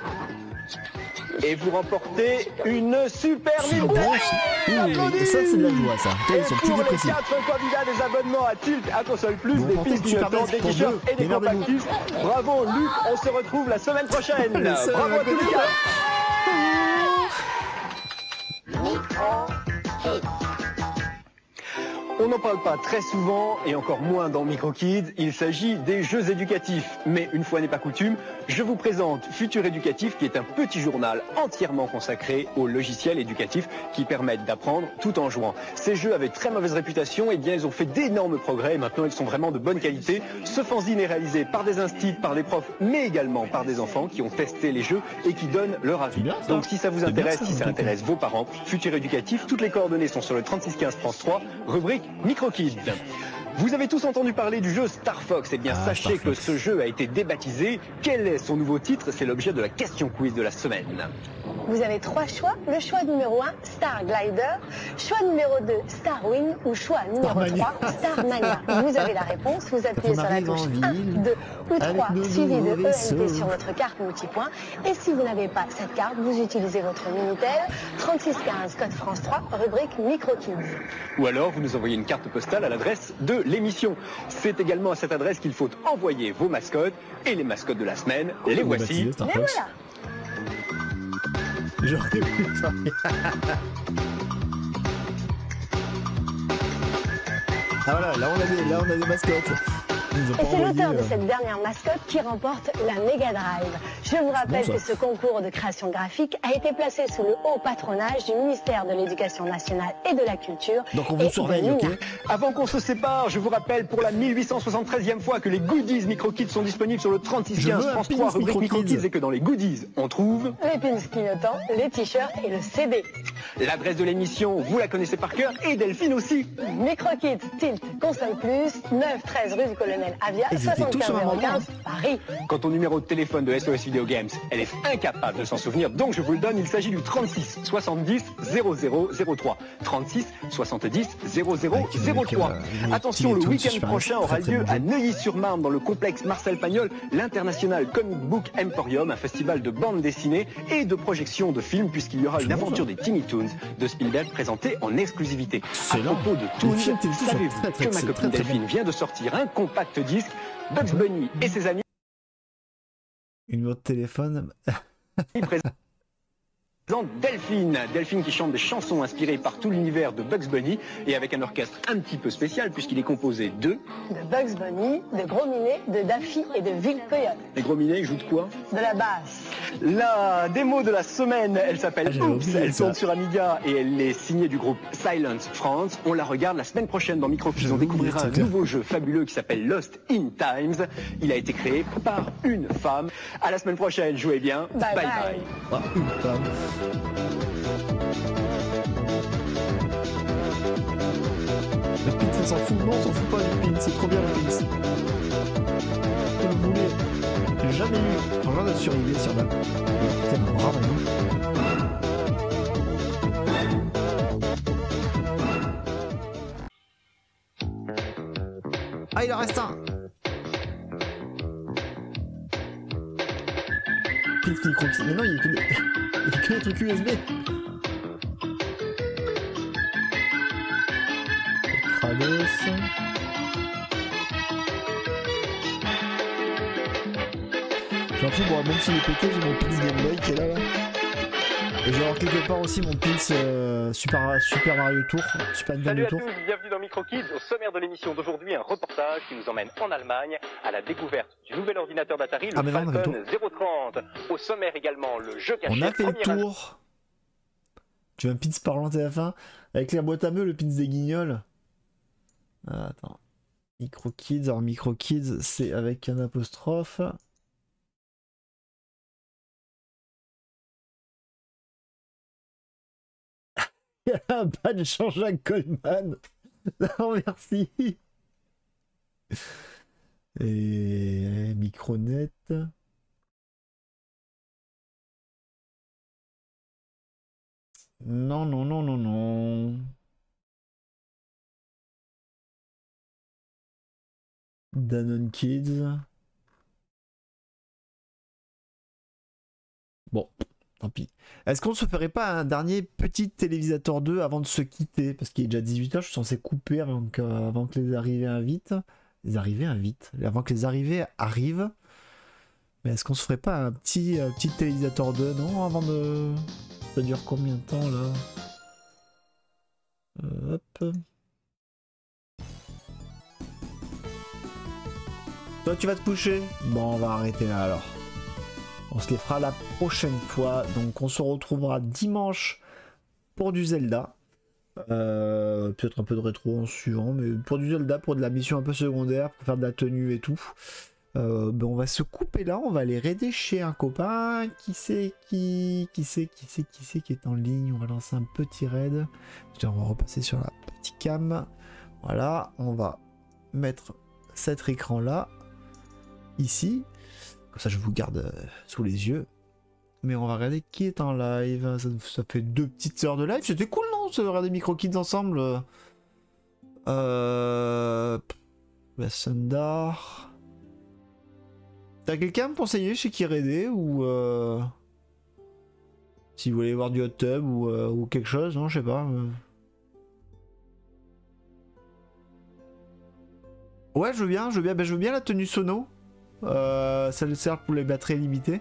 Et vous remportez une super libre. Oui, ça c'est de la joie, ça. Ils sont plus dépressifs. Pour les 4 candidats, des abonnements à Tilt, à Console Plus, des pistes clignotantes, des t-shirts et des compactifs. Bravo Luc, on se retrouve la semaine prochaine. Bravo à tous les gars. On n'en parle pas très souvent et encore moins dans MicroKids, il s'agit des jeux éducatifs. Mais une fois n'est pas coutume, je vous présente Futur Éducatif qui est un petit journal entièrement consacré aux logiciels éducatifs qui permettent d'apprendre tout en jouant. Ces jeux avaient très mauvaise réputation, et bien ils ont fait d'énormes progrès et maintenant ils sont vraiment de bonne qualité. Ce fanzine est réalisé par des instituts, par des profs, mais également par des enfants qui ont testé les jeux et qui donnent leur avis. Donc si ça vous intéresse, si ça intéresse vos parents, Futur Éducatif, toutes les coordonnées sont sur le 3615 France 3, rubrique MicroKids. Vous avez tous entendu parler du jeu Star Fox. Eh bien, sachez que ce jeu a été débaptisé. Quel est son nouveau titre? C'est l'objet de la question quiz de la semaine. Vous avez 3 choix. Le choix numéro 1, Star Glider. Choix numéro 2, Star Wing. Ou choix numéro 3, Star Mania. Vous avez la réponse. Vous appuyez sur la touche 1, 2 ou 3, suivi de ENT sur votre carte multipoint. Et si vous n'avez pas cette carte, vous utilisez votre Minitel. 3615, code France 3, rubrique MicroKids. Ou alors, vous nous envoyez une carte postale à l'adresse de l'émission. C'est également à cette adresse qu'il faut envoyer vos mascottes. Et les mascottes de la semaine, les voici. Et voilà. J'en ai plus ça. Ah voilà, là on a des mascottes. Et c'est l'auteur de cette dernière mascotte qui remporte la Mega Drive. Je vous rappelle que ce concours de création graphique a été placé sous le haut patronage du ministère de l'Éducation nationale et de la Culture. Donc on vous surveille, ok? Avant qu'on se sépare, je vous rappelle pour la 1873e fois que les goodies MicroKids sont disponibles sur le 3615 France 3 rubrique MicroKids et que dans les goodies, on trouve les pins clignotants, les t-shirts et le CD. L'adresse de l'émission, vous la connaissez par cœur, et Delphine aussi. MicroKids, Tilt, Console Plus, 9-13 rue du Colonel Avia, 75-015, Paris. Quant au numéro de téléphone de SOS Video Games, elle est incapable de s'en souvenir, donc je vous le donne, il s'agit du 36 70 0003. 36 70 0003. Attention, le week-end prochain aura lieu à Neuilly-sur-Marne, dans le complexe Marcel Pagnol, l'International Comic Book Emporium, un festival de bande dessinée et de projection de films, puisqu'il y aura une aventure des Tiny Toons de Spielberg présentée en exclusivité. À propos de Toons, savez-vous que ma copine Delphine vient de sortir un compact disque Bugs Bunny et ses amis. Une numéro de téléphone. Delphine qui chante des chansons inspirées par tout l'univers de Bugs Bunny et avec un orchestre un petit peu spécial puisqu'il est composé de Bugs Bunny, de Gros Minet, de Daffy et de Ville Coyote. Les Gros Minet, ils jouent de quoi? De la basse. La démo de la semaine, elle s'appelle Oops, elle tourne sur Amiga et elle est signée du groupe Silence France. On la regarde la semaine prochaine dans MicroKids. On découvrira un nouveau jeu fabuleux qui s'appelle Lost in Times. Il a été créé par une femme. À la semaine prochaine, jouez bien. Bye bye. Ah, une femme. Le pin, ça s'en fout. Non, on s'en fout pas du pin. C'est trop bien le pin. Le boulet. J'ai jamais eu. Franchement, de survivre sur la. Putain, bravo. Ah, il en reste un. Pins micro. Mais non, il y a que des trucs USB. Krados. J'ai l'impression, bon, même s'il est pété, j'ai mon pins Game Boy qui est là. Et j'ai avoir quelque part aussi mon pins Super Mario Tour. Super Nintendo Tour. Salut à tous, bienvenue dans MicroKids. Au sommaire de l'émission d'aujourd'hui, un reportage qui nous emmène en Allemagne à la découverte du nouvel ordinateur d'Atari, le Falcon 030. Au sommaire également, le jeu caché. On a fait le tour. Tu veux un pins parlant TF1 avec la boîte à meux, le pins des guignols. Ah, attends. MicroKids, alors MicroKids, c'est avec un apostrophe. Il y a un badge Jean-Jacques Goldman. Non, merci. Et Micronet. Non, non, non, non, non. Danone Kids. Bon, tant pis. Est-ce qu'on ne se ferait pas un dernier petit télévisateur 2 avant de se quitter? Parce qu'il est déjà 18h, je suis censé couper avant que les arrivées invitent. Avant que les arrivées arrivent. Mais est-ce qu'on se ferait pas un petit télévisateur 2, non? Avant de... Ça dure combien de temps là? Hop. Toi, tu vas te coucher? Bon, on va arrêter là alors. On se les fera la prochaine fois. Donc, on se retrouvera dimanche pour du Zelda. Peut-être un peu de rétro en suivant, mais pour du Zelda, pour de la mission un peu secondaire, pour faire de la tenue et tout. Ben on va se couper là, on va aller raider chez un copain. Qui c'est qui est en ligne? On va lancer un petit raid. On va repasser sur la petite cam. Voilà, on va mettre cet écran là, ici. Comme ça je vous garde sous les yeux. Mais on va regarder qui est en live. Ça fait 2 petites heures de live. C'était cool, non? De regarder Micro Kids ensemble. La Sundar. T'as quelqu'un à me conseiller chez qui raider ou si vous voulez voir du hot tub ou quelque chose, non? Je sais pas. Ouais, je veux bien. Ben, je veux bien la tenue sono. Ça le sert pour les batteries limitées.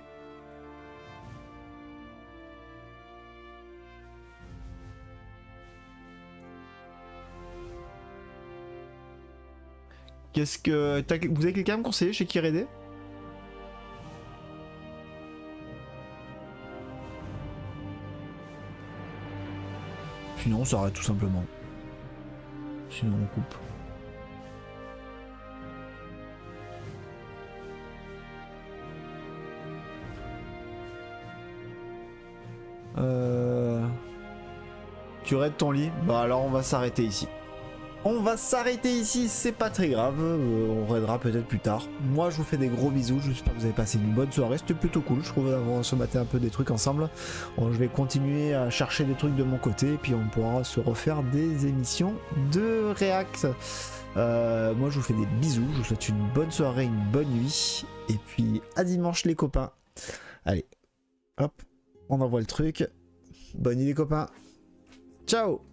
Qu'est-ce que... Vous avez quelqu'un à me conseiller chez qui raider? Sinon on s'arrête tout simplement. Sinon on coupe. Tu raides ton lit? Bah alors on va s'arrêter ici. On va s'arrêter ici, c'est pas très grave, on raidera peut-être plus tard. Moi je vous fais des gros bisous, j'espère que vous avez passé une bonne soirée, c'était plutôt cool, je trouve d'avoir se mater un peu des trucs ensemble. Bon, je vais continuer à chercher des trucs de mon côté, et puis on pourra se refaire des émissions de React. Moi je vous fais des bisous, je vous souhaite une bonne soirée, une bonne nuit, et puis à dimanche les copains. Allez, hop, on envoie le truc. Bonne nuit les copains, ciao.